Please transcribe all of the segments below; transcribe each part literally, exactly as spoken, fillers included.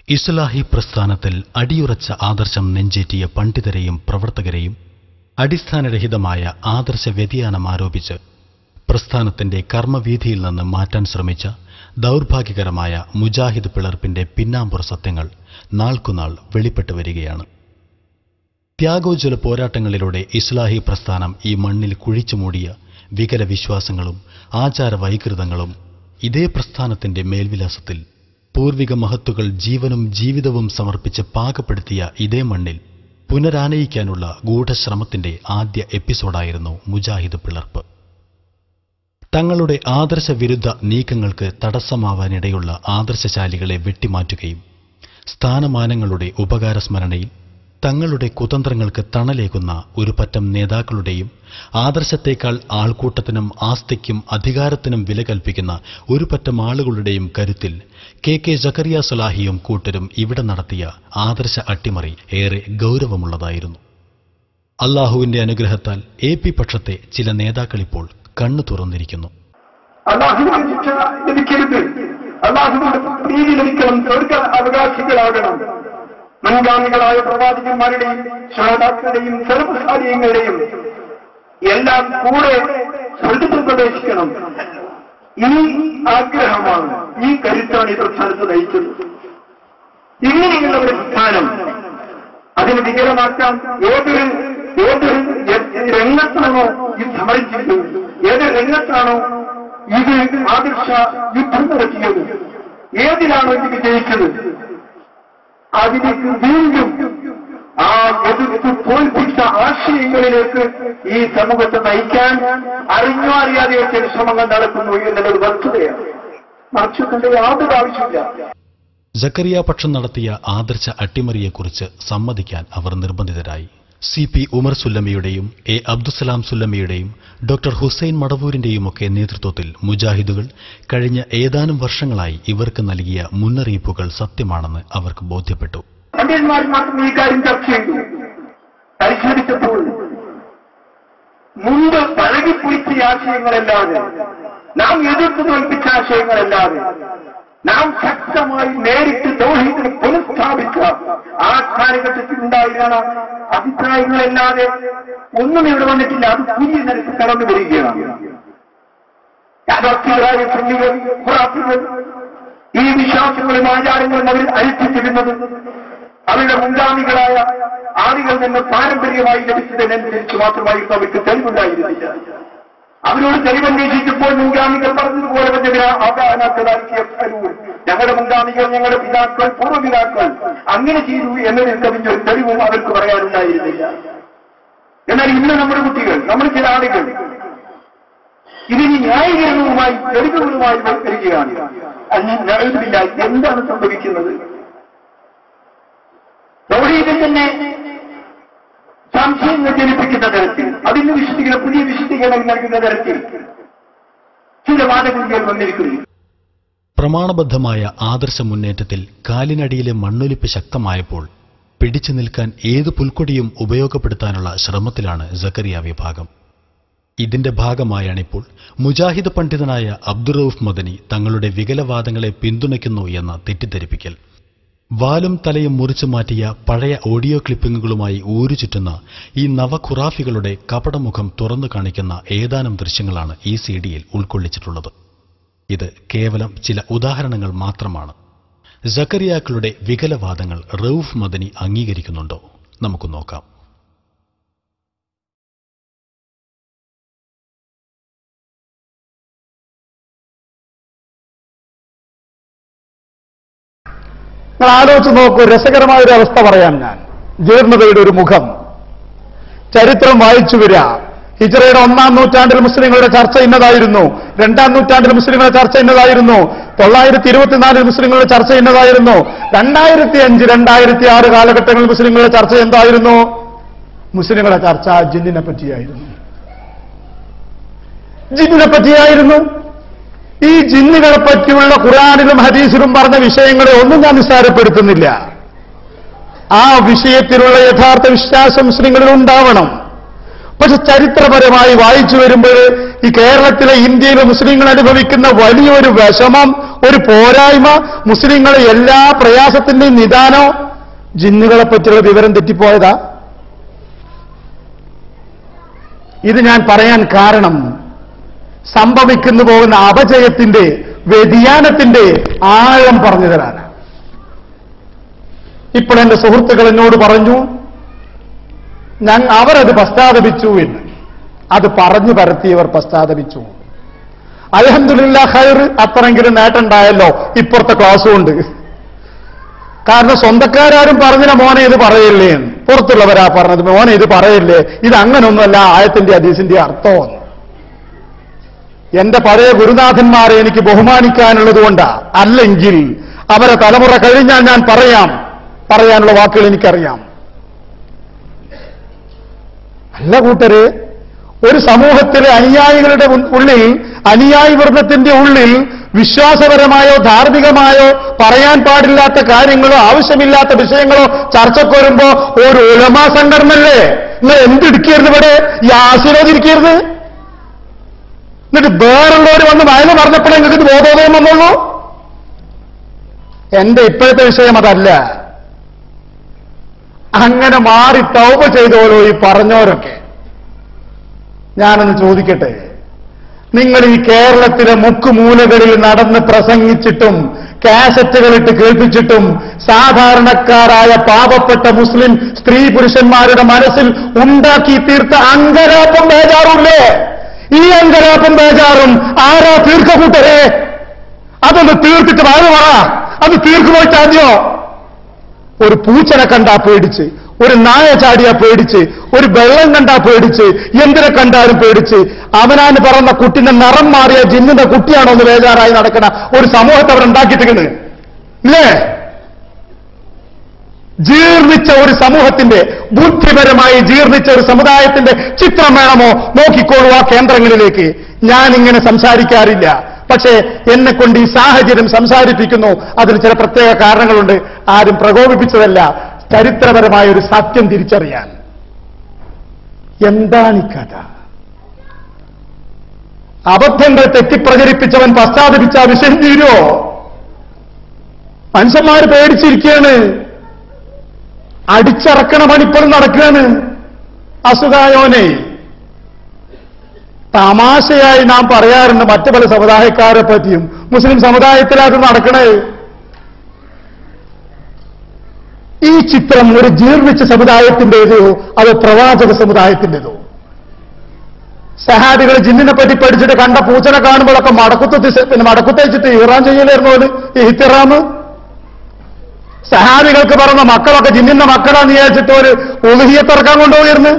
ഇസ്ലാഹി പ്രസ്ഥാനത്തിൽ അടിയുറച്ച ആദർശം നെഞ്ചേറ്റിയ പണ്ഡിതരെയും പ്രവർത്തകരെയും അടിസ്ഥാനരഹിതമായ ആദർശ വ്യതിയാനം ആരോപിച്ച് പ്രസ്ഥാനത്തിന്റെ കർമ്മവീഥിയിൽ നിന്ന് മാറ്റാൻ ശ്രമിച്ച ദൗർഭാഗ്യകരമായ മുജാഹിദ് പിളർപ്പിന്റെ പിന്നാമ്പുറ സത്യങ്ങൾ നാൾക്കുനാൾ വെളിപ്പെട്ടു വരികയാണ്. ത്യാഗോജ്വല പോരാട്ടങ്ങളിലൂടെ ഇസ്ലാഹി പ്രസ്ഥാനം ഈ മണ്ണിൽ കുഴിച്ചുമൂടിയ വികല വിശ്വാസങ്ങളും ആചാരവൈകൃതങ്ങളും ഇതേ പ്രസ്ഥാനത്തിന്റെ മേൽവിലാസത്തിൽ പൂർവിക മഹത്തുക്കൾ ജീവനും ജീവിതവും സമർപ്പിച്ച് പാകപ്പെടുത്തിയ ഇതേ മണ്ണിൽ പുനരാനയിക്കാനുള്ള ഗൂഢശ്രമത്തിന്റെ ആദ്യ എപ്പിസോഡായിരുന്നു മുജാഹിദ് പിളർപ്പ്. തങ്ങളുടെ ആദർശവിരുദ്ധ നീക്കങ്ങൾക്ക് തടസ്സമാവാനിടയുള്ള ആദർശശാലികളെ വെട്ടിമാറ്റുകയും സ്ഥാനമാനങ്ങളുടെ ഉപകാരസ്മരണയിൽ തങ്ങളുടെ കുതന്ത്രങ്ങൾക്ക് തണലേകുന്ന ഒരു പറ്റം നേതാക്കളുടെയും ആദർശത്തേക്കാൾ ആൾക്കൂട്ടത്തിനും ആസ്തിക്കും അധികാരത്തിനും വില കൽപ്പിക്കുന്ന ഒരു പറ്റം ആളുകളുടെയും കരുത്തിൽ കെ കെ സക്കറിയ സലാഹിയും കൂട്ടരും ഇവിടെ നടത്തിയ ആദർശ അട്ടിമറി ഏറെ ഗൗരവമുള്ളതായിരുന്നു. അള്ളാഹുവിന്റെ അനുഗ്രഹത്താൽ എ പി പക്ഷത്തെ ചില നേതാക്കളിപ്പോൾ കണ്ണു തുറന്നിരിക്കുന്നു. മുൻഗാമികളായ പ്രവാചകന്മാരുടെയും ശഹാദാക്കളുടെയും സർവസാരിയങ്ങളുടെയും എല്ലാം കൂടെ സ്വർഗ്ഗത്തിൽ പ്രവേശിക്കണം. ഈ ആഗ്രഹമാണ്, ഈ കരുത്താണ് ഈ പ്രസ്ഥാനത്ത് നയിച്ചത്. ഇങ്ങനെയുള്ള ഒരു പ്രസ്ഥാനം അതിന് വികലമാക്കാൻ ഏതൊരു ഏതൊരു രംഗത്താണോ ഇത് സമരിച്ചത്, ഏത് രംഗത്താണോ ഇത് ആദർശ യുദ്ധം നടത്തിയത്, ഏതിലാണോ ഇത് വിജയിച്ചത്, അതിലേക്ക് വീണ്ടും ആ എതിർത്ത് തോൽപ്പിച്ച ആശയങ്ങളിലേക്ക് ഈ സമൂഹത്തെ നയിക്കാൻ അറിഞ്ഞോ അറിയാതെയോ ചില ശ്രമങ്ങൾ നടക്കുന്നു എന്നുള്ളത് വസ്തുതയാണ്. മറിച്ചൊക്കെ യാതൊരു ആവശ്യമില്ല. സക്കറിയ പക്ഷം നടത്തിയ ആദർശ അട്ടിമറിയെക്കുറിച്ച് സമ്മതിക്കാൻ അവർ നിർബന്ധിതരായി. സി പി ഉമർ സുല്ലമിയുടെയും എ അബ്ദുസലാം സുല്ലമിയുടെയും ഡോക്ടർ ഹുസൈൻ മടവൂരിന്റെയുമൊക്കെ നേതൃത്വത്തിൽ മുജാഹിദുകൾ കഴിഞ്ഞ ഏതാനും വർഷങ്ങളായി ഇവർക്ക് നൽകിയ മുന്നറിയിപ്പുകൾ സത്യമാണെന്ന് അവർക്ക് ബോധ്യപ്പെട്ടു. പണ്ഡിതന്മാർ മാത്രം ഈ കാര്യം ചർച്ച ചെയ്തു. പരിശോധിച്ചപ്പോൾ മുമ്പ് പഴകിപ്പൊളിച്ച ആശയങ്ങളല്ലാതെ, നാം എതിർത്ത് തോൽപ്പിച്ച ആശയങ്ങളല്ലാതെ, നാം ശക്തമായി നേരിട്ട് തൗഹീദിനെ പുനഃസ്ഥാപിച്ച ആ കാലഘട്ടത്തിൽ ഉണ്ടായിരുന്ന അഭിപ്രായങ്ങളല്ലാതെ ഒന്നും ഇവിടെ വന്നിട്ടില്ല. അത് പുതിയ നിരക്ക് കടന്നു വരികയാണ്. യാഥാർത്ഥ്യങ്ങളായ സുന്നികൾ, ഖുറാഫികൾ ഈ വിശ്വാസങ്ങളും ആചാരങ്ങളും അവർ അഴിച്ചിട്ടിരുന്നത് അവരുടെ മുൻഗാമികളായ ആദികളിൽ നിന്ന് പാരമ്പര്യമായി ലഭിച്ചതിനനുസരിച്ച് മാത്രമായിരുന്നു അവർക്ക് തെളിവുണ്ടായിരുന്നില്ല. അവരോട് തെളിവന്വേഷിച്ചപ്പോൾ മുൻഗാമികൾ പറഞ്ഞതുപോലെ ഞങ്ങളുടെ മുൻഗാമികൾ, ഞങ്ങളുടെ പിതാക്കൾ, പൂർവ്വപിതാക്കൾ അങ്ങനെ ചെയ്തു എന്നതിൽ കവിഞ്ഞൊരു തെളിവും അവർക്ക് പറയാനുണ്ടായിരുന്നില്ല. എന്നാൽ ഇന്ന് നമ്മുടെ കുട്ടികൾ, നമ്മുടെ ചില ആളുകൾ ഇതിന് ന്യായീകരണവുമായി തെളിവുകളുമായി വരികയാണ്. അന്വേഷില്ല എന്താണ് സംഭവിക്കുന്നത്? തൗഹീദിൽ തന്നെ സംശയങ്ങൾ ജനിപ്പിക്കുന്ന തരത്തിൽ, അതിന് വിശദീകരണം, പുതിയ വിശദീകരണം നൽകുന്ന തരത്തിൽ ചില വാദഗതികൾ വന്നിരിക്കുന്നു. പ്രമാണബദ്ധമായ ആദർശ മുന്നേറ്റത്തിൽ കാലിനടിയിലെ മണ്ണൊലിപ്പ് ശക്തമായപ്പോൾ പിടിച്ചു നിൽക്കാൻ ഏത് പുൽക്കൊടിയും ഉപയോഗപ്പെടുത്താനുള്ള ശ്രമത്തിലാണ് സക്കറിയ വിഭാഗം. ഇതിന്റെ ഭാഗമായാണിപ്പോൾ മുജാഹിദ് പണ്ഡിതനായ അബ്ദുറൌഫ് മദനി തങ്ങളുടെ വികലവാദങ്ങളെ പിന്തുണയ്ക്കുന്നു എന്ന തെറ്റിദ്ധരിപ്പിക്കൽ. വാലും തലയും മുറിച്ചു മാറ്റിയ പഴയ ഓഡിയോ ക്ലിപ്പിങ്ങുകളുമായി ഊരുചുറ്റുന്ന ഈ നവഖുറാഫികളുടെ കപടമുഖം തുറന്നു കാണിക്കുന്ന ഏതാനും ദൃശ്യങ്ങളാണ് ഈ സി ഡിയിൽ ഉൾക്കൊള്ളിച്ചിട്ടുള്ളത്. ഇത് കേവലം ചില ഉദാഹരണങ്ങൾ മാത്രമാണ്. സക്കറിയാക്കളുടെ വികലവാദങ്ങൾ റൌഫ് മദനി അംഗീകരിക്കുന്നുണ്ടോ? നമുക്ക് നോക്കാം. ആലോചിച്ച് നോക്കൂ, രസകരമായ ഒരു അവസ്ഥ പറയാം ഞാൻ. ജീർണതയുടെ ഒരു മുഖം. ചരിത്രം വായിച്ചു വരിക. ഹിജ്റയുടെ ഒന്നാം നൂറ്റാണ്ടിൽ മുസ്ലിങ്ങളുടെ ചർച്ച ഇന്നതായിരുന്നു, രണ്ടാം നൂറ്റാണ്ടിൽ മുസ്ലിങ്ങളുടെ ചർച്ച ഇന്നതായിരുന്നു, തൊള്ളായിരത്തി ഇരുപത്തിനാലിൽ മുസ്ലിങ്ങളുടെ ചർച്ച ഇന്നതായിരുന്നു, രണ്ടായിരത്തി അഞ്ച് രണ്ടായിരത്തി ആറ് കാലഘട്ടങ്ങളിൽ മുസ്ലിങ്ങളുടെ ചർച്ച എന്തായിരുന്നു? മുസ്ലിങ്ങളുടെ ചർച്ച ജിന്നിനെ പറ്റിയായിരുന്നു. ജിന്നിനെ പറ്റിയായിരുന്നു. ഈ ജിന്നുകളെ പറ്റിയുള്ള ഖുർആനിലും ഹദീസിലും പറഞ്ഞ വിഷയങ്ങളെ ഒന്നും ഞാൻ നിസ്സാരപ്പെടുത്തുന്നില്ല. ആ വിഷയത്തിലുള്ള യഥാർത്ഥ വിശ്വാസം മുസ്ലിങ്ങളിൽ ഉണ്ടാവണം. പക്ഷെ ചരിത്രപരമായി വായിച്ചു വരുമ്പോൾ ഈ കേരളത്തിലെ ഇന്ത്യയിലെ മുസ്ലിങ്ങൾ അനുഭവിക്കുന്ന വലിയൊരു വിഷമം, ഒരു പോരായ്മ, മുസ്ലിങ്ങളെ എല്ലാ പ്രയാസത്തിന്റെയും നിദാനം ജിന്നുകളെ പറ്റിയുള്ള വിവരം തെറ്റിപ്പോയതാ. ഇത് ഞാൻ പറയാൻ കാരണം സംഭവിക്കുന്നു പോകുന്ന അപജയത്തിന്റെ, വ്യതിയാനത്തിന്റെ ആഴം പറഞ്ഞു തരാനാണ്. ഇപ്പോൾ എന്റെ സുഹൃത്തുക്കൾ എന്നോട് പറഞ്ഞു, ഞാൻ അവരത് പശ്ചാത്തപിച്ചു എന്ന്. അത് പറഞ്ഞു പരത്തിയവർ പശ്ചാത്തപിച്ചു. അൽഹംദുലില്ലാ ഖൈർ, അത്രയെങ്കിലും നേട്ടമുണ്ടായല്ലോ ഇപ്പുറത്തെ ക്ലാസ്സും ഉണ്ട്. കാരണം സ്വന്തക്കാരും പറഞ്ഞില്ല മോനെ ഇത് പറയില്ലേ എന്ന്. പുറത്തുള്ളവരാ പറഞ്ഞത് മോനെ ഇത് പറയില്ലേ, ഇത് അങ്ങനൊന്നുമല്ല ആയത്തിന്റെ ഹദീസിന്റെ അർത്ഥമെന്ന്. എന്റെ പഴയ ഗുരുനാഥന്മാരെ എനിക്ക് ബഹുമാനിക്കാനുള്ളത് കൊണ്ടാ. അല്ലെങ്കിൽ അവരെ തലമുറ കഴിഞ്ഞാൽ ഞാൻ പറയാം, പറയാനുള്ള വാക്കുകൾ എനിക്കറിയാം. അല്ല കൂട്ടര്, ഒരു സമൂഹത്തിലെ അനുയായികളുടെ ഉള്ളിൽ, അനുയായി വർഗത്തിന്റെ ഉള്ളിൽ വിശ്വാസപരമായോ ധാർമ്മികമായോ പറയാൻ പാടില്ലാത്ത കാര്യങ്ങളോ ആവശ്യമില്ലാത്ത വിഷയങ്ങളോ ചർച്ചയ്ക്ക് വരുമ്പോ ഒരു ഉലമാ സംഘടനല്ലേ, നിങ്ങൾ എന്തിരിക്കരുത് ഇവിടെ, ഈ ആശീർവദിരിക്കരുത്. എന്നിട്ട് വേറുള്ളവർ വന്ന് വയല് പറഞ്ഞപ്പോഴേ നിങ്ങൾക്ക് ഇത് ബോധോദയം വന്നുള്ളൂ. എന്റെ ഇപ്പോഴത്തെ വിഷയം അതല്ല. അങ്ങനെ മാറി തൗബ ചെയ്തോളൂ ഈ പറഞ്ഞോരൊക്കെ. ഞാനൊന്ന് ചോദിക്കട്ടെ, നിങ്ങൾ ഈ കേരളത്തിലെ മുക്കുമൂലകളിൽ നടന്ന് പ്രസംഗിച്ചിട്ടും കാസറ്റുകളിട്ട് കേൾപ്പിച്ചിട്ടും സാധാരണക്കാരായ പാവപ്പെട്ട മുസ്ലിം സ്ത്രീ പുരുഷന്മാരുടെ മനസ്സിൽ ഉണ്ടാക്കി തീർത്ത അങ്കരാപ്പും ബേജാറുമില്ലേ? ഈ അങ്കരാപ്പും ബേജാറും ആരാ തീർക്ക കൂട്ടരെ? അതൊന്ന് തീർത്തിട്ട് വാഴ പറ. അത് തീർക്കുപോയിട്ട് ആദ്യോ ഒരു പൂച്ചനെ കണ്ടാ പേടിച്ച്, ഒരു നായ ചാടിയാ പേടിച്ച്, ഒരു വെള്ളം കണ്ടാ പേടിച്ച്, എന്തിനെ കണ്ടാലും പേടിച്ച്, അവനാന് പറന്ന കുട്ടിന്റെ നിറം മാറിയ ജിന്നിന്റെ കുട്ടിയാണോ എന്ന് ബേജാറായി നടക്കണ ഒരു സമൂഹത്തെ അവർ ഉണ്ടാക്കിയിട്ടിരിക്കുന്നത് ഇല്ലേ? ജീർണിച്ച ഒരു സമൂഹത്തിന്റെ, ബുദ്ധിപരമായി ജീർണിച്ച ഒരു സമുദായത്തിന്റെ ചിത്രം വേണമോ? നോക്കിക്കോളൂ ആ കേന്ദ്രങ്ങളിലേക്ക്. ഞാൻ ഇങ്ങനെ സംസാരിക്കാറില്ല, പക്ഷേ എന്നെ കൊണ്ട് ഈ സാഹചര്യം സംസാരിപ്പിക്കുന്നു. അതിന് ചില പ്രത്യേക കാരണങ്ങളുണ്ട്. ആരും പ്രകോപിപ്പിച്ചതല്ല, ചരിത്രപരമായ ഒരു സത്യം തിരിച്ചറിയാൻ. എന്താണ് ഈ കഥ? അബദ്ധങ്ങൾ തെറ്റിപ്രചരിപ്പിച്ചവൻ പശ്ചാത്തപിച്ച വിഷയം തീരുമോ? മനുഷ്യന്മാർ പേടിച്ചിരിക്കുകയാണ്. അടിച്ചറക്കണ പണിപ്പോഴും നടക്കുകയാണ്. അസുഖായോനെ തമാശയായി നാം പറയാറുണ്ട് മറ്റു പല സമുദായക്കാരെ പറ്റിയും. മുസ്ലിം സമുദായത്തിലത് നടക്കണേ. ഈ ചിത്രം ഒരു ജീർണിച്ച സമുദായത്തിൻ്റെതോ അതോ പ്രവാചക സമുദായത്തിൻ്റെതോ? സഹാബികൾ ജിന്നിനെ പറ്റി പഠിച്ചിട്ട് കണ്ട പൂച്ചനെ കാണുമ്പോഴൊക്കെ മടക്കുത്തി പിന്നെ മടക്കുത്തയച്ചിട്ട് ഇറാൻ ചെയ്യലായിരുന്നു അത് ഇഹ്തിറാം. സഹാബികൾക്ക് പറഞ്ഞ മക്കളൊക്കെ ജിന്നിന്റെ മക്കളാന്ന് വിചാരിച്ചിട്ട് ഒരു ഉളുഹിയത്തിറക്കാൻ കൊണ്ടുപോയിരുന്നു.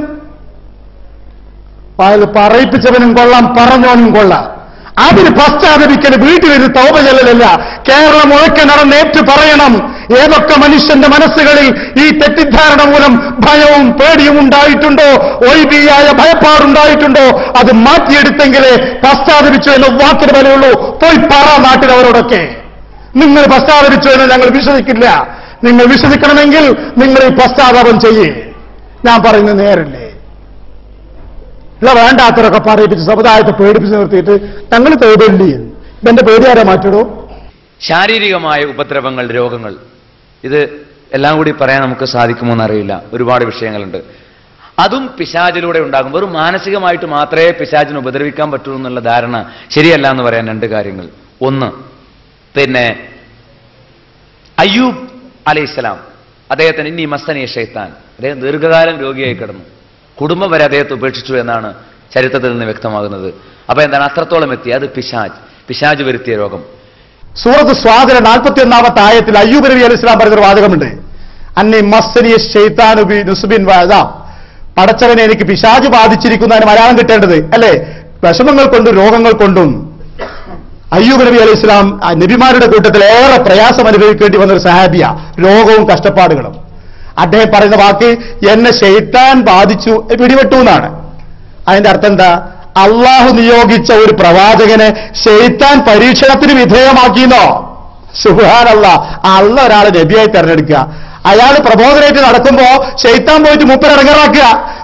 അയാൾ പറയിപ്പിച്ചവനും കൊള്ളാം, പറഞ്ഞവനും കൊള്ളാം. അതിന് പശ്ചാത്തപിക്കൽ വീട്ടിലൊരു തൗബ ചെല്ലലല്ല. കേരളം മുഴക്കെ നടന്നേറ്റ് പറയണം. ഏതൊക്കെ മനുഷ്യന്റെ മനസ്സുകളിൽ ഈ തെറ്റിദ്ധാരണ മൂലം ഭയവും പേടിയും ഉണ്ടായിട്ടുണ്ടോ, ഒഴിബിയായ ഭയപ്പാടുണ്ടായിട്ടുണ്ടോ, അത് മാറ്റിയെടുത്തെങ്കിലേ പശ്ചാത്തപിച്ചു എന്ന വാക്കിന് വിലയുള്ളൂ. പോയി പറ നാട്ടിലവരോടൊക്കെ, നിങ്ങൾ പശ്ചാത്തപിച്ചു എന്ന് ഞങ്ങൾ വിശ്വസിക്കില്ല. നിങ്ങൾ വിശ്വസിക്കണമെങ്കിൽ നിങ്ങൾ ഈ പശ്ചാത്താപം ചെയ്യേ. ഞാൻ പറയുന്നത് നേരല്ലേ? ഇല്ല, വേണ്ടാത്തവരൊക്കെ പറയിപ്പിച്ച് സമുദായത്തെ പേടിപ്പിച്ച് നിർത്തിയിട്ട് ഞങ്ങൾ തേടില്ലേ ഇതെന്റെ പേടി ആരാ മാറ്റിടോ? ശാരീരികമായ ഉപദ്രവങ്ങൾ, രോഗങ്ങൾ, ഇത് എല്ലാം കൂടി പറയാൻ നമുക്ക് സാധിക്കുമോ എന്നറിയില്ല. ഒരുപാട് വിഷയങ്ങളുണ്ട്. അതും പിശാചിലൂടെ ഉണ്ടാകും. വെറും മാനസികമായിട്ട് മാത്രമേ പിശാചിനെ ഉപദ്രവിക്കാൻ പറ്റൂ എന്നുള്ള ധാരണ ശരിയല്ല എന്ന് പറയാൻ രണ്ട് കാര്യങ്ങൾ. ഒന്ന്, പിന്നെ അയ്യൂബ് അലൈഹിസ്സലാം, അദ്ദേഹത്തിന് ഇനി മസ്തനിയ ശൈത്താൻ, അദ്ദേഹം ദീർഘകാലം രോഗിയായി കിടന്നു. കുടുംബം വരെ അദ്ദേഹത്തെ ഉപേക്ഷിച്ചു എന്നാണ് ചരിത്രത്തിൽ നിന്ന് വ്യക്തമാകുന്നത്. അപ്പൊ എന്താണ് അത്രത്തോളം എത്തി? അത് പിശാജ്, പിശാജ് വരുത്തിയ രോഗം. സൂറത്ത് സ്വാദിലെ നാൽപ്പത്തി ഒന്നാമത്തെ ആയത്തിൽ അയ്യൂബ് നബി അലൈഹി സ്വലാം പറഞ്ഞൊരു വാചകമുണ്ട്. അന്നി മസ്തനിയ ശൈത്താനുബി നുസ്ബിൻ വഅദാം. പടച്ചവനെ എനിക്ക് പിശാജ് ബാധിച്ചിരിക്കുന്നതിന് മലയാളം കിട്ടേണ്ടത് അല്ലേ? വിഷമങ്ങൾ കൊണ്ടും രോഗങ്ങൾ കൊണ്ടും. അയ്യൂബ് നബി അലൈഹി സ്വലാം നബിമാരുടെ കൂട്ടത്തിൽ ഏറെ പ്രയാസം അനുഭവിക്കേണ്ടി വന്നൊരു സഹാബിയ, രോഗവും കഷ്ടപ്പാടുകളും. അദ്ദേഹം പറയുന്ന വാക്ക് എന്നെ ശൈത്താൻ ബാധിച്ചു, പിടിപെട്ടു എന്നാണ്. അതിന്റെ അർത്ഥം എന്താ? അള്ളാഹു നിയോഗിച്ച ഒരു പ്രവാചകനെ ശൈത്താൻ പരീക്ഷണത്തിന് വിധേയമാക്കിയെന്നോ? സുബ്ഹാനല്ലാഹ്. അള്ള ഒരാളെ നബിയായി തെരഞ്ഞെടുക്കുക, അയാൾ പ്രബോധനമായിട്ട് നടക്കുമ്പോ ശൈത്താൻ പോയിട്ട് മൂപ്പരെ ഇറങ്ങറാക്കുക,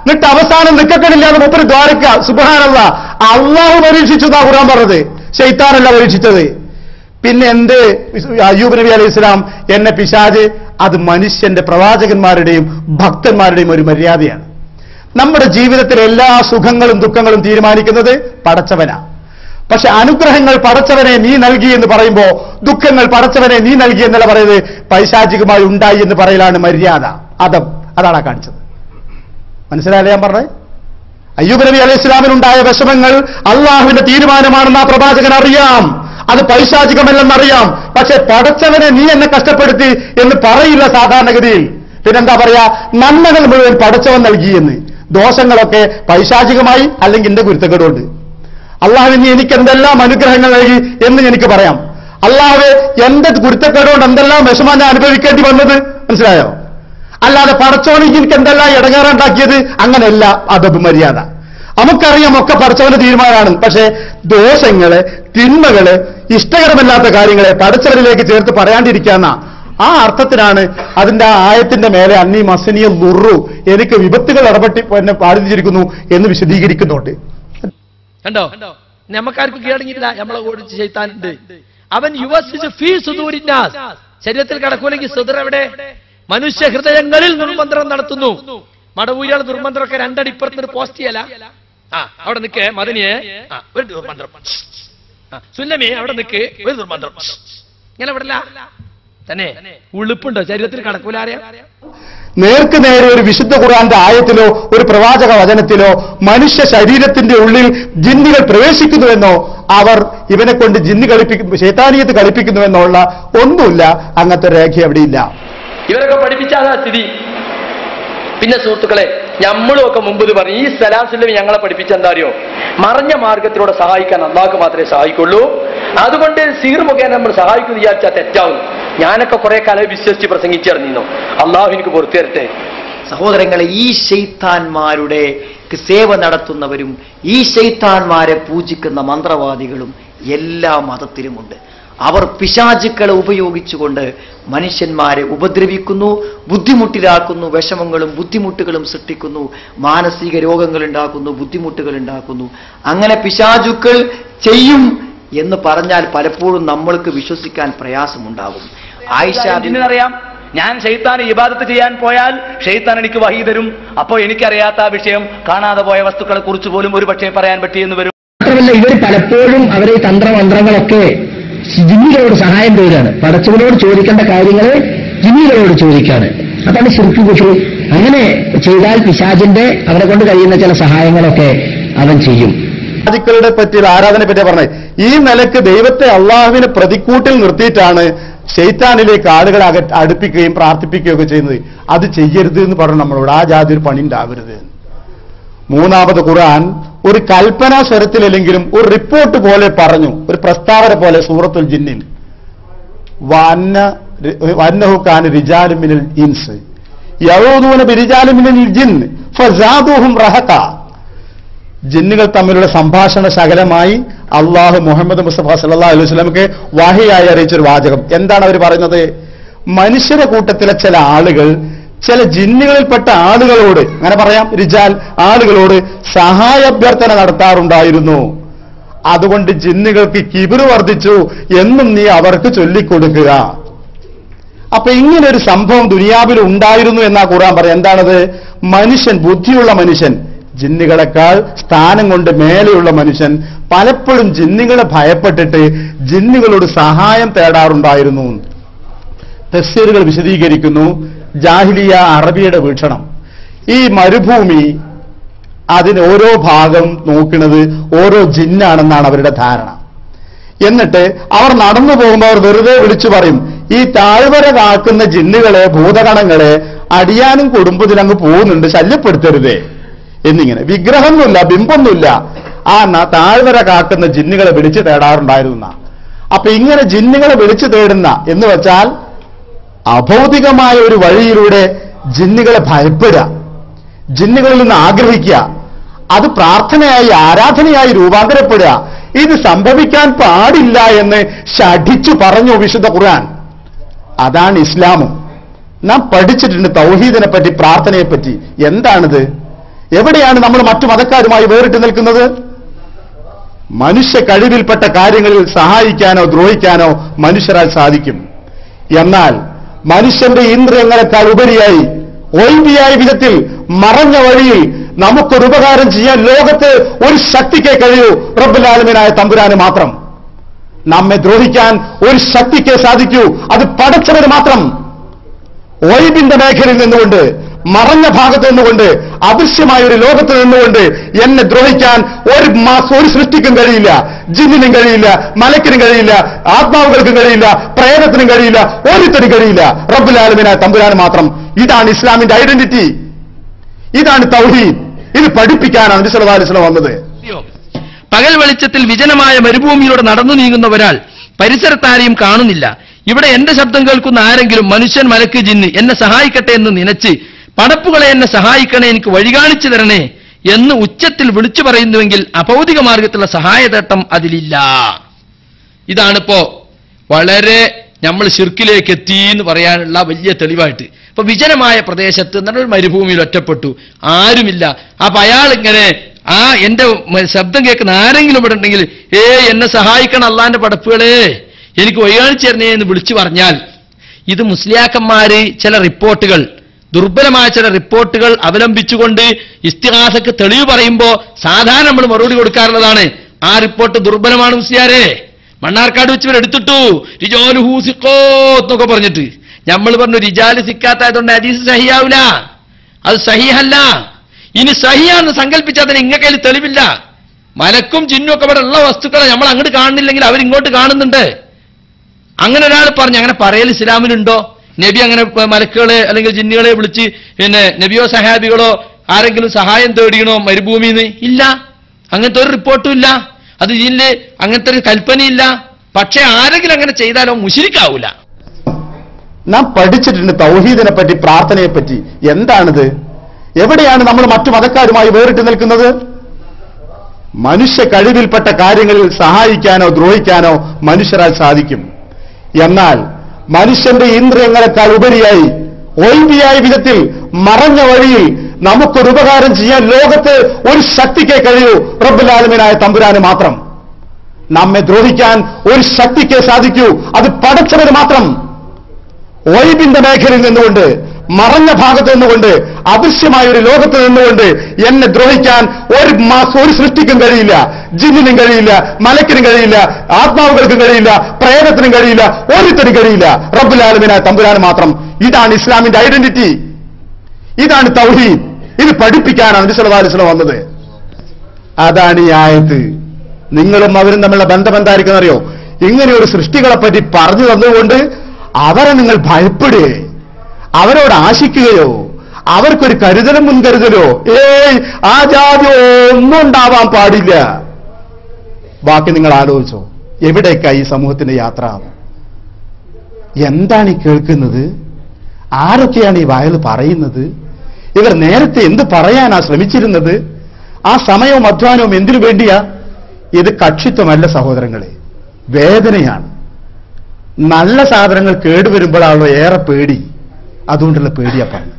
എന്നിട്ട് അവസാനം നിക്കക്കണില്ലാതെ മൂപ്പര് ദ്വാരക്ക സുബ്ഹാനല്ലാഹ് അള്ളാഹു പരീക്ഷിച്ചു എന്നാ ഖുർആൻ പറഞ്ഞത്, ശൈത്താനല്ല പരീക്ഷിച്ചത്. പിന്നെ എന്ത് അയ്യൂബ് നബി അലൈഹി ഇസ്ലാം എന്നെ പിശാച്, അത് മനുഷ്യന്റെ പ്രവാചകന്മാരുടെയും ഭക്തന്മാരുടെയും ഒരു മര്യാദയാണ്. നമ്മുടെ ജീവിതത്തിലെ എല്ലാ സുഖങ്ങളും ദുഃഖങ്ങളും തീരുമാനിക്കുന്നത് പടച്ചവനാ. പക്ഷെ അനുഗ്രഹങ്ങൾ പടച്ചവനെ നീ നൽകി എന്ന് പറയുമ്പോ ദുഃഖങ്ങൾ പടച്ചവനെ നീ നൽകി എന്നല്ല പറയുന്നത്, പൈശാചികമായി ഉണ്ടായി എന്ന് പറയലാണ് മര്യാദ, അതം. അതാണ് കാണിച്ചത്. മനസ്സിലായില്ലേ ഞാൻ പറഞ്ഞത്? അയ്യൂബ് നബി അലൈഹി ഇസ്ലാമിനുണ്ടായ വിഷമങ്ങൾ അള്ളാഹുവിന്റെ തീരുമാനമാണെന്ന് ആ പ്രവാചകൻ അറിയാം, അത് പൈശാചികമല്ലെന്നറിയാം. പക്ഷെ പടച്ചവനെ നീ എന്നെ കഷ്ടപ്പെടുത്തി എന്ന് പറയില്ല സാധാരണഗതിയിൽ. പിന്നെന്താ പറയാ, നന്മകൾ മുഴുവൻ പടച്ചവൻ നൽകി എന്ന്. ദോഷങ്ങളൊക്കെ പൈശാചികമായി അല്ലെങ്കിൽ എന്റെ കുരുത്തക്കേടുണ്ട്. അള്ളാഹു നീ എനിക്ക് എന്തെല്ലാം അനുഗ്രഹങ്ങൾ നൽകി എന്ന് എനിക്ക് പറയാം. അള്ളാഹു എന്റെ കുരുത്തക്കേടുകൊണ്ട് എന്തെല്ലാം വിഷമം ഞാൻ അനുഭവിക്കേണ്ടി വന്നത്, മനസ്സിലായോ? അല്ലാതെ പടച്ചോണിക്ക് എനിക്ക് എന്തെല്ലാം ഇടങ്ങേറുണ്ടാക്കിയത്, അങ്ങനെയല്ല അദബ് മര്യാദ. നമുക്കറിയാം ഒക്കെ പടച്ചവന്റെ തീരുമാനമാണ്. പക്ഷേ ദോഷങ്ങള്, തിന്മകള്, ഇഷ്ടകരമല്ലാത്ത കാര്യങ്ങളെ പടച്ചവനിലേക്ക് ചേർത്ത് പറയാണ്ടിരിക്കാന്ന ആ അർത്ഥത്തിനാണ് അതിന്റെ ആ ആയത്തിന്റെ മേലെ അന്നീ മസനിയ ദുർറു, എനിക്ക് വിപത്തുകൾ ഇടപെട്ടി എന്നെ ബാധിച്ചിരിക്കുന്നു എന്ന് വിശദീകരിക്കുന്നുണ്ട്. കണ്ടോ, നമുക്കാർക്കും കീഴടങ്ങിയില്ല, നമ്മളെ ഓടിച്ച് ചെയ്താനുണ്ട്. അവൻ യുവസ് ഫീ സുദൂരിന്നാസ്, ശരീരത്തിൽ കടക്കൂലെങ്കിൽ സുദർ എവിടെ? മനുഷ്യ ഹൃദയങ്ങളിൽ ദുർമന്ത്രം നടത്തുന്നു. മടവൂരിയാൾ ദുർമന്ത്രമൊക്കെ രണ്ടടി ഇപ്പുറത്ത് പോസ്റ്റ് ചെയ്യല. ആ അവിടെ നിൽക്കേ മദനിയെ, ഒരു ദുർമന്ത്രം. സുല്ലമേ അവിടെ നിൽക്ക്, ഒരു ദുർമന്ത്രം. ഇങ്ങനെ വിടല തന്നെ. ഉളുപ്പുണ്ടോ ശരീരത്തിൽ കടക്കൂലാരെ? നേർക്ക് നേരെ ഒരു വിശുദ്ധ ഖുർആന്റെ ആയത്തിലോ ഒരു പ്രവാചക വചനത്തിലോ മനുഷ്യ ശരീരത്തിന്റെ ഉള്ളിൽ ജിന്നുകൾ പ്രവേശിക്കുന്നുവെന്നോ അവർ ഇവനെ കൊണ്ട് ജിന്ന് കളിപ്പിക്കുന്നു, ശൈത്താനിയത്ത് കളിപ്പിക്കുന്നുവെന്നോ ഉള്ള ഒന്നുമില്ല. അങ്ങനത്തെ രേഖ എവിടെയില്ല. ഇവരൊക്കെ പഠിപ്പിച്ചാതാ സ്ഥിതി. പിന്നെ സുഹൃത്തുക്കളെ, നമ്മളും ഒക്കെ മുമ്പിൽ പറഞ്ഞു, ഈ സലാം സുല്ലമി ഞങ്ങളെ പഠിപ്പിച്ച എന്താ അറിയോ, മറഞ്ഞ മാർഗത്തിലൂടെ സഹായിക്കാൻ അള്ളാഹ്ക്ക് മാത്രമേ സഹായിക്കുള്ളൂ. അതുകൊണ്ട് സീർ മുഖേന നമ്മൾ സഹായിക്കുന്നു വിചാരിച്ചാൽ തെറ്റാവും. ഞാനൊക്കെ കുറെ കാലം വിശ്വസിച്ച് പ്രസംഗിച്ചിറങ്ങിയിരുന്നു. അള്ളാഹു എനിക്ക് പുറത്തു തരട്ടെ. സഹോദരങ്ങളെ, ഈ ശൈത്താന്മാരുടെ സേവ നടത്തുന്നവരും ഈ ശൈത്താന്മാരെ പൂജിക്കുന്ന മന്ത്രവാദികളും എല്ലാ മതത്തിലുമുണ്ട്. അവർ പിശാചുക്കളെ ഉപയോഗിച്ചുകൊണ്ട് മനുഷ്യന്മാരെ ഉപദ്രവിക്കുന്നു, ബുദ്ധിമുട്ടിലാക്കുന്നു, വിഷമങ്ങളും ബുദ്ധിമുട്ടുകളും സൃഷ്ടിക്കുന്നു, മാനസിക രോഗങ്ങൾ ഉണ്ടാക്കുന്നു, ബുദ്ധിമുട്ടുകൾ ഉണ്ടാക്കുന്നു. അങ്ങനെ പിശാചുക്കൾ ചെയ്യും എന്ന് പറഞ്ഞാൽ പലപ്പോഴും നമ്മൾക്ക് വിശ്വസിക്കാൻ പ്രയാസമുണ്ടാകും. ആയിഷ അറിയാം, ഞാൻ ഷെയ്ത്താൻ ഇബാദത്ത് ചെയ്യാൻ പോയാൽ ഷെയ്ത്താൻ എനിക്ക് വഹി തരും. അപ്പോൾ എനിക്കറിയാത്ത ആ വിഷയം, കാണാതെ പോയ വസ്തുക്കളെ കുറിച്ച് പോലും ഒരു പക്ഷേ പറയാൻ പറ്റിയെന്ന് വരും. മാത്രമല്ല, ഇവർ പലപ്പോഴും അവരെ തന്ത്രമന്ത്രങ്ങളൊക്കെ ജിന്നുകളോട് സഹായം തേടുകയാണ്. പടച്ചവനോട് ചോദിക്കേണ്ട കാര്യങ്ങൾ ജിന്നുകളോട് ചോദിക്കാണ്. അതാണ് ശിർക്ക് കുഫ്ർ. അങ്ങനെ ചെയ്താൽ പിശാചിന്റെ അവരെ കൊണ്ട് കഴിയുന്ന ചില സഹായങ്ങളൊക്കെ അവൻ ചെയ്യും. പിശാചുക്കളുടെ പറ്റിയുള്ള ആരാധനയെ പറ്റി പറഞ്ഞത് ഈ നിലക്ക് ദൈവത്തെ അള്ളാഹുവിനെ പ്രതിക്കൂട്ടിൽ നിർത്തിയിട്ടാണ് ശൈത്താനിലേക്ക് ആളുകളെ അക അടുപ്പിക്കുകയും പ്രാർത്ഥിപ്പിക്കുകയും ഒക്കെ ചെയ്യുന്നത്. അത് ചെയ്യരുത് എന്ന് പറഞ്ഞു നമ്മളോട്. ആ ജാതി ഒരു പണി ഉണ്ടാവരുത്. മൂന്നാമത് ഖുർആൻ ഒരു കൽപ്പനാ സ്വരത്തിലല്ലെങ്കിലും ഒരു റിപ്പോർട്ട് പോലെ പറഞ്ഞു, ഒരു പ്രസ്താവന പോലെ സൂറത്തുൽ ജിന്നിൽ വന്നഹു കാന റിജാലുൻ മിനൽ ഇൻസ് യഊദൂന ബിരിജാലിൻ മിനൽ ജിന്ന് ഫസാദൂഹും റഹഖ. ജിന്നുകൾ തമ്മിലുള്ള സംഭാഷണ ശകലമായി അള്ളാഹു മുഹമ്മദ് മുസ്തഫ സല്ലല്ലാഹു അലൈഹി വസല്ലമക്ക് വഹിയായി അറിയിച്ചൊരു വാചകം. എന്താണ് അവർ പറയുന്നത്? മനുഷ്യരുടെ കൂട്ടത്തിലെ ചില ആളുകൾ ചില ജിന്നുകളിൽപ്പെട്ട ആളുകളോട്, അങ്ങനെ പറയാം, റിജാൽ ആളുകളോട് സഹായാഭ്യർത്ഥന നടത്താറുണ്ടായിരുന്നു. അതുകൊണ്ട് ജിന്നുകൾക്ക് കിബിറ് വർദ്ധിച്ചു എന്നും നീ അവർക്ക് ചൊല്ലിക്കൊടുക്കുക. അപ്പൊ ഇങ്ങനൊരു സംഭവം ദുനിയാവിൽ ഉണ്ടായിരുന്നു എന്നാ ഖുർആൻ പറയാം. എന്താണത്? മനുഷ്യൻ, ബുദ്ധിയുള്ള മനുഷ്യൻ, ജിന്നുകളെക്കാൾ സ്ഥാനം കൊണ്ട് മേലെയുള്ള മനുഷ്യൻ പലപ്പോഴും ജിന്നുകളെ ഭയപ്പെട്ടിട്ട് ജിന്നുകളോട് സഹായം തേടാറുണ്ടായിരുന്നു. തഫ്സീറുകൾ വിശദീകരിക്കുന്നു. ജാഹിലിയ അറബിയുടെ വീക്ഷണം, ഈ മരുഭൂമി അതിന് ഓരോ ഭാഗം നോക്കുന്നത് ഓരോ ജിന്നാണെന്നാണ് അവരുടെ ധാരണ. എന്നിട്ട് അവർ നടന്നു പോകുമ്പോൾ അവർ വെറുതെ വിളിച്ചു പറയും, ഈ താഴ്വര കാക്കുന്ന ജിന്നുകളെ, ഭൂതഗണങ്ങളെ അടിയാനും കുടുംബത്തിനങ്ങ് പോകുന്നുണ്ട്, ശല്യപ്പെടുത്തരുതേ എന്നിങ്ങനെ. വിഗ്രഹമൊന്നുമില്ല, ബിംബൊന്നുമില്ല, ആ താഴ്വര കാക്കുന്ന ജിന്നുകളെ വിളിച്ചു തേടാറുണ്ടായിരുന്ന. അപ്പൊ ഇങ്ങനെ ജിന്നുകളെ വിളിച്ചു തേടുന്ന എന്ന് വെച്ചാൽ അഭൗതികമായ ഒരു വഴിയിലൂടെ ജിന്നുകളെ ഭയപ്പെടുക, ജിന്നുകളിൽ നിന്ന് ആഗ്രഹിക്കുക, അത് പ്രാർത്ഥനയായി ആരാധനയായി രൂപാന്തരപ്പെടുക. ഇത് സംഭവിക്കാൻ പാടില്ല എന്ന് ശഠിച്ചു പറഞ്ഞു വിശുദ്ധ ഖുർആൻ. അതാണ് ഇസ്ലാമും. നാം പഠിച്ചിട്ടുണ്ട് തൗഹീദിനെ പറ്റി, പ്രാർത്ഥനയെ പറ്റി. എന്താണിത്? എവിടെയാണ് നമ്മൾ മറ്റു മതക്കാരുമായി വേറിട്ട് നിൽക്കുന്നത്? മനുഷ്യ കഴിവിൽപ്പെട്ട കാര്യങ്ങളിൽ സഹായിക്കാനോ ദ്രോഹിക്കാനോ മനുഷ്യരാൽ സാധിക്കും. എന്നാൽ മനുഷ്യന്റെ ഇന്ദ്രിയങ്ങളെക്കാൾ ഉപരിയായി ഒഴിവിയായ വിധത്തിൽ മറഞ്ഞ വഴിയിൽ നമുക്കൊരു ഉപകാരം ചെയ്യാൻ ലോകത്ത് ഒരു ശക്തിക്കേ കഴിയൂ, റബ്ബുൽ ആലമീനായ തമ്പുരാന് മാത്രം. നമ്മെ ദ്രോഹിക്കാൻ ഒരു ശക്തിക്കേ സാധിക്കൂ, അത് പടച്ചവന് മാത്രം. ഒഴിവിന്റെ മേഖലയിൽ നിന്നുകൊണ്ട്, മറഞ്ഞ ഭാഗത്ത് നിന്നുകൊണ്ട്, അദൃശ്യമായ ഒരു ലോകത്ത് നിന്നുകൊണ്ട് എന്നെ ദ്രോഹിക്കാൻ ഒരു മാസം ഒരു സൃഷ്ടിക്കും കഴിയില്ല. ജിന്നിനും കഴിയില്ല, മലക്കിനും കഴിയില്ല, ആത്മാവുകൾക്കും കഴിയില്ല, പ്രേതത്തിനും കഴിയില്ല, ഒരുത്തനും കഴിയില്ല, റബ്ബുൽ ആലമീനായ തമ്പുരാന് മാത്രം. ഇതാണ് ഇസ്ലാമിന്റെ ഐഡന്റിറ്റി, ഇതാണ് തൗഹീദ്. ഇത് പഠിപ്പിക്കാനാണ് നബി സല്ലല്ലാഹു അലൈഹി വസല്ലം വന്നത്. പകൽ വെളിച്ചത്തിൽ വിജനമായ മരുഭൂമിയിലൂടെ നടന്നു നീങ്ങുന്ന ഒരാൾ പരിസരത്താരെയും കാണുന്നില്ല. ഇവിടെ എന്റെ ശബ്ദം കേൾക്കുന്ന ആരെങ്കിലും, മനുഷ്യൻ, മലക്ക്, ജിന്ന്, എന്നെ സഹായിക്കട്ടെ എന്ന് നനച്ച്, പടപ്പുകളെ എന്നെ സഹായിക്കണേ, എനിക്ക് വഴി കാണിച്ചു തരണേ എന്ന് ഉച്ചത്തിൽ വിളിച്ചു പറയുന്നുവെങ്കിൽ അഭൗതിക മാർഗത്തിലുള്ള സഹായതേട്ടം അതിലില്ല. ഇതാണിപ്പോ വളരെ നമ്മൾ ശിർക്കിലേക്ക് എത്തി എന്ന് പറയാനുള്ള വലിയ തെളിവായിട്ട്. ഇപ്പൊ വിജനമായ പ്രദേശത്ത് നല്ലൊരു മരുഭൂമിയിൽ ഒറ്റപ്പെട്ടു, ആരുമില്ല. അപ്പൊ അയാൾ ഇങ്ങനെ ആ എന്റെ ശബ്ദം കേൾക്കുന്ന ആരെങ്കിലും ഇവിടെ ഉണ്ടെങ്കിൽ, ഏ എന്നെ സഹായിക്കണം അള്ളാന്റെ പടപ്പുകളെ, എനിക്ക് വഴി കാണിച്ചു തരണേ എന്ന് വിളിച്ചു പറഞ്ഞാൽ, ഇത് മുസ്ലിയാക്കന്മാര് ചില റിപ്പോർട്ടുകൾ, ദുർബലമായ ചില റിപ്പോർട്ടുകൾ അവലംബിച്ചുകൊണ്ട് ഇസ്തിഹാസക്ക് തെളിവ് പറയുമ്പോൾ സാധാരണ നമ്മൾ മറുപടി കൊടുക്കാറുള്ളതാണ്, ആ റിപ്പോർട്ട് ദുർബലമാണ് മുസ്ലിയാരെ, മണ്ണാർക്കാട് വെച്ച് ഇവർ എടുത്തിട്ടു റിജാലു ഹൂസിക്കോ എന്നൊക്കെ പറഞ്ഞിട്ട്. നമ്മൾ പറഞ്ഞു റിജാല് സിക്കാത്തായതുകൊണ്ട് ഹദീസ് സഹിയാവില്ല, അത് സഹിഹല്ല. ഇനി സഹിയാന്ന് സങ്കല്പിച്ചാൽ തന്നെ ഇങ്ങ കയ്യിൽ തെളിവില്ല. മലക്കും ജിന്നും ഒക്കെ ഇവിടെ ഉള്ള വസ്തുക്കളെ നമ്മൾ അങ്ങോട്ട് കാണുന്നില്ലെങ്കിൽ അവരിങ്ങോട്ട് കാണുന്നുണ്ട്. അങ്ങനെ ഒരാൾ പറഞ്ഞു, അങ്ങനെ പറയൽ ഇസ്ലാമിലുണ്ടോ? നബി അങ്ങനെ മലക്കുകളെ അല്ലെങ്കിൽ ജിന്നുകളെ വിളിച്ച് പിന്നെ നബിയോ സഹാബികളോ ആരെങ്കിലും സഹായം തേടിയണോ മരുഭൂമിന്ന്? ഇല്ല, അങ്ങനത്തെ ഒരു റിപ്പോർട്ടും ഇല്ല. അത് ഇതില് അങ്ങനത്തെ ഒരു കൽപ്പനയില്ല. പക്ഷെ ആരെങ്കിലും അങ്ങനെ ചെയ്താലോ മുശ്രിക്കാവൂല. നാം പഠിച്ചിട്ടുണ്ട് തൗഹീദിനെ പറ്റി, പ്രാർത്ഥനയെ പറ്റി. എന്താണിത്? എവിടെയാണ് നമ്മൾ മറ്റു മതക്കാരുമായി വേറിട്ട് നിൽക്കുന്നത്? മനുഷ്യ കഴിവിൽപ്പെട്ട കാര്യങ്ങളിൽ സഹായിക്കാനോ ദ്രോഹിക്കാനോ മനുഷ്യരാൽ സാധിക്കും. എന്നാൽ മനുഷ്യന്റെ ഇന്ദ്രിയങ്ങളെക്കാൾ ഉപരിയായി ഒഴിവിയായ വിധത്തിൽ മറഞ്ഞ വഴിയിൽ നമുക്കൊരു ഉപകാരം ചെയ്യാൻ ലോകത്ത് ഒരു ശക്തിക്കേ കഴിയൂ, റബ്ബുൽ ആലമീനായ തമ്പുരാന് മാത്രം. നമ്മെ ദ്രോഹിക്കാൻ ഒരു ശക്തിക്കേ സാധിക്കൂ, അത് പടച്ചവന് മാത്രം. ഒഴിവിന്റെ മേഖലയിൽ നിന്നുകൊണ്ട്, മറഞ്ഞ ഭാഗത്ത് നിന്നുകൊണ്ട്, അദൃശ്യമായ ഒരു ലോകത്ത് നിന്നുകൊണ്ട് എന്നെ ദ്രോഹിക്കാൻ ഒരു മാസം ഒരു സൃഷ്ടിക്കും കഴിയില്ല. ജിന്നിനും കഴിയില്ല, മലക്കിനും കഴിയില്ല, ആത്മാവുകൾക്കും കഴിയില്ല, പ്രേതത്തിനും കഴിയില്ല, ഒരുത്തനും കഴിയില്ല, റബ്ബുൽ ആലമീനായ തമ്പുരാന് മാത്രം. ഇതാണ് ഇസ്ലാമിന്റെ ഐഡന്റിറ്റി, ഇതാണ് തൗഹീദ്. ഇത് പഠിപ്പിക്കാനാണ് നബി സല്ലല്ലാഹു അലൈഹി വസല്ലം വന്നത്. അതാണ് ഈ ആയത്ത്. നിങ്ങളും അവരും തമ്മിലുള്ള ബന്ധം എന്തായിരിക്കുന്നറിയോ? ഇങ്ങനെയൊരു സൃഷ്ടികളെ പറ്റി പറഞ്ഞു തന്നുകൊണ്ട് അവരെ നിങ്ങൾ ഭയപ്പെടുകയോ അവരോട് ആശിക്കുകയോ അവർക്കൊരു കരുതലും മുൻകരുതലോ ഏയ് ആ ജാതി ഒന്നും ഉണ്ടാവാൻ പാടില്ല. ബാക്കി നിങ്ങൾ ആലോചിച്ചോ, എവിടേക്കായി ഈ സമൂഹത്തിന്റെ യാത്ര? എന്താണ് ഈ കേൾക്കുന്നത്? ആരൊക്കെയാണ് ഈ വായൽ പറയുന്നത്? ഇവർ നേരത്തെ എന്ത് പറയാനാ ശ്രമിച്ചിരുന്നത്? ആ സമയവും അധ്വാനവും എന്തിനു വേണ്ടിയാ? ഇത് കക്ഷിത്വമല്ല സഹോദരങ്ങളെ, വേദനയാണ്. നല്ല സാധനങ്ങൾ കേടുവരുമ്പോഴാണല്ലോ ഏറെ പേടി. അതുകൊണ്ടുള്ള പേടിയാ പറഞ്ഞു.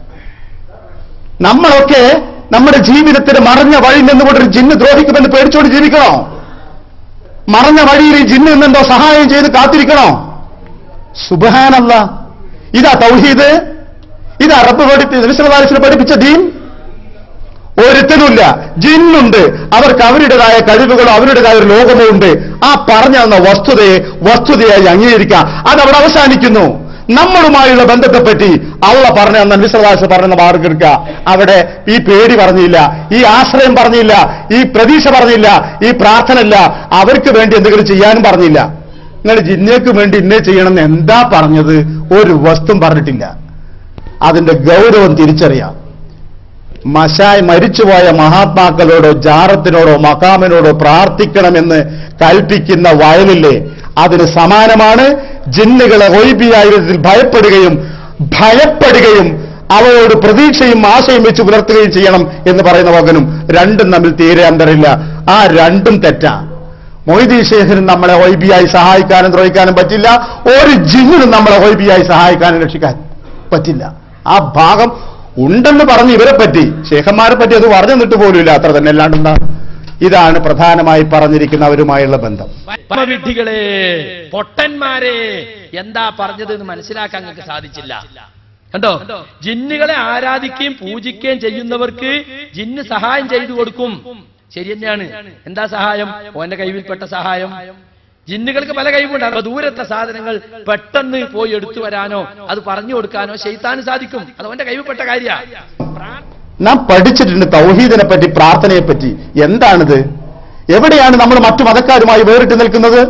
നമ്മളൊക്കെ നമ്മുടെ ജീവിതത്തിന് മറഞ്ഞ വഴി നിന്നുകൊണ്ട് ഒരു ജിന്ന് ദ്രോഹിക്കുമെന്ന് പേടിച്ചോണ്ട് ജീവിക്കണോ? മറഞ്ഞ വഴിയിൽ ഈ ജിന്ന് നിന്നെന്തോ സഹായം ചെയ്ത് കാത്തിരിക്കണോ? സുബ്ഹാനല്ലാഹ്, ഇതാ തൗഹീദ്, ഇതാ റബ്ബ് പഠിപ്പിച്ച നബി സല്ലല്ലാഹു അലൈഹി വസല്ലം പഠിപ്പിച്ച ദീൻ. ഒരുത്തനുമില്ല, ജിന്നുണ്ട്, അവർക്ക് അവരുടേതായ കഴിവുകളോ അവരുടേതായ ഒരു ലോകമോ ഉണ്ട്. ആ പറഞ്ഞു തന്ന വസ്തുതയെ വസ്തുതയായി അംഗീകരിക്കുക, അതവിടെ അവസാനിക്കുന്നു. നമ്മളുമായുള്ള ബന്ധത്തെപ്പറ്റി അള്ള പറഞ്ഞ നബി സല്ലല്ലാഹു അലൈഹി വസല്ലം പറഞ്ഞ മാർഗെടുക്കുക. അവിടെ ഈ പേടി പറഞ്ഞില്ല, ഈ ആശ്രയം പറഞ്ഞില്ല, ഈ പ്രതീക്ഷ പറഞ്ഞില്ല, ഈ പ്രാർത്ഥന ഇല്ല, അവർക്ക് വേണ്ടി എന്തെങ്കിലും ചെയ്യാനും പറഞ്ഞില്ല. നിങ്ങൾ ജിന്നേക്ക് വേണ്ടി ഇന്നേ ചെയ്യണമെന്ന് എന്താ പറഞ്ഞത്? ഒരു വസ്തുവും പറഞ്ഞിട്ടില്ല. അതിന്റെ ഗൗരവം തിരിച്ചറിയാം. മശായ് മരിച്ചുപോയ മഹാത്മാക്കളോടോ ജാറത്തിനോടോ മക്കാമിനോടോ പ്രാർത്ഥിക്കണമെന്ന് കൽപ്പിക്കുന്ന വയലില്ലേ, അതിന് സമാനമാണ് ജിന്നുകളെ ഗൈബിയായ വിധത്തിൽ ഭയപ്പെടുകയും ഭയപ്പെടുകയും അവരോട് പ്രതീക്ഷയും ആശയും വെച്ച് പുലർത്തുകയും ചെയ്യണം എന്ന് പറയുന്ന വകനും. രണ്ടും തമ്മിൽ തീരെ അന്തരില്ല. ആ രണ്ടും തെറ്റാ. മൊയ്തീൻ ശേഖരൻ നമ്മളെ ഗൈബിയായി സഹായിക്കാനും ദ്രോഹിക്കാനും പറ്റില്ല. ഒരു ജിന്നിനും നമ്മളെ ഗൈബിയായി സഹായിക്കാനും രക്ഷിക്കാൻ പറ്റില്ല. ആ ഭാഗം ഉണ്ടെന്ന് പറഞ്ഞ് ഇവരെ പറ്റി ശേഖന്മാരെ പറ്റി അത് പറഞ്ഞു നിട്ട് പോലുമില്ല, അത്ര തന്നെ. അല്ലാണ്ടെന്താ? ഇതാണ് പ്രധാനമായി പറഞ്ഞിരിക്കുന്നവരുമായുള്ള ബന്ധം. വിഡ്ഢികളെ, പൊട്ടന്മാരെ, എന്താ പറഞ്ഞത് എന്ന് മനസ്സിലാക്കാൻ നിങ്ങൾക്ക് സാധിച്ചില്ല. കണ്ടോ? ജിന്നുകളെ ആരാധിക്കുകയും പൂജിക്കുകയും ചെയ്യുന്നവർക്ക് ജിന്ന് സഹായം ചെയ്തു കൊടുക്കും. ശരി തന്നെയാണ്. എന്താ സഹായം? ഓന്റെ കൈവിൽപ്പെട്ട സഹായം. ജിന്നുകൾക്ക് പല കഴിവുണ്ട്. അപ്പൊ ദൂരത്തെ സാധനങ്ങൾ പെട്ടെന്ന് പോയി എടുത്തു വരാനോ അത് പറഞ്ഞു കൊടുക്കാനോ ശൈത്താന് സാധിക്കും. അത് അവന്റെ കഴിവിൽപ്പെട്ട കാര്യമാണ്. നാം പഠിച്ചിട്ടുണ്ട് തൗഹീദിനെ പറ്റി, പ്രാർത്ഥനയെ പറ്റി. എന്താണിത്? എവിടെയാണ് നമ്മൾ മറ്റു മതക്കാരുമായി വേറിട്ട് നിൽക്കുന്നത്?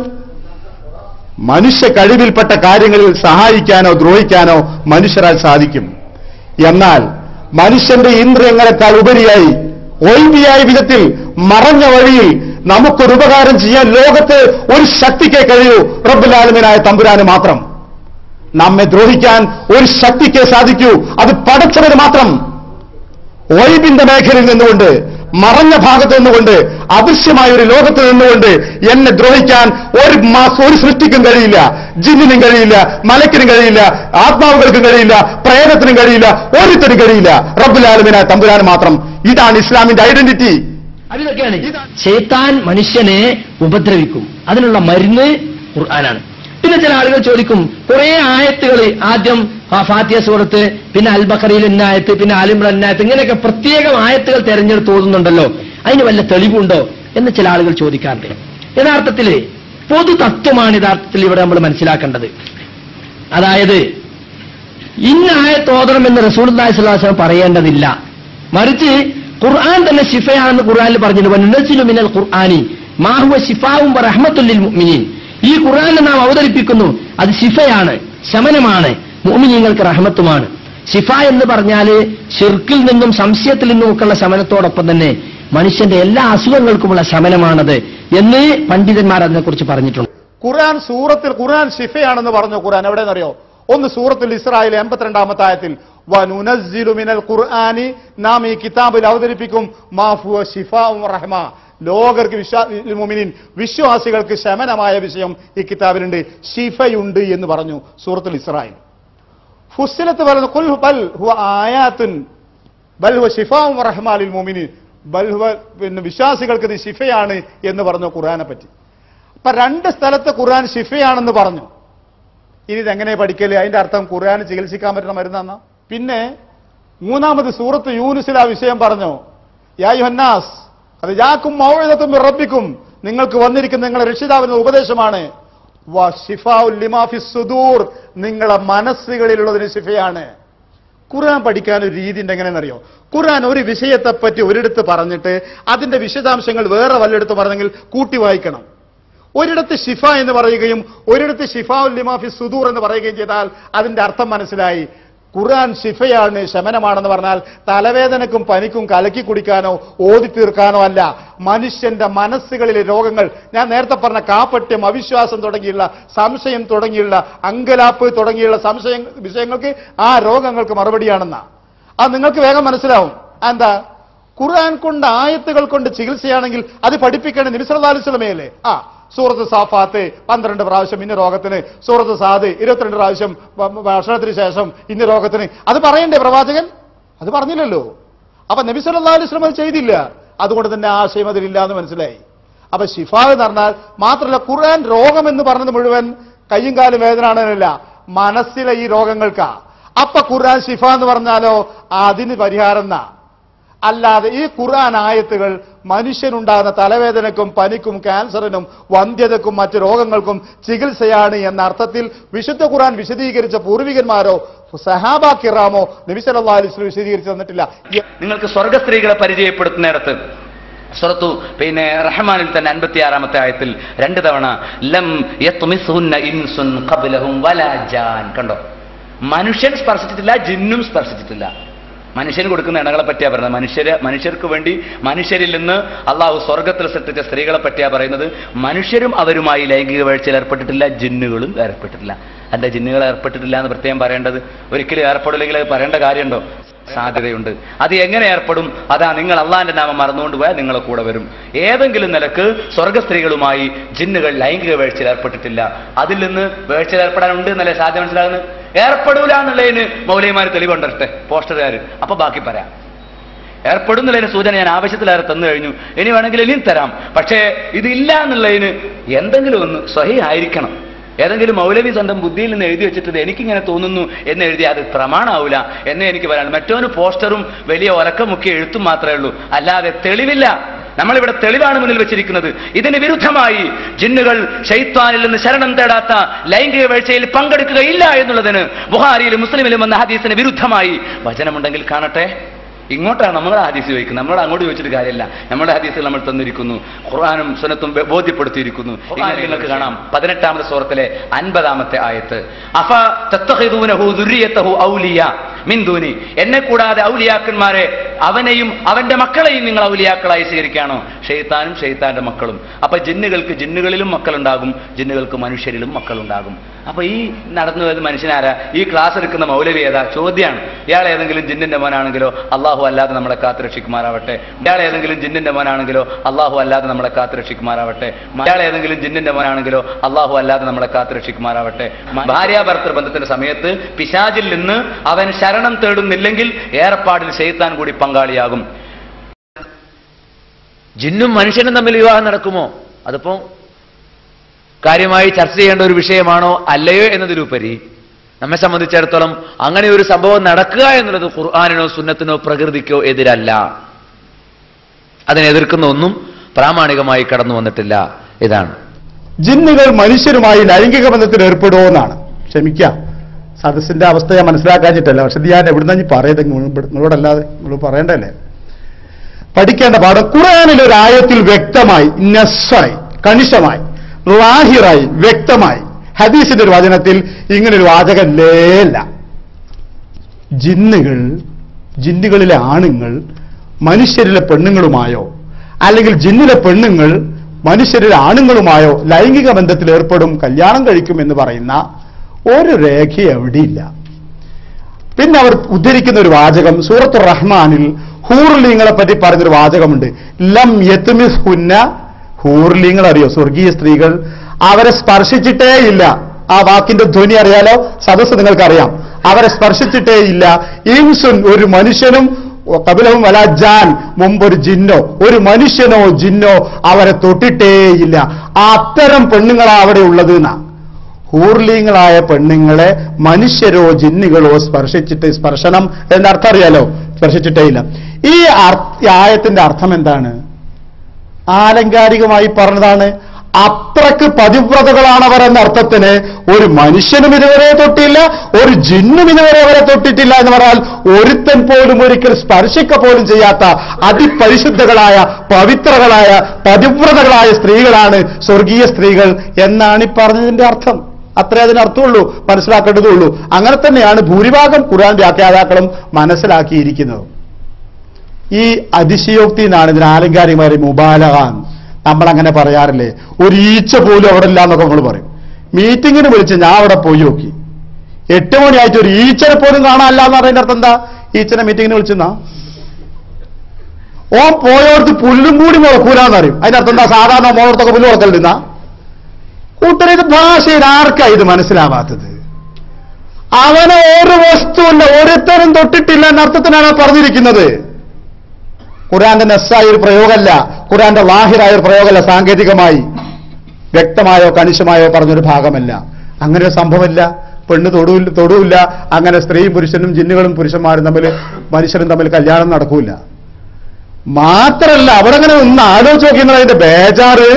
മനുഷ്യ കഴിവിൽപ്പെട്ട കാര്യങ്ങളിൽ സഹായിക്കാനോ ദ്രോഹിക്കാനോ മനുഷ്യരാൽ സാധിക്കും. എന്നാൽ മനുഷ്യന്റെ ഇന്ദ്രിയങ്ങളെക്കാൾ ഉപരിയായി ഒഴിവിയായ വിധത്തിൽ മറഞ്ഞ വഴിയിൽ നമുക്കൊരു ഉപകാരം ചെയ്യാൻ ലോകത്ത് ഒരു ശക്തിക്കേ കഴിയൂ, റബ്ബുൽ ആലമീനായ തമ്പുരാന് മാത്രം. നമ്മെ ദ്രോഹിക്കാൻ ഒരു ശക്തിക്കേ സാധിക്കൂ, അത് പടച്ചവന് മാത്രം. ഒഴിവിന്റെ മേഖലയിൽ നിന്നുകൊണ്ട്, മറഞ്ഞ ഭാഗത്ത് നിന്നുകൊണ്ട്, അദൃശ്യമായ ഒരു ലോകത്ത് നിന്നുകൊണ്ട് എന്നെ ദ്രോഹിക്കാൻ ഒരു മാസം ഒരു സൃഷ്ടിക്കും കഴിയില്ല. ജിന്നിനും കഴിയില്ല, മലക്കിനും കഴിയില്ല, ആത്മാവുകൾക്കും കഴിയില്ല, പ്രേതത്തിനും കഴിയില്ല, ഒരുത്തനും കഴിയില്ല. റബ്ബുൽ ആലമീനായ തമ്പുരാന് മാത്രം. ഇതാണ് ഇസ്ലാമിന്റെ ഐഡന്റിറ്റി. അതിലൊക്കെയാണ് ശൈത്താൻ മനുഷ്യനെ ഉപദ്രവിക്കും. അതിനുള്ള മരുന്ന് ഖുർആനാണ്. പിന്നെ ചില ആളുകൾ ചോദിക്കും, കുറെ ആയത്തുകൾ, ആദ്യം ഫാത്തിഹ സൂറത്ത്, പിന്നെ അൽ ബഖറയിൽ ഇന്നായത്ത്, പിന്നെ ആൽ ഇംറാൻ ഇന്നായത്ത്, ഇങ്ങനെയൊക്കെ പ്രത്യേകം ആയത്തുകൾ തെരഞ്ഞെടുത്ത് ഓതുന്നുണ്ടല്ലോ, അതിന് വല്ല തെളിവുണ്ടോ എന്ന് ചില ആളുകൾ ചോദിക്കാറുണ്ട്. യഥാർത്ഥത്തിൽ പൊതു തത്വമാണ് യഥാർത്ഥത്തിൽ ഇവിടെ നമ്മൾ മനസ്സിലാക്കേണ്ടത്. അതായത് ഇന്ന ആയത്ത് ഓതണം എന്ന് റസൂലുള്ളാഹി സ്വല്ലല്ലാഹു അലൈഹി വസല്ലം പറയേണ്ടതില്ല. മറിച്ച് ഖുർആൻ തന്നെ ശിഫയാണെന്ന് ഖുർആനിൽ പറഞ്ഞിട്ടുണ്ട്. വനുനസ്സിലു മിനൽ ഖുർആനി മാ ഹുവ ശിഫാഉൻ വറഹ്മത്തുൽ ലിൽ മുഅ്മിനീൻ. ഈ ഖുർആനിൽ നാം അവതരിപ്പിക്കുന്നു, അത് ശിഫയാണ്, ശമനമാണ്, മുഅ്മിനീങ്ങൾക്ക് റഹ്മത്തുമാണ്. ശിഫ എന്ന് പറഞ്ഞാല് ശിർക്കിൽ നിന്നും സംശയത്തിൽ നിന്നുമൊക്കെയുള്ള ശമനത്തോടൊപ്പം തന്നെ മനുഷ്യന്റെ എല്ലാ അസുഖങ്ങൾക്കുമുള്ള ശമനമാണത് എന്ന് പണ്ഡിതന്മാർ അതിനെക്കുറിച്ച് പറഞ്ഞിട്ടുണ്ട്. ഖുർആൻ സൂറത്തിൽ ഖുർആൻ ശിഫയാണെന്ന് പറഞ്ഞു. ഖുർആൻ എവിടെയെന്നറിയോ? ഒന്ന് സൂറത്തുൽ ഇസ്രായിലെ എൺപത്തിരണ്ടാമത്തെ ആയത്തിൽ വനുനസ്സിലു മിനൽ ഖുർആനി, നാം ഈ കിതാബിൽ അവതരിപ്പിക്കും മാ ഹുവ ശിഫാഉൻ വറഹ്മ, ലോകർക്ക് മുഅ്മിനീൻ വിശ്വാസികൾക്ക് ശമനമായ വിഷയം ഈ കിതാബിലുണ്ട്, ശിഫയുണ്ട് എന്ന് പറഞ്ഞു സൂറത്തുൽ ഇസ്രായിൽ. ഫുസ്സിലത്ത് പറഞ്ഞു ഖുൽ ബൽ ഹുവ ആയാത്തുൻ ബൽ ഹുവ ശിഫാഉൻ വറഹ്മ ലിൽ മുഅ്മിനീൻ, ബൽ ഹുവ, പിന്നെ വിശ്വാസികൾക്ക് ഇത് ശിഫയാണ് എന്ന് പറഞ്ഞു ഖുർആനെ പറ്റി. അപ്പൊ രണ്ട് സ്ഥലത്ത് ഖുർആൻ ശിഫയാണെന്ന് പറഞ്ഞു. ഇനി ഇതെങ്ങനെ പഠിക്കല്? അതിന്റെ അർത്ഥം ഖുർആന് ചികിത്സിക്കാൻ പറ്റുന്ന മരുന്നാന്ന. പിന്നെ മൂന്നാമത് സൂറത്ത് യൂനുസിൽ ആ വിഷയം പറഞ്ഞു, യാ യുഹന്നാസ് അത് ജാക്കും മൗഇദത്തും മിർ റബ്ബിക്കും, നിങ്ങൾക്ക് വന്നിരിക്കുന്ന നിങ്ങളുടെ രക്ഷിതാവിന്റെ ഉപദേശമാണ്. വ ശിഫാഉൽ ലിമാ ഫിസ് സുദൂർ, നിങ്ങളുടെ മനസ്സുകളിലുള്ളതിന് ശിഫയാണ്. ഖുർആൻ പഠിക്കാൻ ഒരു രീതി ഉണ്ട്. എങ്ങനെയെന്നറിയോ? ഖുർആൻ ഒരു വിഷയത്തെപ്പറ്റി ഒരിടത്ത് പറഞ്ഞിട്ട് അതിന്റെ വിശദാംശങ്ങൾ വേറെ വല്ലയിടത്ത് പറഞ്ഞെങ്കിൽ കൂട്ടി വായിക്കണം. ഒരിടത്ത് ശിഫ എന്ന് പറയുകയും ഒരിടത്ത് ശിഫാഉൽ ലിമാ ഫിസ് സുദൂർ എന്ന് പറയുകയും ചെയ്താൽ അതിന്റെ അർത്ഥം മനസ്സിലായി. ഖുർആൻ ശിഫയാണ്, ശമനമാണെന്ന് പറഞ്ഞാൽ തലവേദനക്കും പനിക്കും കലക്കി കുടിക്കാനോ ഓതി തീർക്കാനോ അല്ല, മനുഷ്യന്റെ മനസ്സുകളിലെ രോഗങ്ങൾ, ഞാൻ നേരത്തെ പറഞ്ഞ കാപട്യം, അവിശ്വാസം തുടങ്ങിയുള്ള സംശയം തുടങ്ങിയുള്ള അങ്കലാപ്പ് തുടങ്ങിയുള്ള സംശയ വിഷയങ്ങൾക്ക് ആ രോഗങ്ങൾക്ക് മറുപടിയാണെന്നാ. അത് നിങ്ങൾക്ക് വേഗം മനസ്സിലാവും. എന്താ? ഖുർആൻ കൊണ്ട് ആയത്തുകൾ കൊണ്ട് ചികിത്സയാണെങ്കിൽ അത് പഠിപ്പിക്കേണ്ട നബി സല്ലല്ലാഹു അലൈഹി വസല്ലമയല്ലേ? ആ സൂറത്ത് സാഫാത്ത് പന്ത്രണ്ട് പ്രാവശ്യം ഇന്ന രോഗത്തിന്, സൂറത്ത് സാദ് ഇരുപത്തിരണ്ട് പ്രാവശ്യം ഭക്ഷണത്തിന് ശേഷം ഇന്ന രോഗത്തിന്, അത് പറയണ്ടേ പ്രവാചകൻ? അത് പറഞ്ഞില്ലല്ലോ. അപ്പൊ നബി സല്ലല്ലാഹു അലൈഹി വസല്ലം അത് ചെയ്തില്ല. അതുകൊണ്ട് തന്നെ ആശയം അതിലില്ല എന്ന് മനസ്സിലായി. അപ്പൊ ശിഫ എന്ന് പറഞ്ഞാൽ മാത്രമല്ല, ഖുർആൻ രോഗം എന്ന് പറഞ്ഞത് മുഴുവൻ കയ്യും കാലും വേദനയാണെന്നല്ല, മനസ്സിലെ ഈ രോഗങ്ങൾക്കാ. അപ്പൊ ഖുർആൻ ശിഫ എന്ന് പറഞ്ഞാലോ അതിന് പരിഹാരം എന്നാ. അല്ലാതെ ഈ ഖുർആൻ ആയത്തുകൾ മനുഷ്യനുണ്ടാകുന്ന തലവേദനക്കും പനിക്കും ക്യാൻസറിനും വന്ധ്യതക്കും മറ്റു രോഗങ്ങൾക്കും ചികിത്സയാണ് എന്ന അർത്ഥത്തിൽ വിശുദ്ധ ഖുർആൻ വിശദീകരിച്ച പൂർവികന്മാരോ സഹാബ കിറാമോ നബി സല്ലല്ലാഹു അലൈഹി വസല്ലം വിശദീകരിച്ചു തന്നിട്ടില്ല. നിങ്ങൾക്ക് സ്വർഗ സ്ത്രീകളെ പരിചയപ്പെടുത്തുന്നിടത്ത് സുറത്തു പിന്നെ റഹ്മാനിൽ തന്നെ അൻപത്തിയാറാമത്തെ ആയത്തിൽ രണ്ട് തവണ ലം യത്മിസുന്ന ഇൻസുൻ ഖബ്ലഹും വലാ ജാൻ, കണ്ടോ? മനുഷ്യൻ സ്പർശിച്ചിട്ടില്ല, ജിന്നും സ്പർശിച്ചിട്ടില്ല. മനുഷ്യന് കൊടുക്കുന്ന ഇണകളെ പറ്റിയാ പറയുന്നത്. മനുഷ്യരെ മനുഷ്യർക്ക് വേണ്ടി മനുഷ്യരിൽ നിന്ന് അള്ളാഹു സ്വർഗത്തിൽ സൃഷ്ടിച്ച സ്ത്രീകളെ പറ്റിയാ പറയുന്നത്. മനുഷ്യരും അവരുമായി ലൈംഗിക വീഴ്ചയിൽ ഏർപ്പെട്ടിട്ടില്ല, ജിന്നുകളും ഏർപ്പെട്ടിട്ടില്ല. എന്താ ജിന്നുകൾ ഏർപ്പെട്ടിട്ടില്ല എന്ന് പ്രത്യേകം പറയേണ്ടത്? ഒരിക്കലും ഏർപ്പെടില്ലെങ്കിൽ അത് പറയേണ്ട കാര്യമുണ്ടോ? സാധ്യതയുണ്ട്. അത് എങ്ങനെ ഏർപ്പെടും? അതാ, നിങ്ങൾ അള്ളാന്റെ നാമം മറന്നുകൊണ്ട് പോയാൽ നിങ്ങളെ കൂടെ വരും. ഏതെങ്കിലും നിലക്ക് സ്വർഗ സ്ത്രീകളുമായി ജിന്നുകൾ ലൈംഗിക വീഴ്ചയിൽ ഏർപ്പെട്ടിട്ടില്ല. അതിൽ നിന്ന് വീഴ്ചയിൽ ഏർപ്പെടാനുണ്ട് എന്നല്ലേ സാധ്യത മനസ്സിലാകുന്നത്? ഏർപ്പെടൂല എന്നുള്ളതിന് മൗലവിമാർ തെളിവുണ്ടട്ടെ, പോസ്റ്ററുകാർ, അപ്പൊ ബാക്കി പറയാം. ഏർപ്പെടുന്നതിന് സൂചന ഞാൻ ആവശ്യത്തിലേറെ തന്നു കഴിഞ്ഞു, ഇനി വേണമെങ്കിൽ ഇനിയും തരാം. പക്ഷേ ഇതില്ല എന്നുള്ളതിന് എന്തെങ്കിലും ഒന്ന് സ്വഹീഹ് ആയിരിക്കണം. ഏതെങ്കിലും മൗലവി സ്വന്തം ബുദ്ധിയിൽ നിന്ന് എഴുതി വെച്ചിട്ട് എനിക്കിങ്ങനെ തോന്നുന്നു എന്ന് എഴുതി അത് പ്രമാണമാവില്ല എന്നേ എനിക്ക് പറയാനുള്ളൂ. മറ്റോന് പോസ്റ്ററും വലിയ ഒലക്കമുക്കി എഴുത്തും മാത്രമേ ഉള്ളൂ, അല്ലാതെ തെളിവില്ല. നമ്മളിവിടെ തെളിവാണ് മുന്നിൽ വെച്ചിരിക്കുന്നത്. ഇതിന് വിരുദ്ധമായി ജിന്നുകൾ ശൈത്വാനിൽ നിന്ന് ശരണം തേടാത്ത ലൈംഗിക വീഴ്ചയിൽ പങ്കെടുക്കുകയില്ല എന്നുള്ളതിന് ബുഖാരിയിലും മുസ്ലിമിലും വന്ന ഹദീസിന് വിരുദ്ധമായി വചനമുണ്ടെങ്കിൽ കാണട്ടെ. ഇങ്ങോട്ടാണ് നമ്മുടെ ഹദീസ് ചോദിക്കുന്നത്, നമ്മളോട് അങ്ങോട്ട് ചോദിച്ചിട്ട് കാര്യമില്ല. നമ്മുടെ ഹദീസിൽ നമ്മൾ തന്നിരിക്കുന്നു, ഖുർആനും സുന്നത്തും ബോധ്യപ്പെടുത്തിയിരിക്കുന്നു. നിങ്ങൾക്ക് കാണാം പതിനെട്ടാമത്തെ സൂറത്തിലെ അൻപതാമത്തെ ആയത്ത്, അഫ തത്തഖിദൂനഹു ദുർരിയതഹു ഔലിയ മിൻ ദൂനി, എന്നെ കൂടാതെ ഔലിയാക്കന്മാരെ, അവനെയും അവന്റെ മക്കളെയും നിങ്ങൾ ഔലിയാക്കളായി സ്വീകരിക്കുകയാണോ? ഷെയ്ത്താനും ഷെയ്ത്താന്റെ മക്കളും. അപ്പൊ ജിന്നുകൾക്ക് ജിന്നുകളിലും മക്കളുണ്ടാകും, ജിന്നുകൾക്ക് മനുഷ്യരിലും മക്കളുണ്ടാകും. അപ്പൊ ഈ നടന്നു വരുന്ന മനുഷ്യനാരാ? ഈ ക്ലാസ് എടുക്കുന്ന മൗലവി ഏതാ? ചോദ്യമാണ്. ഇയാൾ ഏതെങ്കിലും ജിന്നിന്റെ മോനാണെങ്കിലോ അള്ളാഹു അല്ലാതെ നമ്മളെ കാത്തുരക്ഷിക്കുമാറാവട്ടെ. ഇയാൾ ഏതെങ്കിലും ജിന്നിന്റെ മോനാണെങ്കിലോ അള്ളാഹു അല്ലാതെ നമ്മളെ കാത്തുരക്ഷിക്കുമാറാവട്ടെ. ഇയാൾ ഏതെങ്കിലും ജിന്നിന്റെ മോനാണെങ്കിലോ അള്ളാഹു അല്ലാതെ നമ്മളെ കാത്തുരക്ഷിക്കുമാറാവട്ടെ. ഭാര്യാഭർത്തൃ ബന്ധത്തിന്റെ സമയത്ത് പിശാചിൽ നിന്ന് അവൻ ശരണം തേടുന്നില്ലെങ്കിൽ ഏർപ്പാടിൽ ശൈത്താൻ കൂടി പങ്കാളിയാകും. ജിന്നും മനുഷ്യനും തമ്മിൽ വിവാഹം നടക്കുമോ? അതിപ്പോ കാര്യമായി ചർച്ച ചെയ്യേണ്ട ഒരു വിഷയമാണോ അല്ലയോ എന്നതിലുപരി നമ്മെ സംബന്ധിച്ചിടത്തോളം അങ്ങനെ ഒരു സംഭവം നടക്കുക എന്നുള്ളത് ഖുർആനിനോ സുന്നത്തിനോ പ്രകൃതിക്കോ എതിരല്ല. അതിനെതിർക്കുന്ന ഒന്നും പ്രാമാണികമായി കടന്നു വന്നിട്ടില്ല. ഇതാണ് ജിന്നുകൾ മനുഷ്യരുമായി ലൈംഗിക ബന്ധത്തിൽ ഏർപ്പെടുമോ എന്നാണ്. ക്ഷമിക്കാം, സദസ്സിന്റെ അവസ്ഥ ഞാൻ മനസ്സിലാക്കാഞ്ഞിട്ടല്ല. പക്ഷെ ഞാൻ എവിടുന്ന നീ പറയത് നിങ്ങളോടല്ലാതെ നിങ്ങൾ പറയണ്ടല്ലേ. പഠിക്കേണ്ട പാഠം ഖുർആനിൽ ഒരു ആയത്തിൽ വ്യക്തമായി, നസ്സായി, കണിശമായി, ലാഹിറായി, വ്യക്തമായി, ഹദീസിന്റെ ഒരു വചനത്തിൽ ഇങ്ങനൊരു വാചകല്ലേല്ല. ജിന്നുകൾ, ജിന്നുകളിലെ ആണുങ്ങൾ മനുഷ്യരിലെ പെണ്ണുങ്ങളുമായോ അല്ലെങ്കിൽ ജിന്നിലെ പെണ്ണുങ്ങൾ മനുഷ്യരിലെ ആണുങ്ങളുമായോ ലൈംഗിക ബന്ധത്തിൽ ഏർപ്പെടും, കല്യാണം കഴിക്കും എന്ന് പറയുന്ന ഒരു രേഖ എവിടെയില്ല. പിന്നെ അവർ ഉദ്ധരിക്കുന്ന ഒരു വാചകം സൂറത്തുർ റഹ്മാനിൽ ഹൂർലിങ്ങളെ പറ്റി പറഞ്ഞൊരു വാചകമുണ്ട്. ലം യത്മിസ് ഹുന്ന, ഹൂർലിങ്ങൾ അറിയോ? സ്വർഗീയ സ്ത്രീകൾ, അവരെ സ്പർശിച്ചിട്ടേ ഇല്ല. ആ വാക്കിന്റെ ധ്വനി അറിയാലോ, സദസ്സ് നിങ്ങൾക്കറിയാം. അവരെ സ്പർശിച്ചിട്ടേ ഇല്ല. ഇൻസുൻ, ഒരു മനുഷ്യനും, കബിലവും വലാ ജാൻ, മുമ്പൊരു ജിന്നോ, ഒരു മനുഷ്യനോ ജിന്നോ അവരെ തൊട്ടിട്ടേയില്ല. അത്തരം പെണ്ണുങ്ങളാ അവിടെ ഉള്ളത് എന്നാ. ഹൂർലീങ്ങളായ പെണ്ണുങ്ങളെ മനുഷ്യരോ ജിന്നുകളോ സ്പർശിച്ചിട്ട്, സ്പർശനം എന്ന അർത്ഥം അറിയാലോ, സ്പർശിച്ചിട്ടേ ഇല്ല. ഈ ആയത്തിന്റെ അർത്ഥം എന്താണ്? ആലങ്കാരികമായി പറഞ്ഞതാണ്. അത്രക്ക് പതിവ്രതകളാണ് അവർ എന്ന അർത്ഥത്തിന് ഒരു മനുഷ്യനും ഇതുവരെ തൊട്ടില്ല, ഒരു ജിന്നും ഇതുവരെ അവരെ തൊട്ടിട്ടില്ല എന്ന് പറഞ്ഞാൽ ഒരുത്തൻ പോലും ഒരിക്കൽ സ്പർശിക്ക പോലും ചെയ്യാത്ത അതിപരിശുദ്ധകളായ, പവിത്രകളായ, പതിവ്രതകളായ സ്ത്രീകളാണ് സ്വർഗീയ സ്ത്രീകൾ എന്നാണ് ഈ പറഞ്ഞതിന്റെ അർത്ഥം. അത്രേ അതിനർത്ഥമുള്ളൂ, മനസ്സിലാക്കേണ്ടതുള്ളൂ. അങ്ങനെ തന്നെയാണ് ഭൂരിഭാഗം ഖുർആൻ വ്യാഖ്യാതാക്കളും മനസ്സിലാക്കിയിരിക്കുന്നത്. ഈ അതിശയോക്തി എന്നാണ് ഇതിന് ആലങ്കാരികമായ മുബാലഗാൻ. നമ്മളങ്ങനെ പറയാറില്ലേ, ഒരു ഈച്ച പോലും അവിടെ ഇല്ല എന്നൊക്കെ നമ്മൾ പറയും. മീറ്റിങ്ങിന് വിളിച്ച് ഞാൻ അവിടെ പോയി നോക്കി, എട്ട് മണിയായിട്ട് ഒരു ഈച്ചനെ പോലും കാണാനല്ല എന്ന് പറയുന്നതിന്റെ അർത്ഥം എന്താ? ഈച്ചനെ മീറ്റിങ്ങിന് വിളിച്ചെന്നാ ഓ പോയോടത്ത് പുല്ലും കൂടി മുളക്കൂലെന്നറിയും. അതിന്റെ അർത്ഥം എന്താ? സാധാരണ മോളത്തൊക്കെ പുല്ല് മുളക്കലുണ്ടെന്നാ. കൂട്ടരത് ഭാഷയിൽ ആർക്കാ ഇത് മനസ്സിലാവാത്തത്? അവനെ ഒരു വസ്തുവില്ല, ഒരുത്തരും തൊട്ടിട്ടില്ല എന്ന അർത്ഥത്തിനാണ് പറഞ്ഞിരിക്കുന്നത്. ഖുർആന്റെ നസ്സായ ഒരു പ്രയോഗമല്ല, ഖുർആന്റെ ലാഹിറായ ഒരു പ്രയോഗമല്ല, സാങ്കേതികമായി വ്യക്തമായോ കണിശമായോ പറഞ്ഞൊരു ഭാഗമല്ല. അങ്ങനെ ഒരു സംഭവമില്ല. പെണ്ണ് തൊടൂല്ല തൊടൂല്ല അങ്ങനെ സ്ത്രീയും പുരുഷനും ജിന്നുകളും പുരുഷന്മാരും തമ്മിൽ, മനുഷ്യരും തമ്മിൽ കല്യാണം നടക്കൂല. മാത്രല്ല അവിടെ അങ്ങനെ ഒന്ന് ആലോചിച്ച് നോക്കിയെന്നാൽ അതിന്റെ ബേജാറ്,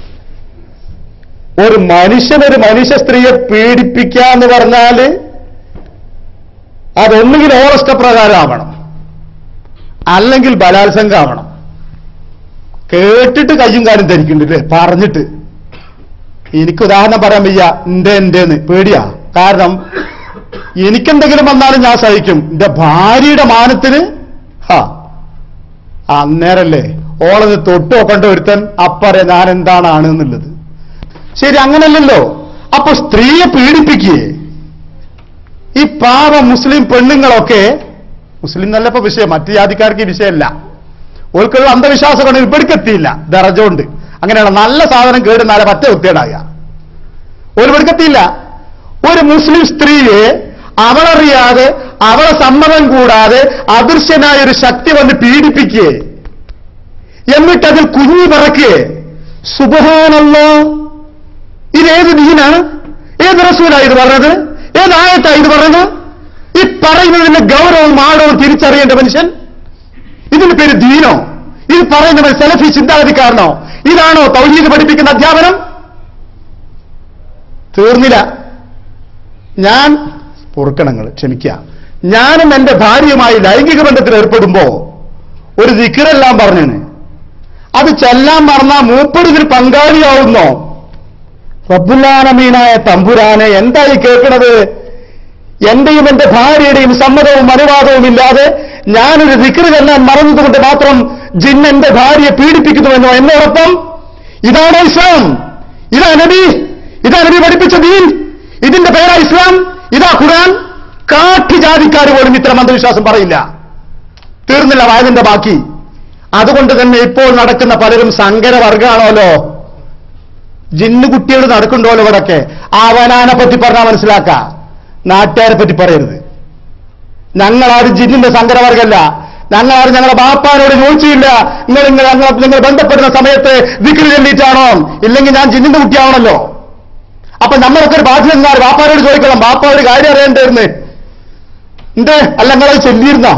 ഒരു മനുഷ്യനൊരു മനുഷ്യ സ്ത്രീയെ പീഡിപ്പിക്കാന്ന് പറഞ്ഞാല് അതൊന്നുകിൽ ഓളഷ്ടപ്രകാരമാവണം, അല്ലെങ്കിൽ ബലാത്സംഗമാവണം. കേട്ടിട്ട് കയ്യും കാലും ധരിക്കുന്നുണ്ട് പറഞ്ഞിട്ട്. എനിക്ക് ഉദാഹരണം പറയാൻ വയ്യ, എന്റെ എന്റേന്ന് പേടിയാ. കാരണം എനിക്കെന്തെങ്കിലും വന്നാലും ഞാൻ സഹിക്കും. എന്റെ ഭാര്യയുടെ മാനത്തിന് ഹാ അന്നേരല്ലേ ഓളത് തൊട്ട് നോക്കണ്ട ഒരുത്തൻ അപ്പറേ ഞാൻ എന്താണാണ് എന്നുള്ളത്. ശരി, അങ്ങനല്ലല്ലോ. അപ്പൊ സ്ത്രീയെ പീഡിപ്പിക്കുകയെ ഈ പാവ മുസ്ലിം പെണ്ണുങ്ങളൊക്കെ, മുസ്ലിം നല്ലപ്പോ വിഷയം, മറ്റു ജാതിക്കാർക്ക് ഈ വിഷയമല്ല, ഓർക്കുള്ള അന്ധവിശ്വാസമാണ് ഇവിടേക്കെത്തിയില്ല. ദറജുണ്ട്. അങ്ങനെയാണ് നല്ല സാധനം കേടുന്നാലെ പറ്റ വൃത്തിയേടാകുക. ഒരു വെടുക്കെത്തിയില്ല. ഒരു മുസ്ലിം സ്ത്രീയെ അവളറിയാതെ അവളെ സമ്മതം കൂടാതെ അദൃശ്യനായ ഒരു ശക്തി വന്ന് പീഡിപ്പിക്കേ, എന്നിട്ടതിൽ കുഞ്ഞു പിറക്കേ. സുബ്ഹാനല്ലാഹ്, ഇതേത് ദീനാണ്? ഏത് റസൂലാ ഇത് പറഞ്ഞത്? ഏതായത്താ ഇത് പറഞ്ഞത്? ഈ പറയുന്നതിന്റെ ഗൗരവവും ആഴവും തിരിച്ചറിയേണ്ട മനുഷ്യൻ. ഇതിന് പേര് ദീനോ? ഇത് പറയുന്നവൻ സലഫി ചിന്താഗതിക്കാരനോ? ഇതാണോ തൗഹീദ് പഠിപ്പിക്കുന്ന അധ്യാപനം? തീർന്നില്ല. ഞാൻ പൊറുക്കണങ്ങൾ ക്ഷമിക്കുക. ഞാനും എന്റെ ഭാര്യയുമായി ലൈംഗിക ബന്ധത്തിൽ ഏർപ്പെടുമ്പോ ഒരു ദിക്റെല്ലാം പറഞ്ഞേന്, അത് ചെല്ലാൻ പറഞ്ഞാൽ മൂപ്പടിതിൽ പങ്കാളിയാവുന്നോ? റബ്ബുൽ-ആലമീനായ തമ്പുരാനെ എന്തായി കേൾക്കണത്? എന്റെയും എന്റെ ഭാര്യയുടെയും സമ്മതവും അനുവാദവും ഇല്ലാതെ ഞാനൊരു ദിക്ർ ചെല്ലാൻ മറന്നതുകൊണ്ട് മാത്രം ജിന്ന് എന്റെ ഭാര്യയെ പീഡിപ്പിക്കുന്നുവെന്നോ എന്നോടൊപ്പം? ഇതാണോ ഇസ്ലാം? ഇതാ നബി? ഇതാ നബി പഠിപ്പിച്ച ദീൻ? ഇതിന്റെ പേരാ ഇസ്ലാം? ഇതാ ഖുർആൻ? കാട്ടി ജാതിക്കാർ പോലും ഇത്തരം അന്ധവിശ്വാസം പറയില്ല. തീർന്നില്ല വായതിന്റെ ബാക്കി. അതുകൊണ്ട് തന്നെ ഇപ്പോൾ നടക്കുന്ന പലരും സങ്കരവർഗാണല്ലോ. ജിന്നു കുട്ടികൾ നടക്കുന്നുണ്ടല്ലോ ഇവിടൊക്കെ. അവനാനെ പറ്റി പറഞ്ഞാൽ മനസ്സിലാക്ക, നാട്ടുകാരെ പറ്റി പറയരുത്. ഞങ്ങളാരും ജിന്നിന്റെ സങ്കരവർഗമല്ല. ഞങ്ങളാരും ഞങ്ങളെ ബാപ്പാനോട് ചോദിച്ചില്ല നിങ്ങൾ നിങ്ങൾ നിങ്ങൾ ബന്ധപ്പെടുന്ന സമയത്ത് ദിക്ർ ചൊല്ലിയിട്ടാണോ, ഇല്ലെങ്കിൽ ഞാൻ ജിന്നിന്റെ കുട്ടിയാവണല്ലോ. അപ്പൊ നമ്മളൊക്കെ ഒരു ബാധ്യത എന്നാൽ ബാപ്പാനോട് ചോദിക്കണം, ബാപ്പ ഒരു കാര്യം അറിയേണ്ടിരുന്നേ എന്തേ അല്ല നിങ്ങളത് ചൊല്ലിയിരുന്നോ?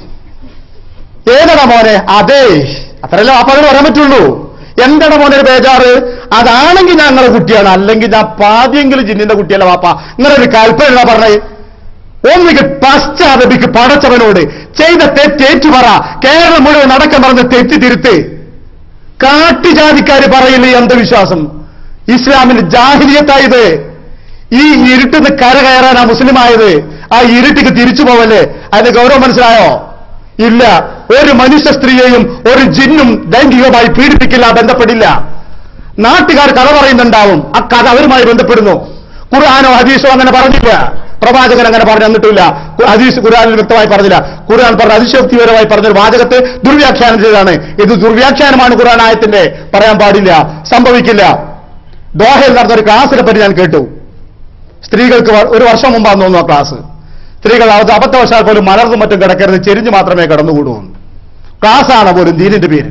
ഏതാ മോനെ? അതെ, അത്രയല്ലേ ബാപ്പാനോട് പറയാൻ പറ്റുള്ളൂ. എന്താണ് മോനെ ഒരു ബേജാറ്? അതാണെങ്കിൽ ഞങ്ങളുടെ കുട്ടിയാണ്, അല്ലെങ്കിൽ ഞാൻ പാതിയെങ്കിലും ജിന്നിന്റെ കുട്ടിയല്ല ബാപ്പ. നിങ്ങളൊരു കൽപ്പന എന്താ പറഞ്ഞേ? ഒന്നിക്ക് പശ്ചാത്തപിക്ക് പടച്ചവനോട്, ചെയ്ത തെറ്റേറ്റു പറ, കേരളം മുഴുവൻ അടക്കം പറഞ്ഞ് തെറ്റ് തിരുത്ത്. കാട്ടുജാതിക്കാര് പറയില്ല ഈ അന്ധവിശ്വാസം. ഇസ്ലാമിന് ജാഹിലിയത്തായത്. ഈ ഇരുട്ടിന്ന് കര കയറാനാ മുസ്ലിമായത്. ആ ഇരുട്ടിക്ക് തിരിച്ചു പോവല്ലേ? അതിന്റെ ഗൗരവം മനസ്സിലായോ? ഇല്ല. ഒരു മനുഷ്യ സ്ത്രീയെയും ഒരു ജിന്നും ലൈംഗികമായി പീഡിപ്പിക്കില്ല, ബന്ധപ്പെടില്ല. നാട്ടുകാർ കഥ പറയുന്നുണ്ടാവും, ആ കഥ അവരുമായി ബന്ധപ്പെടുന്നു. ഖുർആനോ ഹദീസോ അങ്ങനെ പറഞ്ഞില്ല, പ്രവാചകൻ അങ്ങനെ പറഞ്ഞു തന്നിട്ടില്ല. ഹദീസ് ഖുർആനിൽ വ്യക്തമായി പറഞ്ഞില്ല. ഖുർആൻ പറഞ്ഞ അതിശയോക്തിപരമായി പറഞ്ഞൊരു വാചകത്തെ ദുർവ്യാഖ്യാനം ചെയ്തതാണ്. ഇത് ദുർവ്യാഖ്യാനമാണ് ഖുർആൻ ആയത്തിന്റെ, പറയാൻ പാടില്ല, സംഭവിക്കില്ല. ദോഹയിൽ നടന്നൊരു ക്ലാസിനെ പറ്റി ഞാൻ കേട്ടു. സ്ത്രീകൾക്ക് ഒരു വർഷം മുമ്പാന്ന് തോന്നുന്നു ആ ക്ലാസ്. സ്ത്രീകൾ അത് അബദ്ധവശാൽ പോലും മലർന്നും മറ്റും കിടക്കരുത്, ചെരിഞ്ഞു മാത്രമേ കടന്നുകൂടുന്നു. ക്ലാസ്സാണ് പോലും ദീനിന്റെ പേര്.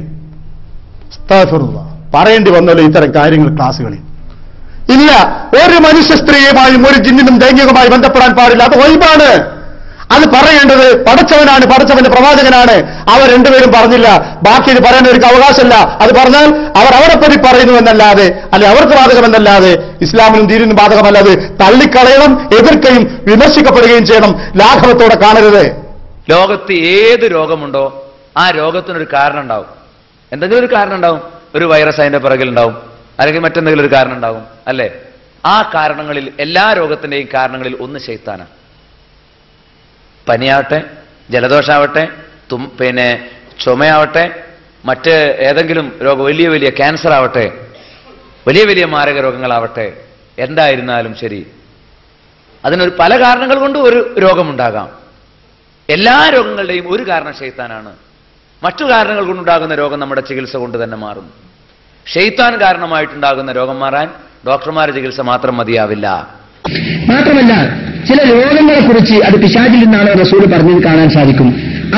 പറയേണ്ടി വന്നല്ലോ ഇത്തരം കാര്യങ്ങൾ ക്ലാസ്സുകളിൽ. ഇല്ല, ഒരു മനുഷ്യ സ്ത്രീയുമായും ഒരു ജിന്നിനും ലൈംഗികമായി ബന്ധപ്പെടാൻ പാടില്ല. അത് വൈബാണ്. അത് പറയേണ്ടത് പടച്ചവനാണ്, പടച്ചവന്റെ പ്രവാചകനാണ്. അവർ രണ്ടുപേരും പറഞ്ഞില്ല. ബാക്കി ഇത് പറയാൻ അവർക്ക് അവകാശമില്ല. അത് പറഞ്ഞാൽ അവർ അവരെ പറ്റി പറയുന്നു എന്നല്ലാതെ, അല്ലെ അവർക്ക് ബാധകമെന്നല്ലാതെ ഇസ്ലാമിനും ദീനിനും ബാധകമല്ലാതെ തള്ളിക്കളയണം, എതിർക്കുകയും വിമർശിക്കപ്പെടുകയും ചെയ്യണം. ലാഘവത്തോടെ കാണരുത്. ലോകത്ത് ഏത് രോഗമുണ്ടോ ആ രോഗത്തിനൊരു കാരണം ഉണ്ടാവും. എന്തെങ്കിലും ഒരു കാരണം ഉണ്ടാവും. ഒരു വൈറസ് അതിന്റെ പിറകിലുണ്ടാവും, അല്ലെങ്കിൽ മറ്റെന്തെങ്കിലും ഒരു കാരണം ഉണ്ടാവും, അല്ലേ? ആ കാരണങ്ങളിൽ, എല്ലാ രോഗത്തിന്റെയും കാരണങ്ങളിൽ ഒന്ന് ശൈത്താനാണ്. പനിയാവട്ടെ, ജലദോഷാവട്ടെ, തും പിന്നെ ചുമയാവട്ടെ, മറ്റ് ഏതെങ്കിലും രോഗം, വലിയ വലിയ ക്യാൻസർ ആവട്ടെ, വലിയ വലിയ മാരക രോഗങ്ങളാവട്ടെ, എന്തായിരുന്നാലും ശരി, അതിനൊരു പല കാരണങ്ങൾ കൊണ്ട് ഒരു രോഗമുണ്ടാകാം. എല്ലാ രോഗങ്ങളുടെയും ഒരു കാരണം ശൈത്താനാണ്. മറ്റു കാരണങ്ങൾ കൊണ്ടുണ്ടാകുന്ന രോഗം നമ്മുടെ ചികിത്സ കൊണ്ട് തന്നെ മാറും. ശൈത്താൻ കാരണമായിട്ടുണ്ടാകുന്ന രോഗം മാറാൻ ഡോക്ടർമാരുടെ ചികിത്സ മാത്രം മതിയാവില്ല. മാത്രമല്ല ചില രോഗങ്ങളെ കുറിച്ച് അത് പിശാചിൽ നിന്നാണ് റസൂൽ പറഞ്ഞത് കാണാൻ സാധിക്കും.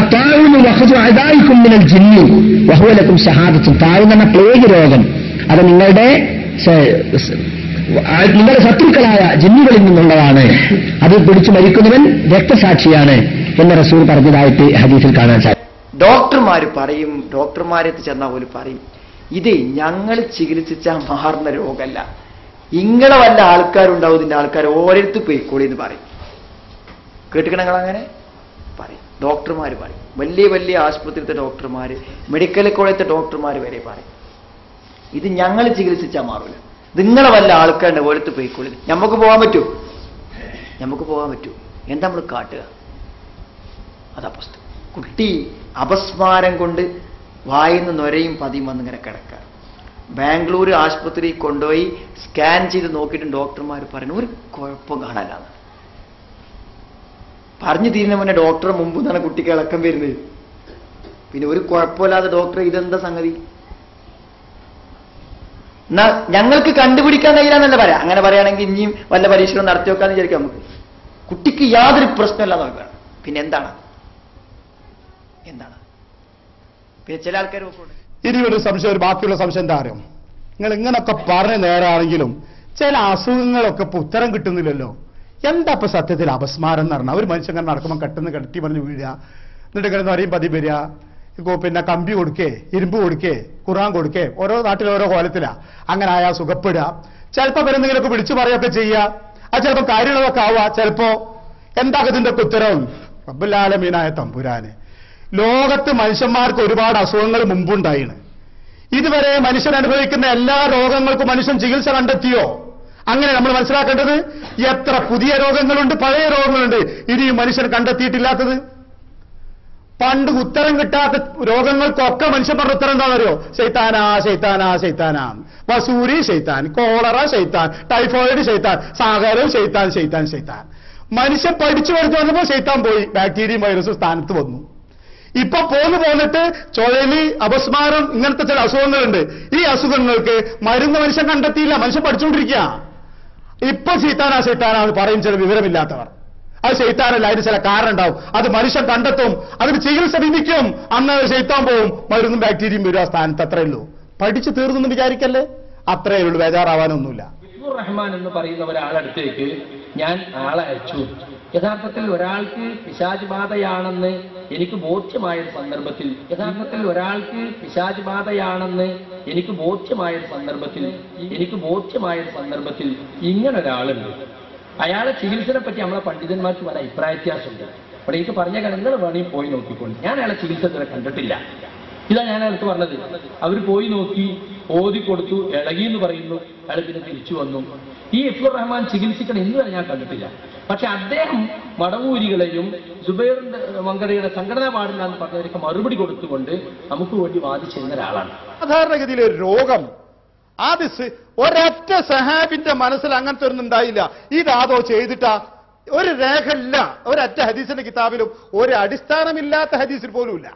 താഴ്ന്ന പ്ലേഗ് രോഗം, അത് നിങ്ങളുടെ നിങ്ങളുടെ ശത്രുക്കളായ ജിന്നുകളിൽ നിന്നുള്ളതാണ്. അത് പിടിച്ചു മരിക്കുന്നവൻ രക്തസാക്ഷിയാണ് എന്ന് റസൂൽ പറഞ്ഞതായിട്ട് ഹദീസിൽ കാണാൻ സാധിക്കും. ഡോക്ടർമാർ പറയും, ഡോക്ടർമാരെത്തി ചെന്നാൽ പോലും പറയും, ഇത് ഞങ്ങൾ ചികിത്സിച്ചാൽ മാറുന്ന രോഗമല്ല, ഇങ്ങളെ വല്ല ആൾക്കാരുണ്ടാവും, ഇതിന്റെ ആൾക്കാർ ഓരോരുത്തർ പോയിക്കോളി എന്ന് പറയും. കേട്ടിക്കണ നിങ്ങൾ അങ്ങനെ പറയും. ഡോക്ടർമാർ പറയും, വലിയ വലിയ ആശുപത്രിയിലത്തെ ഡോക്ടർമാർ, മെഡിക്കൽ കോളേജിലത്തെ ഡോക്ടർമാർ വരെ പറയും, ഇത് ഞങ്ങൾ ചികിത്സിച്ചാൽ മാറില്ല, നിങ്ങളെ വല്ല ആൾക്കാരുടെ ഓരോരുത്തർ പോയിക്കോളി. നമുക്ക് പോകാൻ പറ്റൂ? നമുക്ക് പോകാൻ പറ്റൂ. എന്താ നമ്മൾ കാട്ടുക? അതാ പുസ്തകം. കുട്ടി അപസ്മാരം കൊണ്ട് വായിന്ന് നൊരയും പതിയും വന്നിങ്ങനെ കിടക്കുക. ബാംഗ്ലൂർ ആശുപത്രിയിൽ കൊണ്ടുപോയി സ്കാൻ ചെയ്ത് നോക്കിയിട്ട് ഡോക്ടർമാർ പറയുന്നു ഒരു കുഴപ്പം കാണാനാണ്. പറഞ്ഞു തീരുന്ന മുന്നേ ഡോക്ടറെ മുമ്പ് നിന്നാണ് കുട്ടിക്ക് ഇളക്കം വരുന്നത്. പിന്നെ ഒരു കുഴപ്പമില്ലാതെ ഡോക്ടർ ഇതെന്താ സംഗതി? എന്നാ ഞങ്ങൾക്ക് കണ്ടുപിടിക്കാൻ കഴിയില്ലെന്നല്ല പറയാം. അങ്ങനെ പറയുകയാണെങ്കിൽ ഇനിയും വല്ല പരീക്ഷണം നടത്തി വെക്കാന്ന് വിചാരിക്കാം നമുക്ക്. കുട്ടിക്ക് യാതൊരു പ്രശ്നമല്ല നോക്കുകയാണ്. പിന്നെ എന്താണ് എന്താണ് പിന്നെ ചില ആൾക്കാർ ഇനി ഒരു സംശയം, ഒരു ബാക്കിയുള്ള സംശയം എന്താ അറിയാം, നിങ്ങൾ ഇങ്ങനൊക്കെ പറഞ്ഞ നേരാണെങ്കിലും ചില അസുഖങ്ങളൊക്കെ ഇപ്പൊ ഉത്തരം കിട്ടുന്നില്ലല്ലോ. എന്താ ഇപ്പൊ സത്യത്തിൽ അപസ്മാരം എന്ന് പറഞ്ഞാൽ? ഒരു മനുഷ്യൻ ഇങ്ങനെ നടക്കുമ്പോൾ കെട്ടുന്ന കെട്ടി പറഞ്ഞ് വീഴുക, എന്നിട്ട് ഇങ്ങനെ നരയും പതി വരിക, പിന്നെ കമ്പി കൊടുക്കേ, ഇരുമ്പ് കൊടുക്കേ, ഖുർആൻ കൊടുക്കേ, ഓരോ നാട്ടിൽ ഓരോ കോലത്തിലാ. അങ്ങനെ ആയാൽ സുഖപ്പെടുക, ചിലപ്പോ വരുന്നെങ്കിലൊക്കെ വിളിച്ചു പറയുകയൊക്കെ ചെയ്യുക. അത് ചിലപ്പോൾ കാര്യങ്ങളൊക്കെ ആവുക. ചിലപ്പോ എന്താ ഇതിന്റെ ഒക്കെ ഉത്തരവും? റബ്ബുൽ ആലമീനായ തമ്പുരാന്, ലോകത്ത് മനുഷ്യന്മാർക്ക് ഒരുപാട് അസുഖങ്ങൾ മുമ്പുണ്ടായിന്. ഇതുവരെ മനുഷ്യൻ അനുഭവിക്കുന്ന എല്ലാ രോഗങ്ങൾക്കും മനുഷ്യൻ ചികിത്സ കണ്ടെത്തിയോ? അങ്ങനെ നമ്മൾ മനസ്സിലാക്കേണ്ടത്. എത്ര പുതിയ രോഗങ്ങളുണ്ട്, പഴയ രോഗങ്ങളുണ്ട്, ഇനിയും മനുഷ്യൻ കണ്ടെത്തിയിട്ടില്ലാത്തത്. പണ്ട് ഉത്തരം കിട്ടാത്ത രോഗങ്ങൾക്കൊക്കെ മനുഷ്യൻ പറഞ്ഞ ഉത്തരം എന്താണെന്നറിയോ? ശൈത്താനാ ശൈത്താനാ ശൈത്താനാ, വസൂരി ശൈത്താൻ, കോളറ ശൈത്താൻ, ടൈഫോയിഡ് ശൈത്താൻ, സാഗരം ശൈത്താൻ, ശൈത്താൻ ശൈത്താൻ. മനുഷ്യൻ പഠിച്ചു പഠിച്ചു വന്നപ്പോൾ ശൈത്താൻ പോയി, ബാക്ടീരിയയും വൈറസും സ്ഥാനത്ത് വന്നു. ഇപ്പൊ പോന്നു പോന്നിട്ട് ചുഴലി, അപസ്മാരം, ഇങ്ങനത്തെ ചില അസുഖങ്ങളുണ്ട്. ഈ അസുഖങ്ങൾക്ക് മരുന്ന് മനുഷ്യൻ കണ്ടെത്തിയില്ല, മനുഷ്യൻ പഠിച്ചുകൊണ്ടിരിക്കുക. ഇപ്പൊ ശൈത്താനാ ശൈത്താനാ എന്ന് പറയും ചില വിവരമില്ലാത്തവർ. അത് ശൈത്താനല്ല, അതിന് ചില കാരണം ഉണ്ടാവും. അത് മനുഷ്യൻ കണ്ടെത്തും, അതിന് ചികിത്സ വിധിക്കും. അന്ന് ശൈത്താൻ പോവും, മരുന്നും ബാക്ടീരിയയും വരും ആ സ്ഥാനത്ത്. അത്രേ ഉള്ളൂ. പഠിച്ചു തീർന്നെന്ന് വിചാരിക്കല്ലേ, അത്രയേ ഉള്ളൂ, ബേജാറാവാനൊന്നുമില്ല. റഹ്മാൻ എന്ന് പറയുന്ന ഒരാളടുത്തേക്ക് ഞാൻ ആളെ അയച്ചു. യഥാർത്ഥത്തിൽ ഒരാൾക്ക് പിശാച് ബാധയാണെന്ന് എനിക്ക് ബോധ്യമായ സന്ദർഭത്തിൽ യഥാർത്ഥത്തിൽ ഒരാൾക്ക് പിശാച് ബാധയാണെന്ന് എനിക്ക് ബോധ്യമായ സന്ദർഭത്തിൽ എനിക്ക് ബോധ്യമായ സന്ദർഭത്തിൽ ഇങ്ങനെ ഒരാളുണ്ട്. അയാളെ ചികിത്സയെ പറ്റി നമ്മളെ പണ്ഡിതന്മാർക്ക് പല അഭിപ്രായ വ്യത്യാസമുണ്ട്. അപ്പോൾ എനിക്ക് പറഞ്ഞ കാര്യങ്ങൾ വേണമെങ്കിൽ പോയി നോക്കിക്കൊണ്ട്, ഞാൻ അയാളെ ചികിത്സ ഇതുവരെ കണ്ടിട്ടില്ല. ഇതാ ഞാൻ അടുത്ത് പറഞ്ഞത്. അവർ പോയി നോക്കി, ഓതി കൊടുത്തു, ഇളകി എന്ന് പറയുന്നു, അയാൾ പിന്നെ തിരിച്ചു വന്നു. ഈ എഫ്ലുർ റഹ്മാൻ ചികിത്സിക്കണം ഇന്ന് വരെ ഞാൻ കണ്ടിട്ടില്ല. പക്ഷെ അദ്ദേഹം മടവൂരികളെയും സുബൈറിന്റെ മങ്കടയുടെ സംഘടനാ പാടില്ല എന്ന് പറഞ്ഞവരൊക്കെ മറുപടി കൊടുത്തുകൊണ്ട് നമുക്ക് വേണ്ടി വാദിച്ചിരുന്ന ഒരാളാണ്. സാധാരണഗതിയിലെ രോഗം അത് ഒരൊറ്റ സഹാബിന്റെ മനസ്സിൽ അങ്ങനത്തെ ഒന്നും ഉണ്ടായില്ല. ഇതാതോ ചെയ്തിട്ടാ ഒരു രേഖ ഇല്ല. ഒരൊറ്റ ഹദീസിന്റെ കിതാബിലും ഒരു അടിസ്ഥാനമില്ലാത്ത ഹദീസിൽ പോലും ഇല്ല.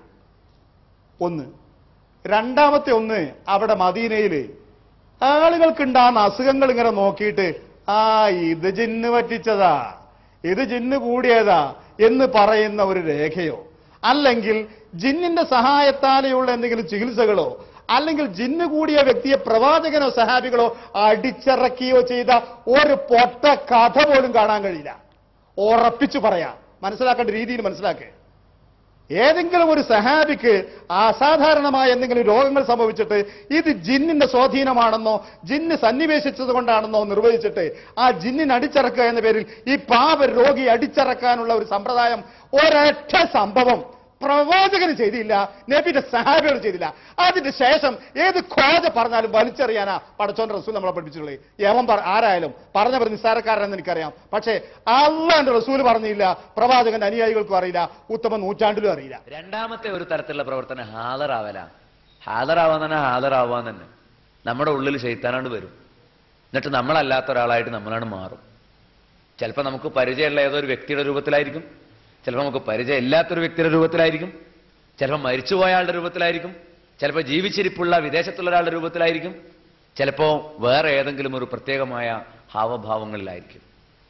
ഒന്ന്. രണ്ടാമത്തെ ഒന്ന്, അവിടെ മദീനയില് ആളുകൾക്കുണ്ടാകുന്ന അസുഖങ്ങൾ ഇങ്ങനെ നോക്കിയിട്ട് ആ ഇത് ജിന്ന് പറ്റിച്ചതാ, ഇത് ജിന്ന് കൂടിയതാ എന്ന് പറയുന്ന ഒരു രേഖയോ, അല്ലെങ്കിൽ ജിന്നിന്റെ സഹായത്താലെയുള്ള എന്തെങ്കിലും ചികിത്സകളോ, അല്ലെങ്കിൽ ജിന്ന് കൂടിയ വ്യക്തിയെ പ്രവാചകനോ സഹാബികളോ അടിച്ചിറക്കിയോ ചെയ്ത ഒരു പൊട്ട കഥ പോലും കാണാൻ കഴിയില്ല. ഉറപ്പിച്ചു പറയാം, മനസ്സിലാക്കേണ്ട രീതിയിൽ മനസ്സിലാക്കുക. ഏതെങ്കിലും ഒരു സഹാബിക്ക് അസാധാരണമായ എന്തെങ്കിലും രോഗങ്ങൾ സംഭവിച്ചിട്ട് ഇത് ജിന്നിന്റെ സ്വാധീനമാണെന്നോ ജിന്ന് സന്നിവേശിച്ചത് കൊണ്ടാണെന്നോ നിർവചിച്ചിട്ട് ആ ജിന്നിനെ അടിച്ചിറക്കുക എന്ന പേരിൽ ഈ പാപ രോഗി അടിച്ചിറക്കാനുള്ള ഒരു സമ്പ്രദായം ഒരൊറ്റ സംഭവം പ്രവാചകന് ചെയ്തില്ല, നബിയുടെ സഹാബികൾ ചെയ്തില്ല. അതിന്റെ ശേഷം ഏത് ഖ്വാജ പറഞ്ഞാലും വലിച്ചെറിയാനാ പടച്ചോന്റെ റസൂൽ നമ്മളെ പഠിപ്പിച്ചിട്ടുള്ളത്. യവൻ ആരായാലും പറഞ്ഞവർ നിസ്സാരക്കാരനെന്ന് എനിക്കറിയാം. പക്ഷേ അള്ളാന്റെ റസൂൽ പറഞ്ഞില്ല, പ്രവാചകന്റെ അനുയായികൾക്കും അറിയില്ല, ഉത്തമ നൂറ്റാണ്ടിലും അറിയില്ല. രണ്ടാമത്തെ ഒരു തരത്തിലുള്ള പ്രവർത്തനം ഹാദറാവല. ഹാദറാവാൻ തന്നെ ഹാദറാവാൻ തന്നെ നമ്മുടെ ഉള്ളിൽ ശൈത്താനാണ്ട് വരും. എന്നിട്ട് നമ്മളല്ലാത്ത ഒരാളായിട്ട് നമ്മളാണ് മാറും. ചിലപ്പോൾ നമുക്ക് പരിചയമുള്ള ഏതൊരു വ്യക്തിയുടെ രൂപത്തിലായിരിക്കും, ചിലപ്പോൾ നമുക്ക് പരിചയം ഇല്ലാത്തൊരു വ്യക്തിയുടെ രൂപത്തിലായിരിക്കും, ചിലപ്പോൾ മരിച്ചുപോയ ആളുടെ രൂപത്തിലായിരിക്കും, ചിലപ്പോൾ ജീവിച്ചിരിപ്പുള്ള വിദേശത്തുള്ള ഒരാളുടെ രൂപത്തിലായിരിക്കും, ചിലപ്പോൾ വേറെ ഏതെങ്കിലും ഒരു പ്രത്യേകമായ ഹാവഭാവങ്ങളിലായിരിക്കും.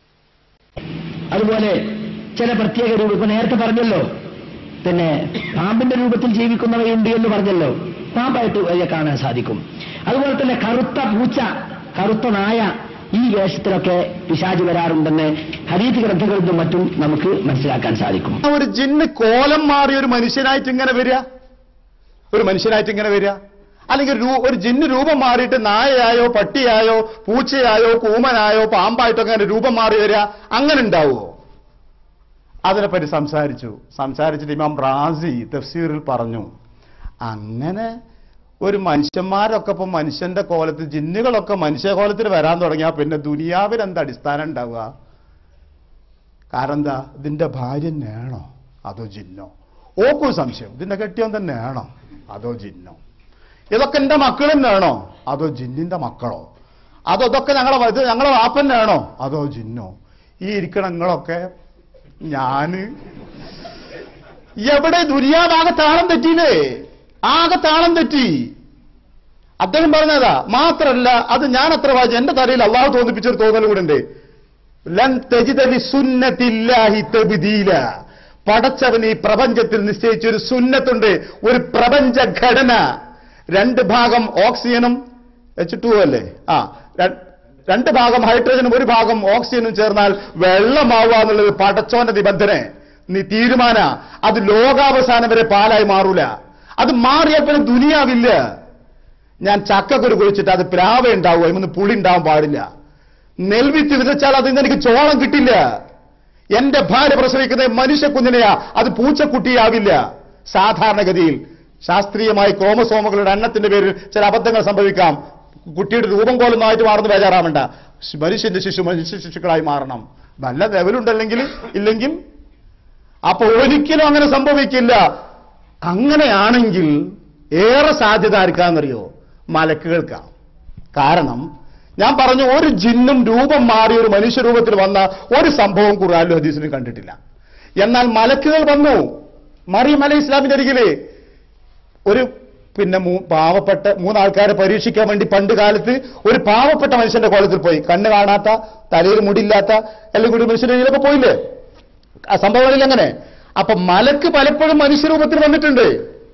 അതുപോലെ ചില പ്രത്യേക രൂപം, ഇപ്പൊ നേരത്തെ പറഞ്ഞല്ലോ, പിന്നെ പാമ്പിന്റെ രൂപത്തിൽ ജീവിക്കുന്നവയുണ്ട് എന്ന് പറഞ്ഞല്ലോ, പാമ്പായിട്ട് വലിയ കാണാൻ സാധിക്കും. അതുപോലെ തന്നെ കറുത്ത പൂച്ച, കറുത്ത നായ, ഈ വേഷത്തിലൊക്കെ പിശാച് വരാറുണ്ടെന്ന് ഹദീസ് ഗ്രന്ഥങ്ങളിൽ നിന്നും മറ്റും നമുക്ക് മനസ്സിലാക്കാൻ സാധിക്കും. ഒരു ജിന്ന് കോലം മാറി ഒരു മനുഷ്യനായിട്ട് ഇങ്ങനെ വരിക, ഒരു മനുഷ്യനായിട്ട് ഇങ്ങനെ വരിക, അല്ലെങ്കിൽ ഒരു ജിന്ന് രൂപം മാറിയിട്ട് നായയായോ പട്ടിയായോ പൂച്ചയായോ കൂമനായോ പാമ്പായിട്ടോ അങ്ങനെ രൂപം മാറി വരിക, അങ്ങനെ ഉണ്ടാവുമോ? അതിനെപ്പറ്റി സംസാരിച്ചു. സംസാരിച്ചിട്ട് ഇമാം റാസി തഫ്സീറിൽ പറഞ്ഞു, അങ്ങനെ ഒരു മനുഷ്യന്മാരൊക്കെ ഇപ്പൊ മനുഷ്യന്റെ കോലത്തിൽ, ജിന്നുകളൊക്കെ മനുഷ്യകോലത്തിൽ വരാൻ തുടങ്ങിയാൽ പിന്നെ ദുനിയാവിൽ എന്താ അടിസ്ഥാനം ഉണ്ടാവുക? കാരണം എന്താ, ഇതിന്റെ ഭാര്യ തന്നെയാണോ അതോ ജിന്നോ? ഓക്കും സംശയം, ഇതിന്റെ കെട്ടിയോൻ തന്നെയാണോ അതോ ജിന്നോ? ഇതൊക്കെ എന്റെ മക്കൾ തന്നെയാണോ അതോ ജിന്നിന്റെ മക്കളോ? അതോ ഇതൊക്കെ ഞങ്ങളെ ഞങ്ങളെ വാപ്പന്നെയാണോ അതോ ജിന്നോ? ഈ ഇരിക്കണ നിങ്ങളൊക്കെ ഞാന് എവിടെ? ദുനിയാവാകെ താളം തെറ്റിയില്ലേ? ആകെ താളം തെറ്റി. അദ്ദേഹം പറഞ്ഞതാ. മാത്രല്ല അത് ഞാൻ അത്ര വായിച്ചു, എന്റെ തലയിൽ അള്ളാഹു തോന്നിപ്പിച്ചൊരു തോന്നൽ കൂടെ ഉണ്ട്. ലൻ തജിദ ലിസുന്നത്തില്ലാഹി തബ്ദീല. പടച്ചവൻ ഈ പ്രപഞ്ചത്തിൽ നിശ്ചയിച്ച ഒരു സുന്നത്തുണ്ട്, ഒരു പ്രപഞ്ച ഘടന. രണ്ട് ഭാഗം ഓക്സിജനും എച്ച് ടു അല്ലേ, ആ രണ്ട് ഭാഗം ഹൈഡ്രജനും ഒരു ഭാഗം ഓക്സിജനും ചേർന്നാൽ വെള്ളമാവുക എന്നുള്ളത് പടച്ചോന്റെ നിബന്ധന, നീ തീരുമാന. അത് ലോകാവസാനം വരെ പാലായി മാറൂല. അത് മാറിയാൽ പിന്നെ ദുനിയാവില്ല. ഞാൻ ചക്കക്കുരു കുഴിച്ചിട്ട് അത് പ്ലാവ ഉണ്ടാവും, അതിന് പുളി ഉണ്ടാവാൻ പാടില്ല. നെൽവിത്ത് വിതച്ചാൽ അതിൽ നിന്ന് എനിക്ക് ചോളം കിട്ടില്ല. എന്റെ ഭാര്യ പ്രസവിക്കുന്ന മനുഷ്യ കുഞ്ഞിനെയാ, അത് പൂച്ചക്കുട്ടിയാവില്ല. സാധാരണഗതിയിൽ ശാസ്ത്രീയമായി ക്രോമസോമുകളുടെ എണ്ണത്തിന്റെ പേരിൽ ചില അബദ്ധങ്ങൾ സംഭവിക്കാം. കുട്ടിയുടെ രൂപം കോലൊന്നായിട്ട് മാറുന്ന ബേജാറാവണ്ട. മനുഷ്യന്റെ ശിശു മനുഷ്യ ശിശുക്കളായി മാറണം. നല്ല ലെവലുണ്ടല്ലെങ്കിൽ ഇല്ലെങ്കിൽ അപ്പൊ ഒരിക്കലും അങ്ങനെ സംഭവിക്കില്ല. അങ്ങനെയാണെങ്കിൽ ഏറെ സാധ്യത ആർക്കാന്നറിയോ? മലക്കുകൾക്കാ. കാരണം ഞാൻ പറഞ്ഞു, ഒരു ജിന്നും രൂപം മാറി ഒരു മനുഷ്യരൂപത്തിൽ വന്ന ഒരു സംഭവം ഖുർആനിലും ഹദീസിലും കണ്ടിട്ടില്ല. എന്നാൽ മലക്കുകൾ വന്നു. മറിയം അലൈഹി ഇസ്ലാമിന്റെ അരികില് ഒരു പിന്നെ പാവപ്പെട്ട മൂന്നാൾക്കാരെ പരീക്ഷിക്കാൻ വേണ്ടി പണ്ട് കാലത്ത് ഒരു പാവപ്പെട്ട മനുഷ്യന്റെ കോലത്തിൽ പോയി. കണ്ണ് കാണാത്ത, തലയിൽ മുടിയില്ലാത്ത എല്ലാം കൂടി മനുഷ്യന്റെ കയ്യിലൊക്കെ പോയില്ലേ ആ സംഭവങ്ങളിൽ. അങ്ങനെ അപ്പൊ മലക്ക് പലപ്പോഴും മനുഷ്യരൂപത്തിൽ വന്നിട്ടുണ്ട്.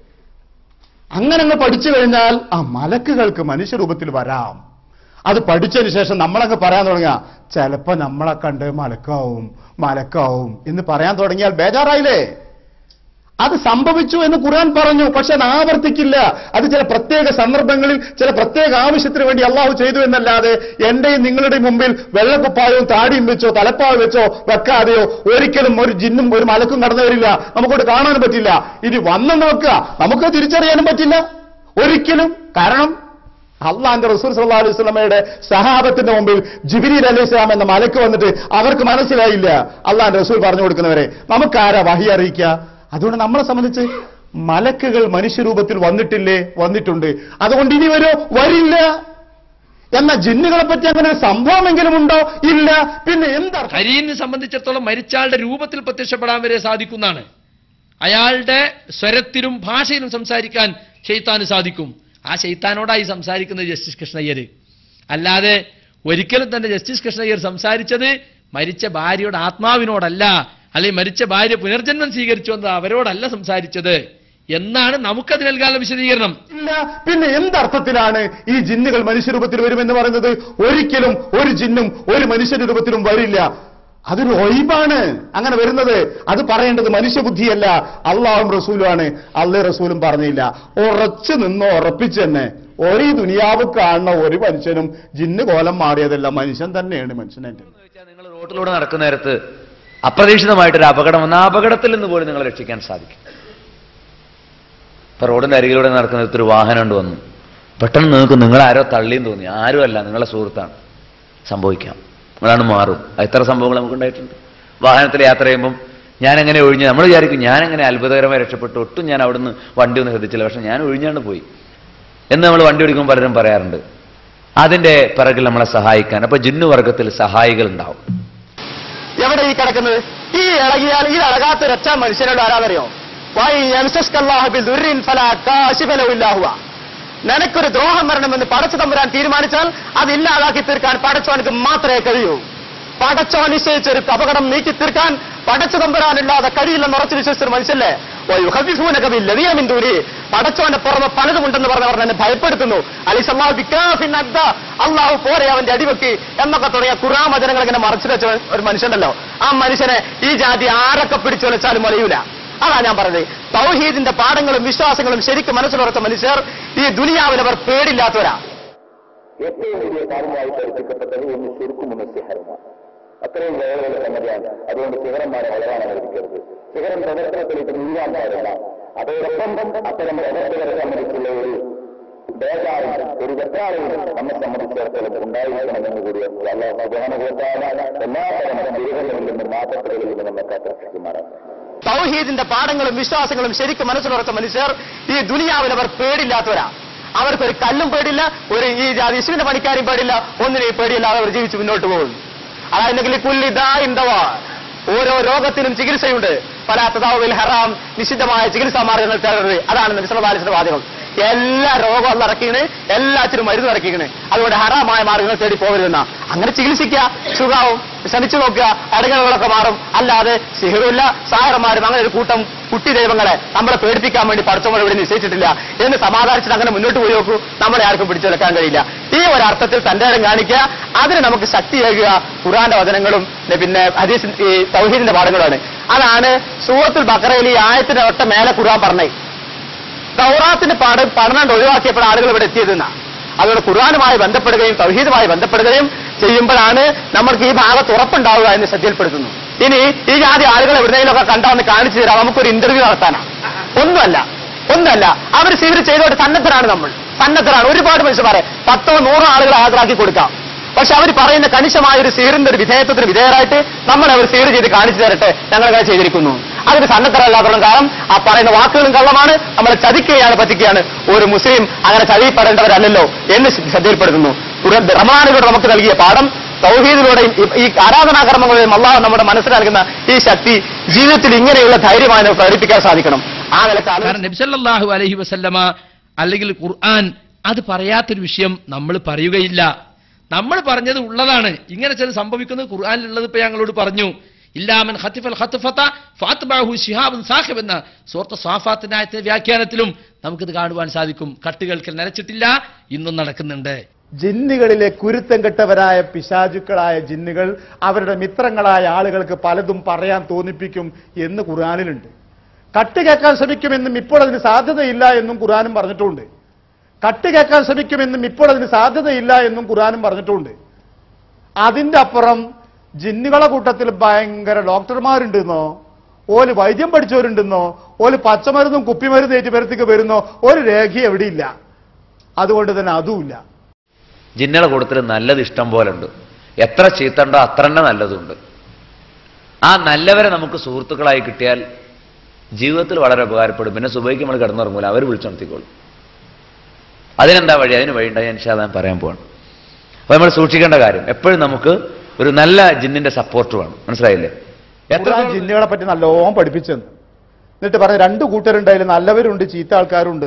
അങ്ങനെ അങ്ങ് പഠിച്ചു കഴിഞ്ഞാൽ ആ മലക്കുകൾക്ക് മനുഷ്യരൂപത്തിൽ വരാം. അത് പഠിച്ചതിന് ശേഷം നമ്മളങ്ങ് പറയാൻ തുടങ്ങുക, ചിലപ്പോ നമ്മളെ കണ്ട് മലക്കാവും മലക്കാവും എന്ന് പറയാൻ തുടങ്ങിയാൽ ബേജാറായില്ലേ? അത് സംഭവിച്ചു എന്ന് ഖുർആൻ പറഞ്ഞു, പക്ഷെ അത് ആവർത്തിക്കില്ല. അത് ചില പ്രത്യേക സന്ദർഭങ്ങളിൽ ചില പ്രത്യേക ആവശ്യത്തിന് വേണ്ടി അള്ളാഹു ചെയ്തു എന്നല്ലാതെ എന്റെയും നിങ്ങളുടെയും മുമ്പിൽ വെള്ളക്കുപ്പായവും താടിയും വെച്ചോ തലപ്പാവ് വെച്ചോ വെക്കാതെയോ ഒരിക്കലും ഒരു ജിന്നും ഒരു മലക്കും കടന്നു വരില്ല. നമുക്കോട് കാണാനും പറ്റില്ല. ഇനി വന്നു നോക്കുക, നമുക്ക് തിരിച്ചറിയാനും പറ്റില്ല ഒരിക്കലും. കാരണം അള്ളാന്റെ റസൂൽ സല്ലല്ലാഹു അലൈഹി വസല്ലമയുടെ സഹാബത്തിന്റെ മുമ്പിൽ ജിബ്രീൽ അലൈഹിസ്സലാം എന്ന മലക്ക് വന്നിട്ട് അവർക്ക് മനസ്സിലായില്ല അള്ളാന്റെ റസൂൽ പറഞ്ഞു കൊടുക്കുന്നവരെ. നമുക്കാരാ വഹി അറിയിക്കുക? അതുകൊണ്ട് നമ്മളെ സംബന്ധിച്ച് മലക്കുകൾ മനുഷ്യരൂപത്തിൽ വന്നിട്ടില്ലേ? വന്നിട്ടുണ്ട്. അതുകൊണ്ട് ഇനി വരോ? വരില്ല. എന്ന ജിന്നുകളെ പറ്റി അങ്ങനെ സംഭവമെങ്കിലും ഉണ്ടോ? ഇല്ല. പിന്നെ എന്താ? കരീനെ സംബന്ധിച്ചിടത്തോളം മരിച്ചാളുടെ രൂപത്തിൽ പ്രത്യക്ഷപ്പെടാൻ വരെ സാധിക്കുന്നതാണ്. അയാളുടെ സ്വരത്തിലും ഭാഷയിലും സംസാരിക്കാൻ ശൈത്താന് സാധിക്കും. ആ ശൈത്താനോടായി സംസാരിക്കുന്നത് ജസ്റ്റിസ് കൃഷ്ണയ്യർ. അല്ലാതെ ഒരിക്കലും തന്നെ ജസ്റ്റിസ് കൃഷ്ണയ്യർ സംസാരിച്ചത് മരിച്ച ഭാര്യയുടെ ആത്മാവിനോടല്ല, അല്ലെങ്കിൽ മരിച്ച ഭാര്യ പുനർജന്മം സ്വീകരിച്ചു എന്നത് അവരോടല്ല സംസാരിച്ചത് എന്നാണ് നമുക്കത് നൽകാനുള്ള വിശദീകരണം. ഇല്ല. പിന്നെ എന്തർത്ഥത്തിലാണ് ഈ ജിന്നുകൾ മനുഷ്യരൂപത്തിൽ വരുമെന്ന് പറയുന്നത്? ഒരിക്കലും ഒരു ജിന്നും ഒരു മനുഷ്യ രൂപത്തിലും വരില്ല. അതൊരു ഒഴിവാണ് അങ്ങനെ വരുന്നത്. അത് പറയേണ്ടത് മനുഷ്യബുദ്ധിയല്ല, അള്ളാഹും റസൂലുമാണ്. അള്ളാഹ് റസൂലും പറഞ്ഞില്ല. ഉറച്ചു നിന്നോ ഉറപ്പിച്ച് തന്നെ ഒരു ദുനിയാവ് കാണുന്ന ഒരു മനുഷ്യനും ജിന്ന് കോലം മാറിയതല്ല, മനുഷ്യൻ തന്നെയാണ് മനുഷ്യനായിട്ട്. നിങ്ങൾ റോട്ടിലൂടെ നടക്കുന്ന നേരത്ത് അപ്രതീക്ഷിതമായിട്ടൊരു അപകടം വന്ന ആ അപകടത്തിൽ നിന്ന് പോലും നിങ്ങളെ രക്ഷിക്കാൻ സാധിക്കും. ഇപ്പൊ റോഡിന്റെ അരികിലൂടെ നടക്കുന്ന ഒരു വാഹനം കൊണ്ട് വന്നു, പെട്ടെന്ന് നിങ്ങൾക്ക് നിങ്ങളാരോ തള്ളിയും തോന്നി. ആരുമല്ല, നിങ്ങളുടെ സുഹൃത്താണ്. സംഭവിക്കാം, നിങ്ങളാണ് മാറും. എത്ര സംഭവങ്ങൾ നമുക്കുണ്ടായിട്ടുണ്ട്. വാഹനത്തിൽ യാത്ര ചെയ്യുമ്പം ഞാൻ എങ്ങനെ ഒഴിഞ്ഞ് നമ്മൾ വിചാരിക്കും ഞാനെങ്ങനെ അത്ഭുതകരമായി രക്ഷപ്പെട്ടു, ഒട്ടും ഞാൻ അവിടുന്ന് വണ്ടി ഒന്നും ശ്രദ്ധിച്ചില്ല, പക്ഷെ ഞാൻ ഒഴിഞ്ഞാണ്ട് പോയി എന്ന് നമ്മൾ വണ്ടി ഓടിക്കുമ്പോൾ പലരും പറയാറുണ്ട്. അതിന്റെ പിറകിൽ നമ്മളെ സഹായിക്കാൻ അപ്പൊ ജിന്നുവർഗത്തിൽ സഹായികൾ ഉണ്ടാവും. എവിടെ ഈ കിടക്കുന്നത്? ഈ ഇളകിയാൽ ഈ അളകാത്ത രക്ഷ മനുഷ്യനോട് ആരാന്നറിയോ? നിനക്കൊരു ദ്രോഹം വരണമെന്ന് പടച്ചു തമ്പുരാൻ തീരുമാനിച്ചാൽ അത് ഇല്ലാതാക്കി തീർക്കാൻ പടച്ചോനക്ക് മാത്രമേ കഴിയൂ. പടച്ചോ നിശ്ചയിച്ചൊരു അപകടം നീക്കി തീർക്കാൻ പടച്ചു തമ്പുരാനില്ലാതെ കഴിയില്ലെന്ന് ഉറച്ചു വിശ്വസിച്ചൊരു മനുഷ്യല്ലേ പടച്ചോന്റെ പുറമെ പലതുമുണ്ടെന്ന് പറഞ്ഞവർ എന്നെ ഭയപ്പെടുത്തുന്നു. അള്ളാഹു പോരെ അവന്റെ അടിവെക്കി എന്നൊക്കെ തുടങ്ങിയ ഖുർആൻ വചനങ്ങൾ ഇങ്ങനെ മറച്ചു വെച്ച ഒരു മനുഷ്യനല്ലോ. ആ മനുഷ്യനെ ഈ ജാതി ആരൊക്കെ പിടിച്ചു വിളിച്ചാലും അറിയൂല. അതാ ഞാൻ പറഞ്ഞത്. തൗഹീദിന്റെ പാഠങ്ങളും വിശ്വാസങ്ങളും ശരിക്കും മനസ്സിലുറച്ച മനുഷ്യർ ഈ ദുനിയാവിൽ അവർ പേടില്ലാത്തവരാ. ഏറ്റവും വലിയ കാര്യമായി പഠിപ്പിക്കപ്പെട്ടത് ഒന്ന് ശരിക്കും ഒന്ന് സിഹറാണ്. അത്രയും വേദന സംഗതിയാണ്. അതുകൊണ്ട് സിഹറന്മാരെ വളരാൻ അനുവദിക്കരുത്. സിഹറൻ പ്രവർത്തനത്തിലേക്ക് നീങ്ങാൻ പാടില്ല. അതോടൊപ്പം അത്തരം പ്രവർത്തകരെ സംബന്ധിച്ചുള്ള ഒരു ബേജാറും ഒരു വെറ്റാറും നമ്മെ സംബന്ധിച്ചിടത്തോളം ഉണ്ടായിരിക്കണമെന്ന് കൂടി അല്ലാഹു സുബ്ഹാനഹു വ തആല എല്ലാതരം ദുരിതങ്ങളിൽ നിന്നും മാറ്റങ്ങളിൽ നിന്നും നമ്മെ കാത്തുരക്ഷിക്കുമാറാണ്. തൗഹീദിന്റെ പാഠങ്ങളും വിശ്വാസങ്ങളും ശരിക്കും മനസ്സിലുറച്ച മനുഷ്യർ ഈ ദുനിയാവിൽ അവർ പേടില്ലാത്തവരാ. അവർക്കൊരു കല്ലും പേടില്ല, ഒരു ഈ ജാതി ഇസ്മിന്റെ പണിക്കാരും പേടില്ല, ഒന്നിനെയും പേടിയില്ലാതെ അവർ ജീവിച്ച് മുന്നോട്ട് പോകും. അതായെങ്കിൽ കുല്ലിദാഇൻദവാ, ഓരോ രോഗത്തിനും ചികിത്സയുണ്ട്. പല തദാവുൽ ഹറാം, നിഷിദ്ധമായ ചികിത്സാ മാർഗങ്ങൾ തേടരുത്. അതാണ് നബി സല്ലല്ലാഹു അലൈഹി വസല്ലം വാചകം. എല്ലാ രോഗവും ഇറക്കിയാണ്, എല്ലാത്തിനും മരുന്ന് ഇറക്കിയാണ്. അതുകൊണ്ട് ഹറാമായ മാർഗങ്ങൾ തേടി പോകരുതെന്ന. അങ്ങനെ ചികിത്സിക്കുക, സുഖാവും. ശ്രമിച്ചു നോക്കുക, അടങ്ങലുകളൊക്കെ മാറും. അല്ലാതെ സിഹിറുമില്ല, സാഹറന്മാരും അങ്ങനെ ഒരു കൂട്ടം കുട്ടി ദൈവങ്ങളെ നമ്മളെ പേടിപ്പിക്കാൻ വേണ്ടി പഠിച്ചവങ്ങൾ ഇവിടെ നിശ്ചയിച്ചിട്ടില്ല എന്ന് സമാധാനിച്ചിട്ട് അങ്ങനെ മുന്നോട്ട് പോയി നോക്കൂ. നമ്മളെ ആർക്കും പിടിച്ചെടുക്കാൻ കഴിയില്ല. ഈ ഒരർത്ഥത്തിൽ തന്റെ ഇടം കാണിക്കുക, അതിന് നമുക്ക് ശക്തിയേകുക ഖുർആന്റെ വചനങ്ങളും പിന്നെ ഹദീസ് ഈ തൗഹീദിന്റെ പാഠങ്ങളാണ്. അതാണ് സൂറത്തുൽ ബഖറയിൽ ഈ ആയത്തിന്റെ ഒട്ട മേലെ ഖുർആൻ പറഞ്ഞത്. തൗറാത്തിന്റെ പാഠ പഠനം ഒഴിവാക്കിയപ്പോൾ ആളുകൾ ഇവിടെ എത്തിയതെന്നാ. അതുകൊണ്ട് ഖുർആനുമായി ബന്ധപ്പെടുകയും തൗഹീദുമായി ബന്ധപ്പെടുകയും ചെയ്യുമ്പോഴാണ് നമ്മൾക്ക് ഈ ഭാഗത്ത് ഉറപ്പുണ്ടാവുക എന്ന് ശ്രദ്ധയിൽപ്പെടുത്തുന്നു. ഇനി ഈ ജാതി ആളുകൾ എവിടെയെങ്കിലുമൊക്കെ കണ്ടാന്ന് കാണിച്ചു തരാം, നമുക്കൊരു ഇന്റർവ്യൂ നടത്താനാ. ഒന്നുമല്ല ഒന്നല്ല അവർ സ്വീകരി ചെയ്തോട്ട് സന്നദ്ധരാണ്. നമ്മൾ സന്നദ്ധരാണ്. ഒരുപാട് മനുഷ്യന്മാരെ പത്തോ നൂറോ ആളുകളെ ഹാജരാക്കി കൊടുക്കാം. പക്ഷെ അവർ പറയുന്ന കണിശമായ ഒരു സീറിന്റെ ഒരു വിധേയത്വത്തിന് വിധേയരായിട്ട് നമ്മൾ അവർ സീർ ചെയ്ത് കാണിച്ചു തരട്ടെ, ഞങ്ങളങ്ങനെ ചെയ്തിരിക്കുന്നു. അതിന് സന്നദ്ധരല്ലാത്തതുകൊണ്ട് കാരണം ആ പറയുന്ന വാക്കുകളും കള്ളമാണ്, നമ്മളെ ചതിക്കുകയാണ്, പറ്റിക്കുകയാണ്. ഒരു മുസ്ലിം അങ്ങനെ ചതിപ്പെടേണ്ടവരല്ലല്ലോ എന്ന് ശ്രദ്ധയിൽപ്പെടുത്തുന്നു. റമദാനിലൂടെ നമുക്ക് നൽകിയ പാഠം തൗഹീദിലൂടെയും ഈ ആരാധനാകർമ്മങ്ങളിലും അല്ലാഹു നമ്മുടെ മനസ്സിൽ നൽകുന്ന ഈ ശക്തി ജീവിതത്തിൽ ഇങ്ങനെയുള്ള ധൈര്യമായി പ്രകടിപ്പിക്കാൻ സാധിക്കണം. ആ നിലക്കാണ് നബി സല്ലല്ലാഹു അലൈഹി വസല്ലമ അല്ലെങ്കിൽ ഖുർആൻ അത് പറയാത്തൊരു വിഷയം നമ്മൾ പറയുകയില്ല. നമ്മൾ പറഞ്ഞത് ഉള്ളതാണ്. ഇങ്ങനെ ചില സംഭവിക്കുന്നത് ഖുർആനിലുള്ളത് ഇപ്പൊ ഞങ്ങളോട് പറഞ്ഞു. ഇല്ലാമൻ ഖത്തിഫൽ ഖത്ഫത ഫഅത്ബഅഹു ശിഹാബുൻ സാഖിബ് എന്ന സൂറത്ത് സ്വാഫാത്തിന്റെ ആയത്തിന്റെ വ്യാഖ്യാനത്തിലും നമുക്കിത് കാണുവാൻ സാധിക്കും. കട്ടുകൾക്ക് നിലച്ചിട്ടില്ല, ഇന്നും നടക്കുന്നുണ്ട്. ജിന്നുകളിലെ കുരുത്തം കെട്ടവരായ പിശാചുക്കളായ ജിന്നുകൾ അവരുടെ മിത്രങ്ങളായ ആളുകൾക്ക് പലതും പറയാൻ തോന്നിപ്പിക്കും എന്ന് ഖുർആനിലുണ്ട്. കട്ട് കേൾക്കാൻ ശ്രമിക്കുമെന്നും ഇപ്പോൾ അതിന് സാധ്യതയില്ല എന്നും ഖുർആനും പറഞ്ഞിട്ടുണ്ട്. കട്ട് കേൾക്കാൻ ശ്രമിക്കുമെന്നും ഇപ്പോൾ അതിന് സാധ്യതയില്ല എന്നും ഖുർആനും പറഞ്ഞിട്ടുണ്ട്. അതിന്റെ അപ്പുറം ജിന്നുകളെ കൂട്ടത്തിൽ ഭയങ്കര ഡോക്ടർമാരുണ്ടെന്നോ, ഓല് വൈദ്യം പഠിച്ചവരുണ്ടെന്നോ, ഓല് പച്ചമരുന്നും കുപ്പിമരുന്നും ഏറ്റുപരത്തേക്ക് വരുന്നോ ഒരു രേഖ എവിടെയില്ല. അതുകൊണ്ട് തന്നെ അതുമില്ല. ജിന്നുകളെ കൂട്ടത്തിൽ നല്ലത് ഇഷ്ടം പോലെ ഉണ്ട്. എത്ര ചീത്തണ്ടോ അത്ര തന്നെ നല്ലതുണ്ട്. ആ നല്ലവരെ നമുക്ക് സുഹൃത്തുക്കളായി കിട്ടിയാൽ ജീവിതത്തിൽ വളരെ ഉപകാരപ്പെടും. പിന്നെ സുബൈക്ക് നമ്മൾ കിടന്നുറങ്ങൂല, അവർ വിളിച്ചുണർത്തിക്കോളും. അതിനെന്താ വഴി? അതിന് വഴിയുണ്ടായി ഇൻഷാ ഞാൻ പറയാൻ പോവാണ്. അപ്പൊ നമ്മൾ സൂക്ഷിക്കേണ്ട കാര്യം എപ്പോഴും നമുക്ക് ഒരു നല്ല ജിന്നിന്റെ സപ്പോർട്ട് വേണം. മനസ്സിലായില്ലേ? എത്ര ജിന്നുകളെ പറ്റി നല്ലോണം പഠിപ്പിച്ചെന്ന് എന്നിട്ട് പറഞ്ഞ രണ്ടു കൂട്ടരുണ്ടായാലും നല്ലവരുണ്ട് ചീത്ത ആൾക്കാരുണ്ട്.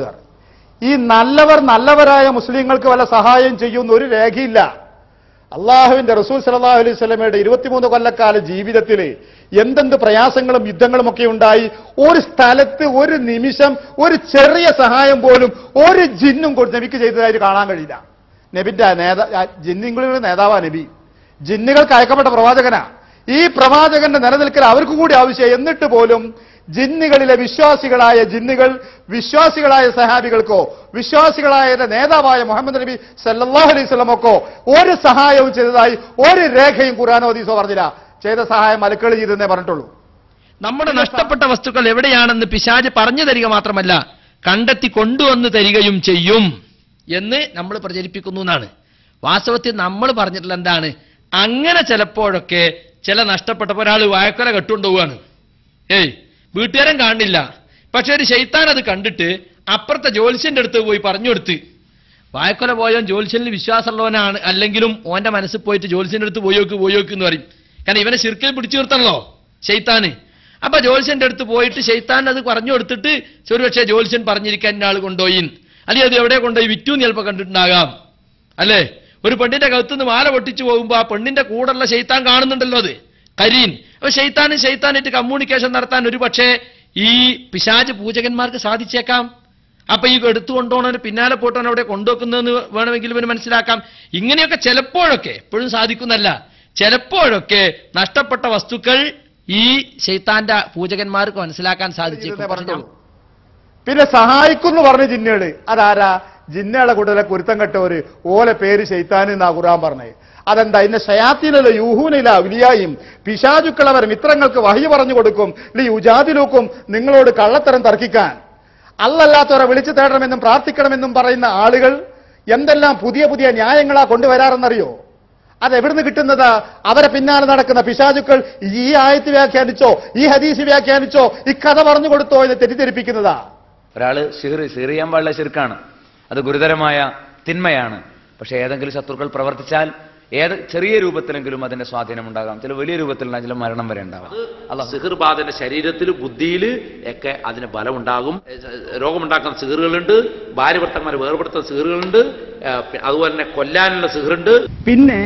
ഈ നല്ലവർ നല്ലവരായ മുസ്ലിങ്ങൾക്ക് വല്ല സഹായം ചെയ്യുന്ന ഒരു രേഖയില്ല. അള്ളാഹുവിന്റെ റസൂൽ സല്ലല്ലാഹു അലൈഹി വസല്ലമയുടെ ഇരുപത്തിമൂന്ന് കൊല്ലക്കാല ജീവിതത്തിൽ എന്തെന്ത് പ്രയാസങ്ങളും യുദ്ധങ്ങളും ഒക്കെ ഉണ്ടായി. ഒരു സ്ഥലത്ത് ഒരു നിമിഷം ഒരു ചെറിയ സഹായം പോലും ഒരു ജിന്നും കൊണ്ട് നബിക്ക് ചെയ്തതായിട്ട് കാണാൻ കഴിയില്ല. നബിന്റെ നേതാ ജിന്നുകളുടെ നേതാവാ നബി. ജിന്നുകൾക്ക് അയക്കപ്പെട്ട പ്രവാചകനാ. ഈ പ്രവാചകന്റെ നിലനിൽക്കൽ അവർക്ക് കൂടി ആവശ്യമായി. എന്നിട്ട് പോലും ജിന്നുകളിലെ വിശ്വാസികളായ ജിന്നുകൾ വിശ്വാസികളായ സഹാബികൾക്കോ വിശ്വാസികളായ നേതാവായ മുഹമ്മദ് നബി സല്ലല്ലാഹു അലൈഹി വസല്ലമക്കോ ഒരു സഹായവും ചെയ്തതായി ഒരു രേഖയും ഖുർആനോ ഹദീസോ പറഞ്ഞില്ല. ചെയ്ത സഹായം മലക്കുകൾ ചെയ്തെന്നേ പറഞ്ഞിട്ടുള്ളൂ. നമ്മുടെ നഷ്ടപ്പെട്ട വസ്തുക്കൾ എവിടെയാണെന്ന് പിശാച് പറഞ്ഞു തരിക മാത്രമല്ല കണ്ടെത്തി കൊണ്ടുവന്ന് തരികയും ചെയ്യും എന്ന് നമ്മൾ പ്രചരിപ്പിക്കുന്നു എന്നാണ്. വാസ്തവത്തിൽ നമ്മൾ പറഞ്ഞിട്ടുള്ള എന്താണ്? അങ്ങനെ ചിലപ്പോഴൊക്കെ ചില നഷ്ടപ്പെട്ടപ്പോൾ ഒരാൾ വായക്കൊല കെട്ടുകൊണ്ടുപോവാണ്. ഏയ് വീട്ടുകാരൻ കാണില്ല, പക്ഷെ ഒരു ശൈത്താൻ അത് കണ്ടിട്ട് അപ്പുറത്തെ ജ്യോത്സ്യന്റെ അടുത്ത് പോയി പറഞ്ഞു കൊടുത്ത് വായക്കൊല പോയാൽ ജ്യോത്സ്യനിൽ വിശ്വാസമുള്ളവനാണ്, അല്ലെങ്കിലും ഓന്റെ മനസ്സിൽ പോയിട്ട് ജ്യോത്സ്യന്റെ അടുത്ത് പോയോക്ക് പോയോക്ക് എന്ന് പറയും. കാരണം ഇവനെ ശിർക്കിൽ പിടിച്ചു നിർത്തണല്ലോ ശൈത്താന്. അപ്പൊ ജ്യോത്സ്യന്റെ അടുത്ത് പോയിട്ട് ശൈത്താൻ അത് പറഞ്ഞു കൊടുത്തിട്ട് ഒരു പക്ഷേ ജ്യോത്സ്യൻ പറഞ്ഞിരിക്കാൻ ആൾ കൊണ്ടുപോയി, അല്ലെങ്കിൽ അത് എവിടെ കൊണ്ടുപോയി വിറ്റു ചിലപ്പോൾ കണ്ടിട്ടുണ്ടാകാം. അല്ലേ? ഒരു പെണ്ണിന്റെ കഴുത്തുനിന്ന് മാല പൊട്ടിച്ചു പോകുമ്പോ ആ പെണ്ണിന്റെ കൂടെയുള്ള ശൈത്താൻ കാണുന്നുണ്ടല്ലോ, അത് കരീൻ. അപ്പൊ ശൈത്താനും ശൈത്താനായിട്ട് കമ്മ്യൂണിക്കേഷൻ നടത്താൻ ഒരു പക്ഷേ ഈ പിശാച് പൂജകന്മാർക്ക് സാധിച്ചേക്കാം. അപ്പൊ ഈ എടുത്തു കൊണ്ടുപോകണവന് പിന്നാലെ പോയിട്ടാണ് അവിടെ കൊണ്ടുവെക്കുന്നതെന്ന് വേണമെങ്കിൽ ഇവന് മനസ്സിലാക്കാം. ഇങ്ങനെയൊക്കെ ചിലപ്പോഴൊക്കെ, എപ്പോഴും സാധിക്കുന്നല്ല, ചിലപ്പോഴൊക്കെ നഷ്ടപ്പെട്ട വസ്തുക്കൾ ഈ ശൈത്താന്റെ പൂജകന്മാർക്ക് മനസ്സിലാക്കാൻ സാധിച്ചേക്കും. പിന്നെ സഹായിക്കുന്നു പറഞ്ഞ ജിന്നുകള് അതാരാ? ജിന്നുകളെ കൂട്ടത്തിലെ കുരുത്തം കെട്ടവര് ഓലെ പേര് ശൈത്താൻ എന്നാ ഖുർആൻ പറഞ്ഞത്. അതെന്താ? ഇന്ന ശയാത്തീനല യൂഹൂനില വിലിയായും പിശാചുക്കളവർ മിത്രങ്ങൾക്ക് വഹി പറഞ്ഞു കൊടുക്കും ലി ഉജാദിലൂക്കും നിങ്ങളോട് കള്ളത്തരം തർക്കിക്കാൻ. അല്ലല്ലാത്തവരെ വിളിച്ചു തേടണമെന്നും പ്രാർത്ഥിക്കണമെന്നും പറയുന്ന ആളുകൾ എന്തെല്ലാം പുതിയ പുതിയ ന്യായങ്ങളാ കൊണ്ടുവരാറെന്നറിയോ? അതെവിടുന്ന് കിട്ടുന്നതാ? അവരെ പിന്നാലെ നടക്കുന്ന പിശാചുക്കൾ ഈ ആയത്ത് വ്യാഖ്യാനിച്ചോ ഈ ഹദീസ് വ്യാഖ്യാനിച്ചോ ഈ കഥ പറഞ്ഞു കൊടുത്തോ എന്ന് തെറ്റിദ്ധരിപ്പിക്കുന്നതാ. ഒരാള് സിഹർ സിഹർ ചെയ്യാൻ പാടില്ല, ശിർക്കാണ്, അത് ഗുരുതരമായ തിന്മയാണ്. പക്ഷെ ഏതെങ്കിലും ശത്രുക്കൾ പ്രവർത്തിച്ചാൽ ഏത് ചെറിയ രൂപത്തിലെങ്കിലും അതിന്റെ സ്വാധീനം ഉണ്ടാകാം, ചില വലിയ രൂപത്തിലുള്ള ചില മരണം വരെ ഉണ്ടാകാം. അല്ല, സിഹർ ബാധന്റെ ശരീരത്തിൽ ബുദ്ധിയിൽ ഒക്കെ അതിന് ബലമുണ്ടാകും. രോഗമുണ്ടാക്കുന്ന സിഹറുകളുണ്ട്, ഭാര്യ ഭർത്തന്മാരെ വേർപെടുത്തുന്ന സിഹറുകളുണ്ട്, അതുപോലെ തന്നെ കൊല്ലാനുള്ള സിഹറുണ്ട്. പിന്നെ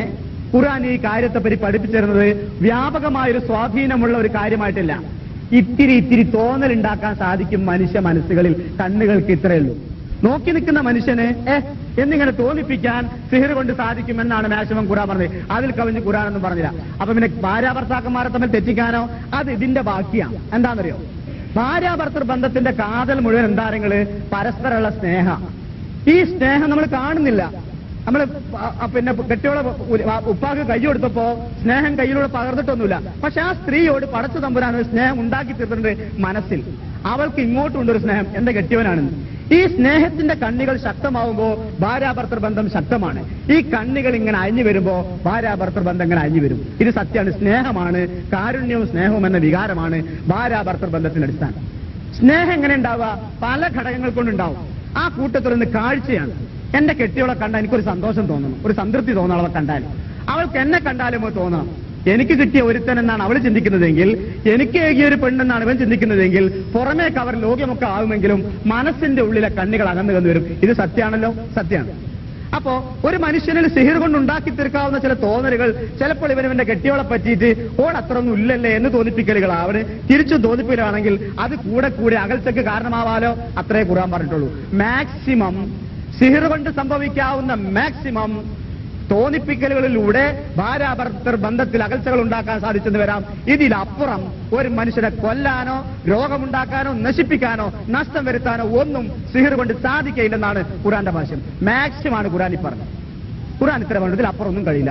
ഖുർആൻ ഈ കാര്യത്തെപ്പറ്റി പഠിപ്പിച്ചിരുന്നത് വ്യാപകമായൊരു സ്വാധീനമുള്ള ഒരു കാര്യമായിട്ടില്ല. ഇത്തിരി ഇത്തിരി തോന്നലുണ്ടാക്കാൻ സാധിക്കും മനുഷ്യ മനസ്സുകളിൽ. കണ്ണുകൾക്ക് ഇത്രയേ ഉള്ളൂ. നോക്കി നിൽക്കുന്ന മനുഷ്യന് ഏ എന്നിങ്ങനെ തോന്നിപ്പിക്കാൻ സിഹിർ കൊണ്ട് സാധിക്കുമെന്നാണ് മാക്സിമം ഖുർആൻ പറഞ്ഞത്. അതിൽ കവിഞ്ഞ് ഖുർആനൊന്നും പറഞ്ഞില്ല. അപ്പൊ പിന്നെ ഭാര്യാഭർത്താക്കന്മാരെ തമ്മിൽ തെറ്റിക്കാനോ അത് ഇതിന്റെ ബാക്കിയാണ്. എന്താണെന്നറിയോ? ഭാര്യാഭർത്തൃ ബന്ധത്തിന്റെ കാതൽ മുഴുവൻ എന്താണെങ്കില് പരസ്പരമുള്ള സ്നേഹം. ഈ സ്നേഹം നമ്മൾ കാണുന്നില്ല. നമ്മൾ പിന്നെ കെട്ടിയോളെ ഉപ്പാക്ക് കൈ കൊടുത്തപ്പോ സ്നേഹം കയ്യിലൂടെ പകർന്നിട്ടൊന്നുമില്ല. പക്ഷെ ആ സ്ത്രീയോട് പടച്ചു തമ്പുരാൻ ഒരു സ്നേഹം ഉണ്ടാക്കി തീർത്തിട്ടുണ്ട് മനസ്സിൽ. അവൾക്ക് ഇങ്ങോട്ടുണ്ടൊരു സ്നേഹം, എന്റെ കെട്ടിയവനാണെന്ന്. ഈ സ്നേഹത്തിന്റെ കണ്ണികൾ ശക്തമാവുമ്പോ ഭാര്യാഭർത്തൃ ബന്ധം ശക്തമാണ്. ഈ കണ്ണികൾ ഇങ്ങനെ അഴിഞ്ഞു വരുമ്പോ ഭാര്യാഭർത്തൃ ബന്ധം ഇങ്ങനെ അഴിഞ്ഞു വരും. ഇത് സത്യമാണ്. സ്നേഹമാണ്, കാരുണ്യവും സ്നേഹവും എന്ന വികാരമാണ് ഭാര്യാഭർത്തൃ ബന്ധത്തിന്റെ അടിസ്ഥാനം. സ്നേഹം എങ്ങനെ ഉണ്ടാവുക? പല ഘടകങ്ങൾ കൊണ്ടുണ്ടാവും. ആ കൂട്ടത്തിലൊന്ന് കാഴ്ചയാണ്. എന്റെ കെട്ടിയോളെ കണ്ടാൽ എനിക്കൊരു സന്തോഷം തോന്നണം, ഒരു സംതൃപ്തി തോന്നണം. അവളെ കണ്ടാൽ അവൾക്ക് എന്നെ കണ്ടാലും തോന്നണം എനിക്ക് കിട്ടിയ ഒരുത്തൻ എന്നാണ് അവൾ ചിന്തിക്കുന്നതെങ്കിൽ, എനിക്ക് ഏകിയ ഒരു പെണ്ണെന്നാണ് ഇവൻ ചിന്തിക്കുന്നതെങ്കിൽ, പുറമേക്ക് അവർ ലോകമൊക്കെ ആവുമെങ്കിലും മനസ്സിന്റെ ഉള്ളിലെ കണ്ണികൾ അകന്നു കന്നു വരും. ഇത് സത്യമാണല്ലോ, സത്യമാണ്. അപ്പോ ഒരു മനുഷ്യനിൽ സിഹിർ കൊണ്ട് ഉണ്ടാക്കി തീർക്കാവുന്ന ചില തോന്നലുകൾ ചിലപ്പോൾ ഇവനവന്റെ കെട്ടിയോളെ പറ്റിയിട്ട് ഓടത്രൊന്നും ഇല്ലല്ലേ എന്ന് തോന്നിപ്പിക്കലുകൾ അവന് തിരിച്ചും തോന്നിപ്പിക്കലാണെങ്കിൽ അത് കൂടെ കൂടെ അകൽച്ചയ്ക്ക് കാരണമാവാലോ. അത്രേ ഖുർആൻ പറഞ്ഞിട്ടുള്ളൂ. മാക്സിമം സിഹിർ കൊണ്ട് സംഭവിക്കാവുന്ന മാക്സിമം തോന്നിപ്പിക്കലുകളിലൂടെ ഭാര്യാഭർത്തൃ ബന്ധത്തിൽ അകൽച്ചകൾ ഉണ്ടാക്കാൻ സാധിച്ചെന്ന് വരാം. ഇതിലപ്പുറം ഒരു മനുഷ്യനെ കൊല്ലാനോ രോഗമുണ്ടാക്കാനോ നശിപ്പിക്കാനോ നഷ്ടം വരുത്താനോ ഒന്നും സിഹിർ കൊണ്ട് സാധിക്കയില്ലെന്നാണ് ഖുർആന്റെ ഭാഷ്യം. മാക്സിമാണ് ഖുർആൻ ഈ പറഞ്ഞത്. ഖുർആൻ ഇത്ര പറഞ്ഞതിൽ അപ്പുറം ഒന്നും കഴിയില്ല.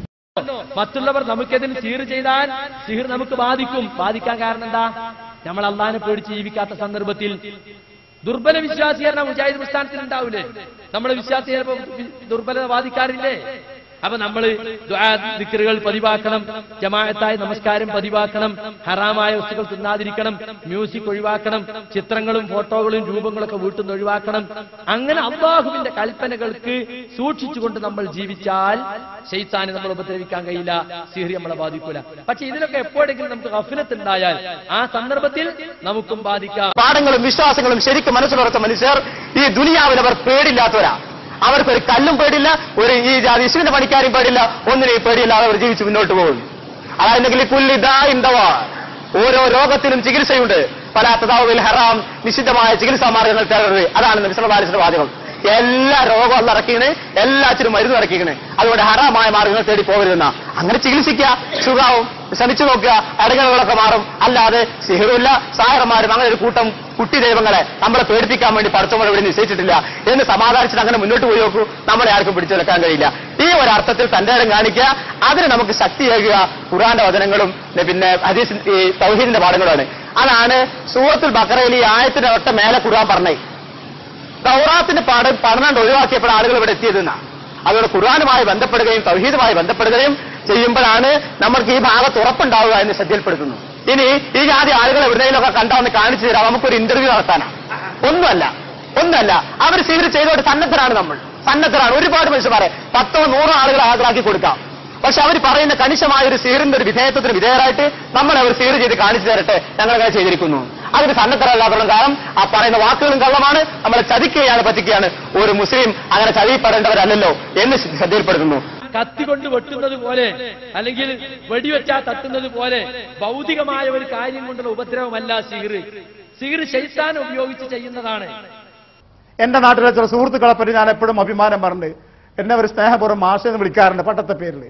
മറ്റുള്ളവർ നമുക്കെതിൽ സിഹിർ ചെയ്താൽ സിഹിർ നമുക്ക് ബാധിക്കും. ബാധിക്കാൻ കാരണം എന്താ? നമ്മൾ അള്ളാഹിനെ പേടിച്ച് ജീവിക്കാത്ത സന്ദർഭത്തിൽ ദുർബല വിശ്വാസി കാരണം മുജാഹിദ് പ്രസ്ഥാനത്തിൽ ഉണ്ടാവില്ലേ? നമ്മളെ വിശ്വാസി ചിലപ്പോൾ ദുർബലത ബാധിക്കാറില്ലേ? അപ്പൊ നമ്മൾ ദിക്റുകൾ പതിവാക്കണം, ജമാഅത്തായ നമസ്കാരം പതിവാക്കണം, ഹറാമായ വസ്തുക്കൾ തിന്നാതിരിക്കണം, മ്യൂസിക് ഒഴിവാക്കണം, ചിത്രങ്ങളും ഫോട്ടോകളും രൂപങ്ങളൊക്കെ വീട്ടിൽ നിന്ന് ഒഴിവാക്കണം. അങ്ങനെ അല്ലാഹുവിന്റെ കൽപ്പനകൾക്ക് സൂക്ഷിച്ചുകൊണ്ട് നമ്മൾ ജീവിച്ചാൽ ശൈത്താനെ നമ്മൾ ഉപദ്രവിക്കാൻ കഴിയില്ല, സിഹിർ നമ്മളെ ബാധിക്കൂല. പക്ഷെ ഇതിലൊക്കെ എപ്പോഴെങ്കിലും നമുക്ക് ഗഫലത്ത് ഉണ്ടായാൽ ആ സന്ദർഭത്തിൽ നമുക്കും ബാധിക്കാം. പാഠങ്ങളും വിശ്വാസങ്ങളും ശരിക്കും മനസ്സിലുറച്ച മനുഷ്യർ ഈ ദുനിയാവിൽ അവർ പേടില്ലാത്തവരാ. അവർക്കൊരു കല്ലും പേടില്ല, ഒരു ഈ ജാതി ഇസ്മിന്റെ പണിക്കാരും പേടില്ല, ഒന്നിനെയും പേടിയില്ലാതെ അവർ ജീവിച്ച് മുന്നോട്ട് പോകും. അതായെങ്കിൽ കുല്ലിദാഇൻദവാ, ഓരോ രോഗത്തിനും ചികിത്സയുണ്ട്. ഫലാ തദാവുൽ ഹറാം, നിഷിദ്ധമായ ചികിത്സാ മാർഗങ്ങൾ തേടരുത്. അതാണ് നബി സല്ലല്ലാഹു അലൈഹി വസല്ലം വാചകം. എല്ലാ രോഗവും അല്ല ഇറക്കിക്കണേ, എല്ലാത്തിനും മരുന്ന് ഇറക്കിക്കണേ. അതുകൊണ്ട് ഹറാമായ മാർഗങ്ങൾ തേടി പോകരുതെന്ന. അങ്ങനെ ചികിത്സിക്കുക, സുഖാവും, ശ്രമിച്ചു നോക്കുക, അടങ്ങലുകളൊക്കെ മാറും. അല്ലാതെ സിഹിറുല്ല സായറന്മാരും അങ്ങനെ ഒരു കൂട്ടം കുട്ടി ദൈവങ്ങളെ നമ്മളെ പേടിപ്പിക്കാൻ വേണ്ടി പഠിച്ചവർ ഇവിടെ നിശ്ചയിച്ചിട്ടില്ല എന്ന് സമാധാനിച്ചിട്ട് അങ്ങനെ മുന്നോട്ട് പോയി നോക്കൂ. നമ്മളെ ആർക്കും പിടിച്ചെടുക്കാൻ കഴിയില്ല. ഈ ഒരു അർത്ഥത്തിൽ തന്റെ ഇടം കാണിക്കുക, അതിന് നമുക്ക് ശക്തിയേകുക ഖുർആന്റെ വചനങ്ങളും പിന്നെ ഹദീസ് ഈ തൗഹീദിന്റെ പാഠങ്ങളുമാണ്. അതാണ് സൂറത്തുൽ ബഖറയിൽ ഈ ആയത്തിന്റെ ഒറ്റ മേലെ ഖുർആൻ പറഞ്ഞേ. തൗറാത്തിന്റെ പാഠം പഠനം ഒഴിവാക്കിയപ്പോൾ ആളുകൾ ഇവിടെ എത്തിയതെന്നാണ്. അതുകൊണ്ട് ഖുർആനുമായി ബന്ധപ്പെടുകയും തൗഹീദുമായി ബന്ധപ്പെടുകയും ചെയ്യുമ്പോഴാണ് നമ്മൾക്ക് ഈ ഭാഗത്ത് ഉറപ്പുണ്ടാവുക എന്ന് ശ്രദ്ധയിൽപ്പെടുത്തുന്നു. ഇനി ഈ ജാതി ആളുകളെ എവിടെയെങ്കിലുമൊക്കെ കണ്ടാന്ന് കാണിച്ചു തരാം, നമുക്കൊരു ഇന്റർവ്യൂ നടത്താനാണ്. ഒന്നുമല്ല ഒന്നല്ല അവർ സിഹിർ ചെയ്തോട്ട് സന്നദ്ധരാണ്. നമ്മൾ സന്നദ്ധരാണ്. ഒരുപാട് മനുഷ്യന്മാരെ പത്തോ നൂറോ ആളുകളെ ഹാജരാക്കി കൊടുക്കാം. പക്ഷെ അവർ പറയുന്ന കണിശമായ ഒരു സിഹിറിന്റെ ഒരു വിധേയത്വത്തിന് വിധേയരായിട്ട് നമ്മളെ അവർ സിഹിർ ചെയ്ത് കാണിച്ചു തരട്ടെ, ഞങ്ങളങ്ങനെ ചെയ്തിരിക്കുന്നു. അതിന് സന്നദ്ധരല്ലാത്തതും കാരണം ആ പറയുന്ന വാക്കുകളും കള്ളമാണ്, നമ്മളെ ചതിക്കുകയാണ്, പറ്റിക്കുകയാണ്. ഒരു മുസ്ലിം അങ്ങനെ ചതിപ്പെടേണ്ടവരല്ലല്ലോ എന്ന് ശ്രദ്ധയിൽപ്പെടുത്തുന്നു. കത്തി കൊണ്ട് വെട്ടുന്നത് പോലെ അല്ലെങ്കിൽ വെടിവെച്ചാ തട്ടുന്നത് പോലെ ഭൗതികമായ ഒരു കാര്യം കൊണ്ടുള്ള ഉപദ്രവമല്ല സിഹിർ. സിഹിർ ശൈത്താൻ ഉപയോഗിച്ച് ചെയ്യുന്നതാണ്. എന്റെ നാട്ടിലെ ചില സുഹൃത്തുക്കളെ പറ്റി ഞാൻ എപ്പോഴും അഭിമാനം പറഞ്ഞ് എന്നെ ഒരു സ്നേഹപൂർവ്വം മാഷെന്ന് വിളിക്കാറുണ്ട് പട്ടത്തെ പേരിൽ.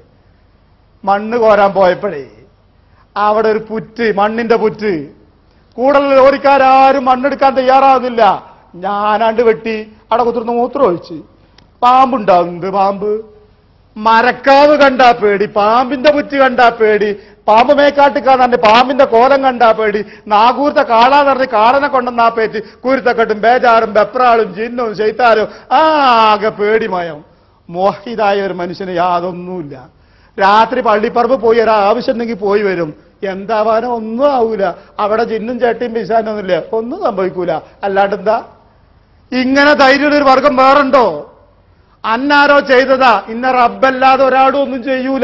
മണ്ണ് കോരാൻ പോയപ്പോഴേ അവിടെ ഒരു പുറ്റ്, മണ്ണിന്റെ പുറ്റ്, കൂടുതൽ ലോറിക്കാരും മണ്ണെടുക്കാൻ തയ്യാറാവുന്നില്ല. ഞാനാണ്ട് വെട്ടി അവിടെ കുത്തിർന്ന് മൂത്രം ഒഴിച്ച്. പാമ്പുണ്ടാവുന്നത് പാമ്പ്, മരക്കാവ് കണ്ടാ പേടി, പാമ്പിന്റെ പുറ്റ് കണ്ടാ പേടി, പാമ്പ് മേക്കാട്ടിക്കാന്നെ പാമ്പിന്റെ കോലം കണ്ടാ പേടി, നാഗൂർത്തെ കാളാന്ന് പറഞ്ഞ് കാളനെ കൊണ്ടെന്നാ പേറ്റ്, കുരുത്തക്കെട്ടും ബേജാറും ബെപ്രാളും ജിന്നും ശൈത്താരും ആകെ പേടിമയം. മോഹിതായ ഒരു മനുഷ്യന് യാതൊന്നുമില്ല. രാത്രി പള്ളിപ്പറമ്പ് പോയി ഒരാവശ്യം ഉണ്ടെങ്കിൽ പോയി വരും. എന്താവാനോ ഒന്നും ആവൂല. അവിടെ ജിന്നും ചേട്ടിയും പിശാനൊന്നുമില്ല, ഒന്നും സംഭവിക്കൂല. അല്ലാണ്ടെന്താ? ഇങ്ങനെ ധൈര്യമുള്ളൊരു വർഗം വേറുണ്ടോ? അന്നാരോ ചെയ്തതാ, ഇന്ന റബ്ബല്ലാതെ ഒരാളും ഒന്നും ചെയ്യൂല.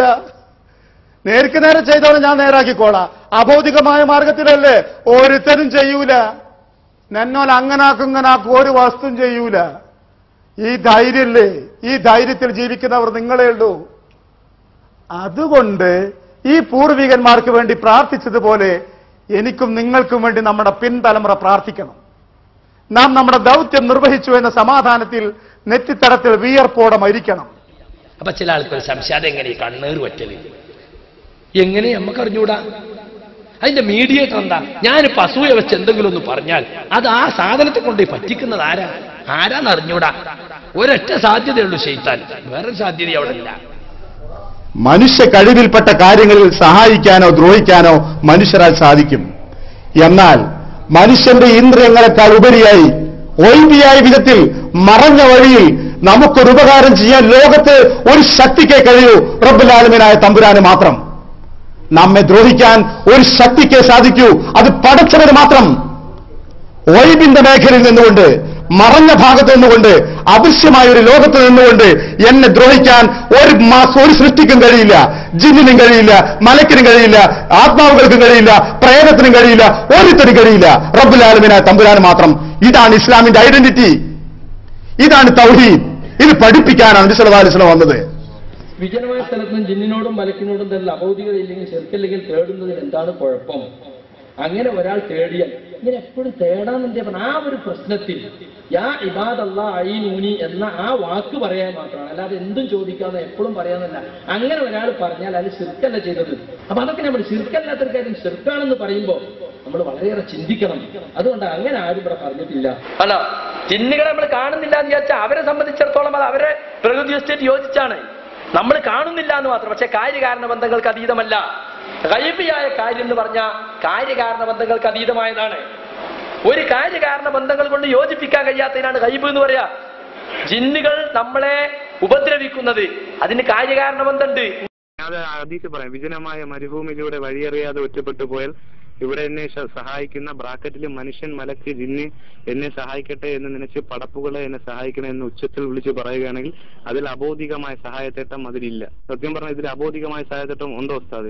നേർക്ക് നേരെ ചെയ്തോളെ ഞാൻ നേരാക്കിക്കോളാം. അഭൗതികമായ മാർഗത്തിലല്ലേ ഒരുത്തരും ചെയ്യൂല. നന്നോൽ അങ്ങനാക്കും ഇങ്ങനാക്കും ഒരു വസ്തുവും ചെയ്യൂല. ഈ ധൈര്യല്ലേ, ഈ ധൈര്യത്തിൽ ജീവിക്കുന്നവർ നിങ്ങളേ ഉള്ളൂ. അതുകൊണ്ട് ഈ പൂർവികന്മാർക്ക് വേണ്ടി പ്രാർത്ഥിച്ചതുപോലെ എനിക്കും നിങ്ങൾക്കും വേണ്ടി നമ്മുടെ പിൻതലമുറ പ്രാർത്ഥിക്കണം. നാം നമ്മുടെ ദൗത്യം നിർവഹിച്ചു എന്ന സമാധാനത്തിൽ നെറ്റിത്തടത്തിൽ വിയർപ്പോടെ മരിക്കണം. അപ്പൊ ചില ആൾക്കൊരു സംശയം, അതെങ്ങനെ കണ്ണേറ് പറ്റല് എങ്ങനെ നമുക്ക് അറിഞ്ഞൂടാ? അതിന്റെ മീഡിയേറ്റർ എന്താ? ഞാനിപ്പോ അസൂയ വെച്ച് എന്തെങ്കിലും ഒന്ന് പറഞ്ഞാൽ അത് ആ സാധനത്തെ കൊണ്ട് പറ്റിക്കുന്നത് ആരാ ആരാന്ന് അറിഞ്ഞൂടാ. ഒരൊറ്റ സാധ്യതയുള്ളൂ ശൈത്താൻ, വേറൊരു സാധ്യത അവിടെ ഇല്ല. മനുഷ്യ കഴിവിൽപ്പെട്ട കാര്യങ്ങളിൽ സഹായിക്കാനോ ദ്രോഹിക്കാനോ മനുഷ്യരാൽ സാധിക്കും. എന്നാൽ മനുഷ്യന്റെ ഇന്ദ്രിയങ്ങളെക്കാൾ ഉപരിയായി ഒഴിവിയായ വിധത്തിൽ മറഞ്ഞ വഴിയിൽ നമുക്കൊരു ഉപകാരം ചെയ്യാൻ ലോകത്ത് ഒരു ശക്തിക്കേ കഴിയൂ, റബ്ബുൽ ആലമീനായ തമ്പുരാന് മാത്രം. നമ്മെ ദ്രോഹിക്കാൻ ഒരു ശക്തിക്കേ സാധിക്കൂ, അത് പടച്ചവന് മാത്രം. ഒഴിവിന്റെ മേഖലയിൽ നിന്നുകൊണ്ട്, മറഞ്ഞ ഭാഗത്ത് നിന്നുകൊണ്ട്, അദൃശ്യമായ ഒരു ലോകത്ത് നിന്നുകൊണ്ട് എന്നെ ദ്രോഹിക്കാൻ ഒരു മാസം ഒരു സൃഷ്ടിക്കും കഴിയില്ല. ജിന്നിനും കഴിയില്ല, മലക്കിനും കഴിയില്ല, ആത്മാവുകൾക്കും കഴിയില്ല, പ്രേതത്തിനും കഴിയില്ല, ഒരുത്തരും കഴിയില്ല, റബ്ബുൽ ആലമീനായ തമ്പുരാന് മാത്രം. ഇതാണ് ഇസ്ലാമിന്റെ ഐഡന്റിറ്റി, ഇതാണ് തൗഹീദ്. ഇത് പഠിപ്പിക്കാനാണ് നബി സല്ലല്ലാഹു അലൈഹി വസല്ലം വന്നത്. വിജനമായ സ്ഥലത്തും ജിന്നിനോടും മലക്കിനോടും തന്നെ അബൗദികത ഇല്ലെങ്കിൽ ശിർക്കില്ലെങ്കിൽ തേടുന്നതിന് എന്താണ് കുഴപ്പം? അങ്ങനെ ഒരാൾ തേടിയാൽ ഇങ്ങനെ എപ്പോഴും തേടാന്നെന്റെ ആ ഒരു പ്രശ്നത്തിൽ യാ ഇബാദല്ലാ അഈനൂനി എന്ന ആ വാക്ക് പറയാൻ മാത്രമാണ്, അല്ലാതെ എന്തും ചോദിക്കാതെ എപ്പോഴും പറയാന്നല്ല. അങ്ങനെ ഒരാൾ പറഞ്ഞാൽ അത് ശിർക്കല്ല ചെയ്തത്. അപ്പൊ അതൊക്കെ നമ്മൾ ശിർക്കല്ലാത്തൊരു കാര്യം ശിർക്കാണെന്ന് പറയുമ്പോൾ നമ്മൾ വളരെയേറെ ചിന്തിക്കണം. അതുകൊണ്ട് അങ്ങനെ ആരും ഇവിടെ പറഞ്ഞിട്ടില്ല. അല്ല, ജിന്നുകളെ നമ്മൾ കാണുന്നില്ല എന്ന് വിചാരിച്ചാൽ അവരെ സംബന്ധിച്ചിടത്തോളം അത് അവരെ പ്രകൃതി എസ്റ്റേറ്റ് യോജിച്ചാണ്. നമ്മൾ കാണുന്നില്ല എന്ന് മാത്രം. പക്ഷെ കാര്യകാരണ ബന്ധങ്ങൾക്ക് അതീതമല്ല. ഗൈബിയായ കാര്യം എന്ന് പറഞ്ഞാൽ കാര്യകാരണ ബന്ധങ്ങൾക്ക് അതീതമായതാണ്. ഒരു കാര്യകാരണ ബന്ധങ്ങൾ കൊണ്ട് യോജിപ്പിക്കാൻ കഴിയാത്തതിനാണ് ഗൈബ് എന്ന് പറയാ. ജിന്നുകൾ നമ്മളെ ഉപദ്രവിക്കുന്നത് അതിന് കാര്യകാരണ ബന്ധമുണ്ട്. അത് ഹദീസ് പറയാം, വിജനമായ മരുഭൂമിയിലൂടെ വഴിയറിയാതെ ഒറ്റപ്പെട്ടു പോയാൽ ഇവിടെ എന്നെ സഹായിക്കുന്ന ബ്രാക്കറ്റിൽ മനുഷ്യൻ, മലക്ക്, ജിന്ന് എന്നെ സഹായിക്കട്ടെ എന്ന് നനച്ച് പടപ്പുകളെ എന്നെ സഹായിക്കണം എന്ന് ഉച്ചത്തിൽ വിളിച്ച് പറയുകയാണെങ്കിൽ അതിൽ അബോധികമായ സഹായത്തേട്ടം അതിലില്ല. സത്യം പറഞ്ഞാൽ ഇതിൽ അബോധികമായ സഹായത്തേട്ടം ഉണ്ടോ ഉസ്താദേ?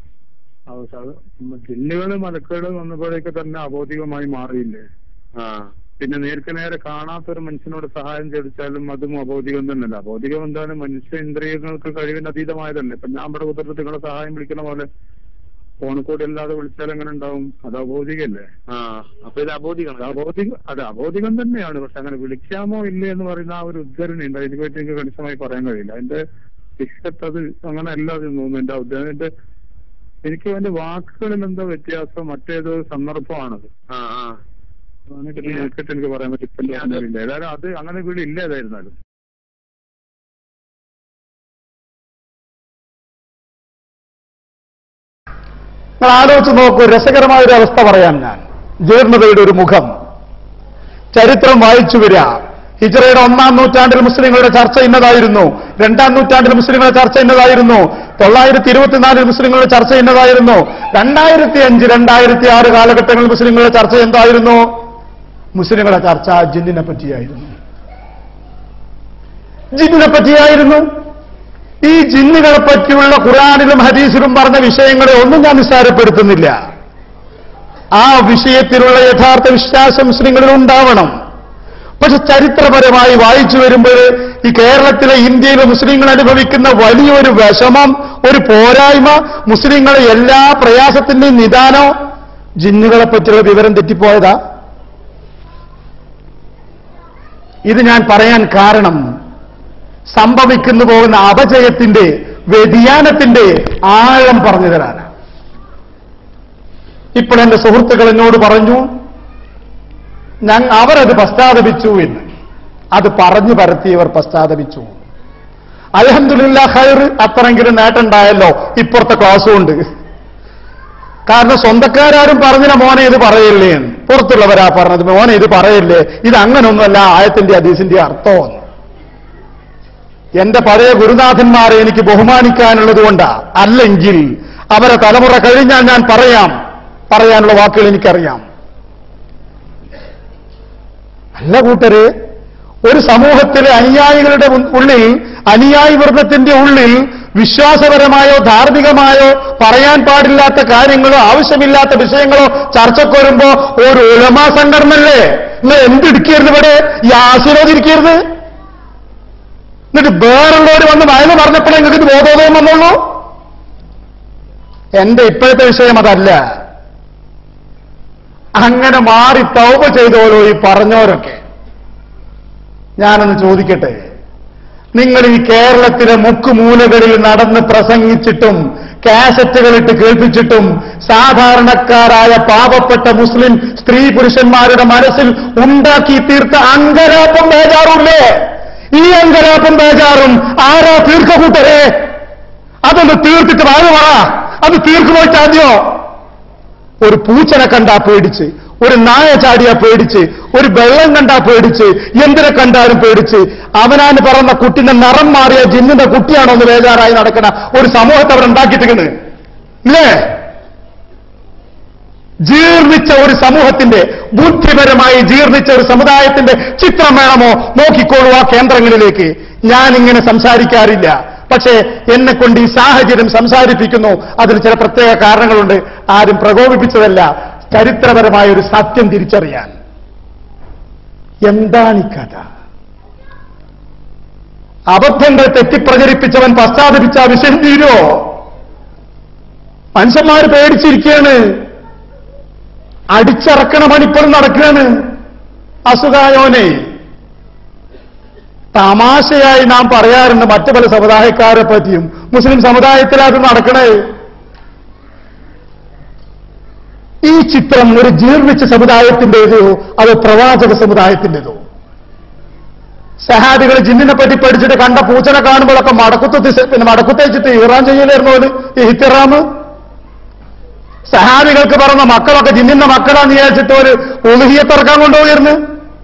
ജിന്നുകള് മലക്കുകള് വന്നപ്പോഴേക്ക് തന്നെ അബോധികമായി മാറിയില്ലേ? ആ, പിന്നെ നേർക്ക് നേരെ കാണാത്തൊരു മനുഷ്യനോട് സഹായം ചോദിച്ചാലും അതും അബോധികം തന്നെയല്ല. അബോധികം എന്താണ്? മനുഷ്യ ഇന്ദ്രിയങ്ങൾക്ക് കഴിവിന് അതീതമായതല്ലേ. ഇപ്പൊ ഞാൻ ഇവിടെ കുതിർത്ത് നിങ്ങളെ സഹായം വിളിക്കണ പോലെ ഫോണിൽ കൂടി അല്ലാതെ വിളിച്ചാൽ എങ്ങനെ ഉണ്ടാവും? അത് അബോധികല്ലേ? ആ, അപ്പൊ ഇത് അബോധികം. അബോധികം, അത് അബോധികം തന്നെയാണ്. പക്ഷെ അങ്ങനെ വിളിക്കാമോ ഇല്ലേ എന്ന് പറയുന്ന ആ ഒരു ഉദ്ധരണി ഉണ്ട്. അതിനെ പറ്റി എനിക്ക് കണിശമായി പറയാൻ കഴിയില്ല. അതിന്റെ ശിക്ഷത്ത് അത് അങ്ങനെ അല്ല അത് തോന്നുന്നു. എന്റെ ഉദ്ദേശത്തിന്റെ എനിക്ക് അതിന്റെ വാക്കുകളിൽ എന്താ വ്യത്യാസം, മറ്റേതോ സന്ദർഭമാണത്. ആ ആ നോക്കിയിട്ട് എനിക്ക് പറയാൻ പറ്റില്ല. ഏതായാലും അത് അങ്ങനെ വീട് ഇല്ല. ഏതായിരുന്നാലും നിങ്ങൾ ആലോചിച്ച് നോക്കൂ, രസകരമായ ഒരു അവസ്ഥ പറയാം ഞാൻ. ജീർണതയുടെ ഒരു മുഖം. ചരിത്രം വായിച്ചു വരിക. ഹിജ്റയുടെ ഒന്നാം നൂറ്റാണ്ടിൽ മുസ്ലിങ്ങളുടെ ചർച്ച ഇന്നതായിരുന്നു, രണ്ടാം നൂറ്റാണ്ടിൽ മുസ്ലിങ്ങളുടെ ചർച്ച ഇന്നതായിരുന്നു, തൊള്ളായിരത്തി ഇരുപത്തിനാലിൽ മുസ്ലിങ്ങളുടെ ചർച്ച ഇന്നതായിരുന്നു, രണ്ടായിരത്തി അഞ്ച് രണ്ടായിരത്തി ആറ് കാലഘട്ടങ്ങളിൽ മുസ്ലിങ്ങളുടെ ചർച്ച എന്തായിരുന്നു? മുസ്ലിങ്ങളുടെ ചർച്ച ജിന്നിനെ പറ്റിയായിരുന്നു. ജിന്നിനെ പറ്റിയായിരുന്നു. ഈ ജിന്നുകളെ പറ്റിയുള്ള ഖുർആനിലും ഹദീസിലും പറഞ്ഞ വിഷയങ്ങളെ ഒന്നും ഞാൻ നിസ്സാരപ്പെടുത്തുന്നില്ല. ആ വിഷയത്തിലുള്ള യഥാർത്ഥ വിശ്വാസം മുസ്ലിങ്ങളിൽ ഉണ്ടാവണം. പക്ഷെ ചരിത്രപരമായി വായിച്ചു വരുമ്പോൾ ഈ കേരളത്തിലെ, ഇന്ത്യയിലെ മുസ്ലിങ്ങൾ അനുഭവിക്കുന്ന വലിയൊരു വിഷമം, ഒരു പോരായ്മ, മുസ്ലിങ്ങളെ എല്ലാ പ്രയാസത്തിന്റെയും നിദാനം ജിന്നുകളെ പറ്റിയുള്ള വിവരം തെറ്റിപ്പോയതാ. ഇത് ഞാൻ പറയാൻ കാരണം സംഭവിക്കുന്നു പോകുന്ന അപജയത്തിന്റെ, വ്യതിയാനത്തിന്റെ ആഴം പറഞ്ഞു തരാനാണ്. ഇപ്പോൾ എന്റെ സുഹൃത്തുക്കൾ എന്നോട് പറഞ്ഞു, ഞങ്ങൾ അവരത് പശ്ചാത്തപിച്ചു എന്ന്. അത് പറഞ്ഞു പരത്തിയവർ പശ്ചാത്തപിച്ചു. അൽഹംദുലില്ലാ ഖൈർ, അത്രയെങ്കിലും നേട്ടമുണ്ടായല്ലോ ഇപ്പുറത്തെ ക്ലാസ്സും ഉണ്ട്. കാരണം സ്വന്തക്കാരും പറഞ്ഞില്ല മോനെ ഇത് പറയല്ലേ എന്ന്. പുറത്തുള്ളവരാ പറഞ്ഞത് മോനെ ഇത് പറയല്ലേ, ഇത് അങ്ങനൊന്നുമല്ല ആയത്തിന്റെ ഹദീസിന്റെ അർത്ഥമെന്ന്. എന്റെ പഴയ ഗുരുനാഥന്മാരെ എനിക്ക് ബഹുമാനിക്കാനുള്ളത് കൊണ്ടാ. അല്ലെങ്കിൽ അവരെ തലമുറ കഴിഞ്ഞാൽ ഞാൻ പറയാം, പറയാനുള്ള വാക്കുകൾ എനിക്കറിയാം. അല്ല കൂട്ടര്, ഒരു സമൂഹത്തിലെ അനുയായികളുടെ ഉള്ളിൽ, അനുയായി വർഗത്തിന്റെ ഉള്ളിൽ വിശ്വാസപരമായോ ധാർമ്മികമായോ പറയാൻ പാടില്ലാത്ത കാര്യങ്ങളോ ആവശ്യമില്ലാത്ത വിഷയങ്ങളോ ചർച്ചക്ക് വരുമ്പോ ഒരു ഉലമാ സംഘടനല്ലേ നിങ്ങൾ എന്തിരിക്കരുത്? ഇവിടെ ഈ ആശീർവദിരിക്കരുത്. എന്നിട്ട് വേറുള്ളവർ വന്ന് വയല് പറഞ്ഞപ്പോഴേ നിങ്ങൾക്ക് ഇത് ബോധോദയം വന്നുള്ളൂ. എന്റെ ഇപ്പോഴത്തെ വിഷയം അതല്ല. അങ്ങനെ മാറി തൗബ ചെയ്തോളൂ ഈ പറഞ്ഞോരൊക്കെ. ഞാനൊന്ന് ചോദിക്കട്ടെ, നിങ്ങൾ ഈ കേരളത്തിലെ മുക്കുമൂലകളിൽ നടന്ന് പ്രസംഗിച്ചിട്ടും കാസറ്റുകളിട്ട് കേൾപ്പിച്ചിട്ടും സാധാരണക്കാരായ പാവപ്പെട്ട മുസ്ലിം സ്ത്രീ പുരുഷന്മാരുടെ മനസ്സിൽ ഉണ്ടാക്കി തീർത്ത അങ്കലാപ്പും ബേജാറുമില്ലേ? ഈ അങ്കലാപ്പും ബേജാറും ആരാ തീർക്ക കൂട്ടരെ? അതൊന്ന് തീർത്തിട്ട് വാഴ പറ. അത് തീർക്കുമോ ചാദ്യോ? ഒരു പൂച്ചനെ കണ്ടാ പേടിച്ച്, ഒരു നായ ചാടിയാ പേടിച്ച്, ഒരു വെള്ളം കണ്ടാ പേടിച്ച്, എന്തിനെ കണ്ടാലും പേടിച്ച്, അവനാന് പറന്ന കുട്ടിന്റെ നിറം മാറിയ ജിന്നിന്റെ കുട്ടിയാണോ എന്ന് ബേജാറായി നടക്കണ ഒരു സമൂഹത്തെ അവർ ഉണ്ടാക്കിയിട്ടിരിക്കുന്നത് ഇല്ലേ? ജീർണിച്ച ഒരു സമൂഹത്തിന്റെ, ബുദ്ധിപരമായി ജീർണിച്ച ഒരു സമുദായത്തിന്റെ ചിത്രം വേണമോ? നോക്കിക്കോളൂ ആ കേന്ദ്രങ്ങളിലേക്ക്. ഞാൻ ഇങ്ങനെ സംസാരിക്കാറില്ല, പക്ഷേ എന്നെ കൊണ്ട് ഈ സാഹചര്യം സംസാരിപ്പിക്കുന്നു. അതിന് ചില പ്രത്യേക കാരണങ്ങളുണ്ട്. ആരും പ്രകോപിപ്പിച്ചതല്ല, ചരിത്രപരമായ ഒരു സത്യം തിരിച്ചറിയാൻ. എന്താണ് ഈ കഥ? അബദ്ധങ്ങൾ തെറ്റിപ്രചരിപ്പിച്ചവൻ പശ്ചാത്തപിച്ച വിഷയം തീരോ? മനുഷ്യന്മാർ പേടിച്ചിരിക്കുകയാണ്. അടിച്ചിറക്കണ പണിപ്പോഴും നടക്കുകയാണ്. അസുഖായോനെ തമാശയായി നാം പറയാറുണ്ട് മറ്റു പല സമുദായക്കാരെ പറ്റിയും. മുസ്ലിം സമുദായത്തിലത് നടക്കണേ. ഈ ചിത്രം ഒരു ജീർണിച്ച സമുദായത്തിൻ്റെതോ അതോ പ്രവാചക സമുദായത്തിൻ്റെതോ? സഹാബികൾ ജിന്നിനെ പറ്റി പഠിച്ചിട്ട് കണ്ട പൂച്ചനെ കാണുമ്പോഴൊക്കെ മടക്കുത്തി പിന്നെ മടക്കുത്തേച്ചിട്ട് ഇറാൻ ചെയ്യലായിരുന്നു അത് ഇഹ്തിറാം. സഹാബികൾക്ക് പറഞ്ഞ മക്കളൊക്കെ ജിന്നിന്റെ മക്കളാന്ന് വിചാരിച്ചിട്ട് ഒരു ഉളുഹിയത്തിറക്കാൻ കൊണ്ടുപോയിരുന്നു.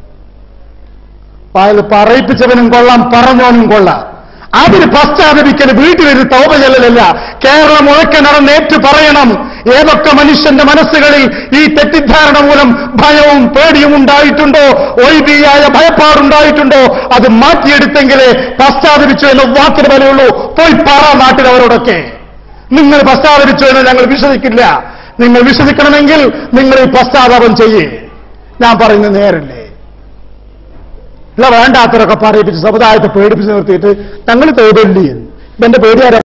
അയാൾ പറയിപ്പിച്ചവനും കൊള്ളാം, പറഞ്ഞവനും കൊള്ളാം. അതിന് പശ്ചാത്തപിക്കൽ വീട്ടിലൊരു തൗബ ചെല്ലലല്ല. കേരളം മുഴക്കെ നടന്നേറ്റു പറയണം. ഏതൊക്കെ മനുഷ്യന്റെ മനസ്സുകളിൽ ഈ തെറ്റിദ്ധാരണ മൂലം ഭയവും പേടിയും ഉണ്ടായിട്ടുണ്ടോ, ഒഴിബിയായ ഭയപ്പാടുണ്ടായിട്ടുണ്ടോ, അത് മാറ്റിയെടുത്തെങ്കിലേ പശ്ചാത്തപിച്ചു എന്ന വാക്കിന് വിലയുള്ളൂ. പോയി പറ നാട്ടിലവരോടൊക്കെ, നിങ്ങൾ പശ്ചാത്തപിച്ചു എന്ന് ഞങ്ങൾ വിശ്വസിക്കില്ല. നിങ്ങൾ വിശ്വസിക്കണമെങ്കിൽ നിങ്ങൾ ഈ പശ്ചാത്താപം ചെയ്യേ. ഞാൻ പറയുന്നത് നേരല്ലേ? ഇല്ല, വേണ്ടാത്തവരൊക്കെ പറയിപ്പിച്ച് സമുദായത്തെ പേടിപ്പിച്ച് നിർത്തിയിട്ട് ഞങ്ങൾ തേടില്ലേ? ഇതെന്റെ പേടിയാരാ?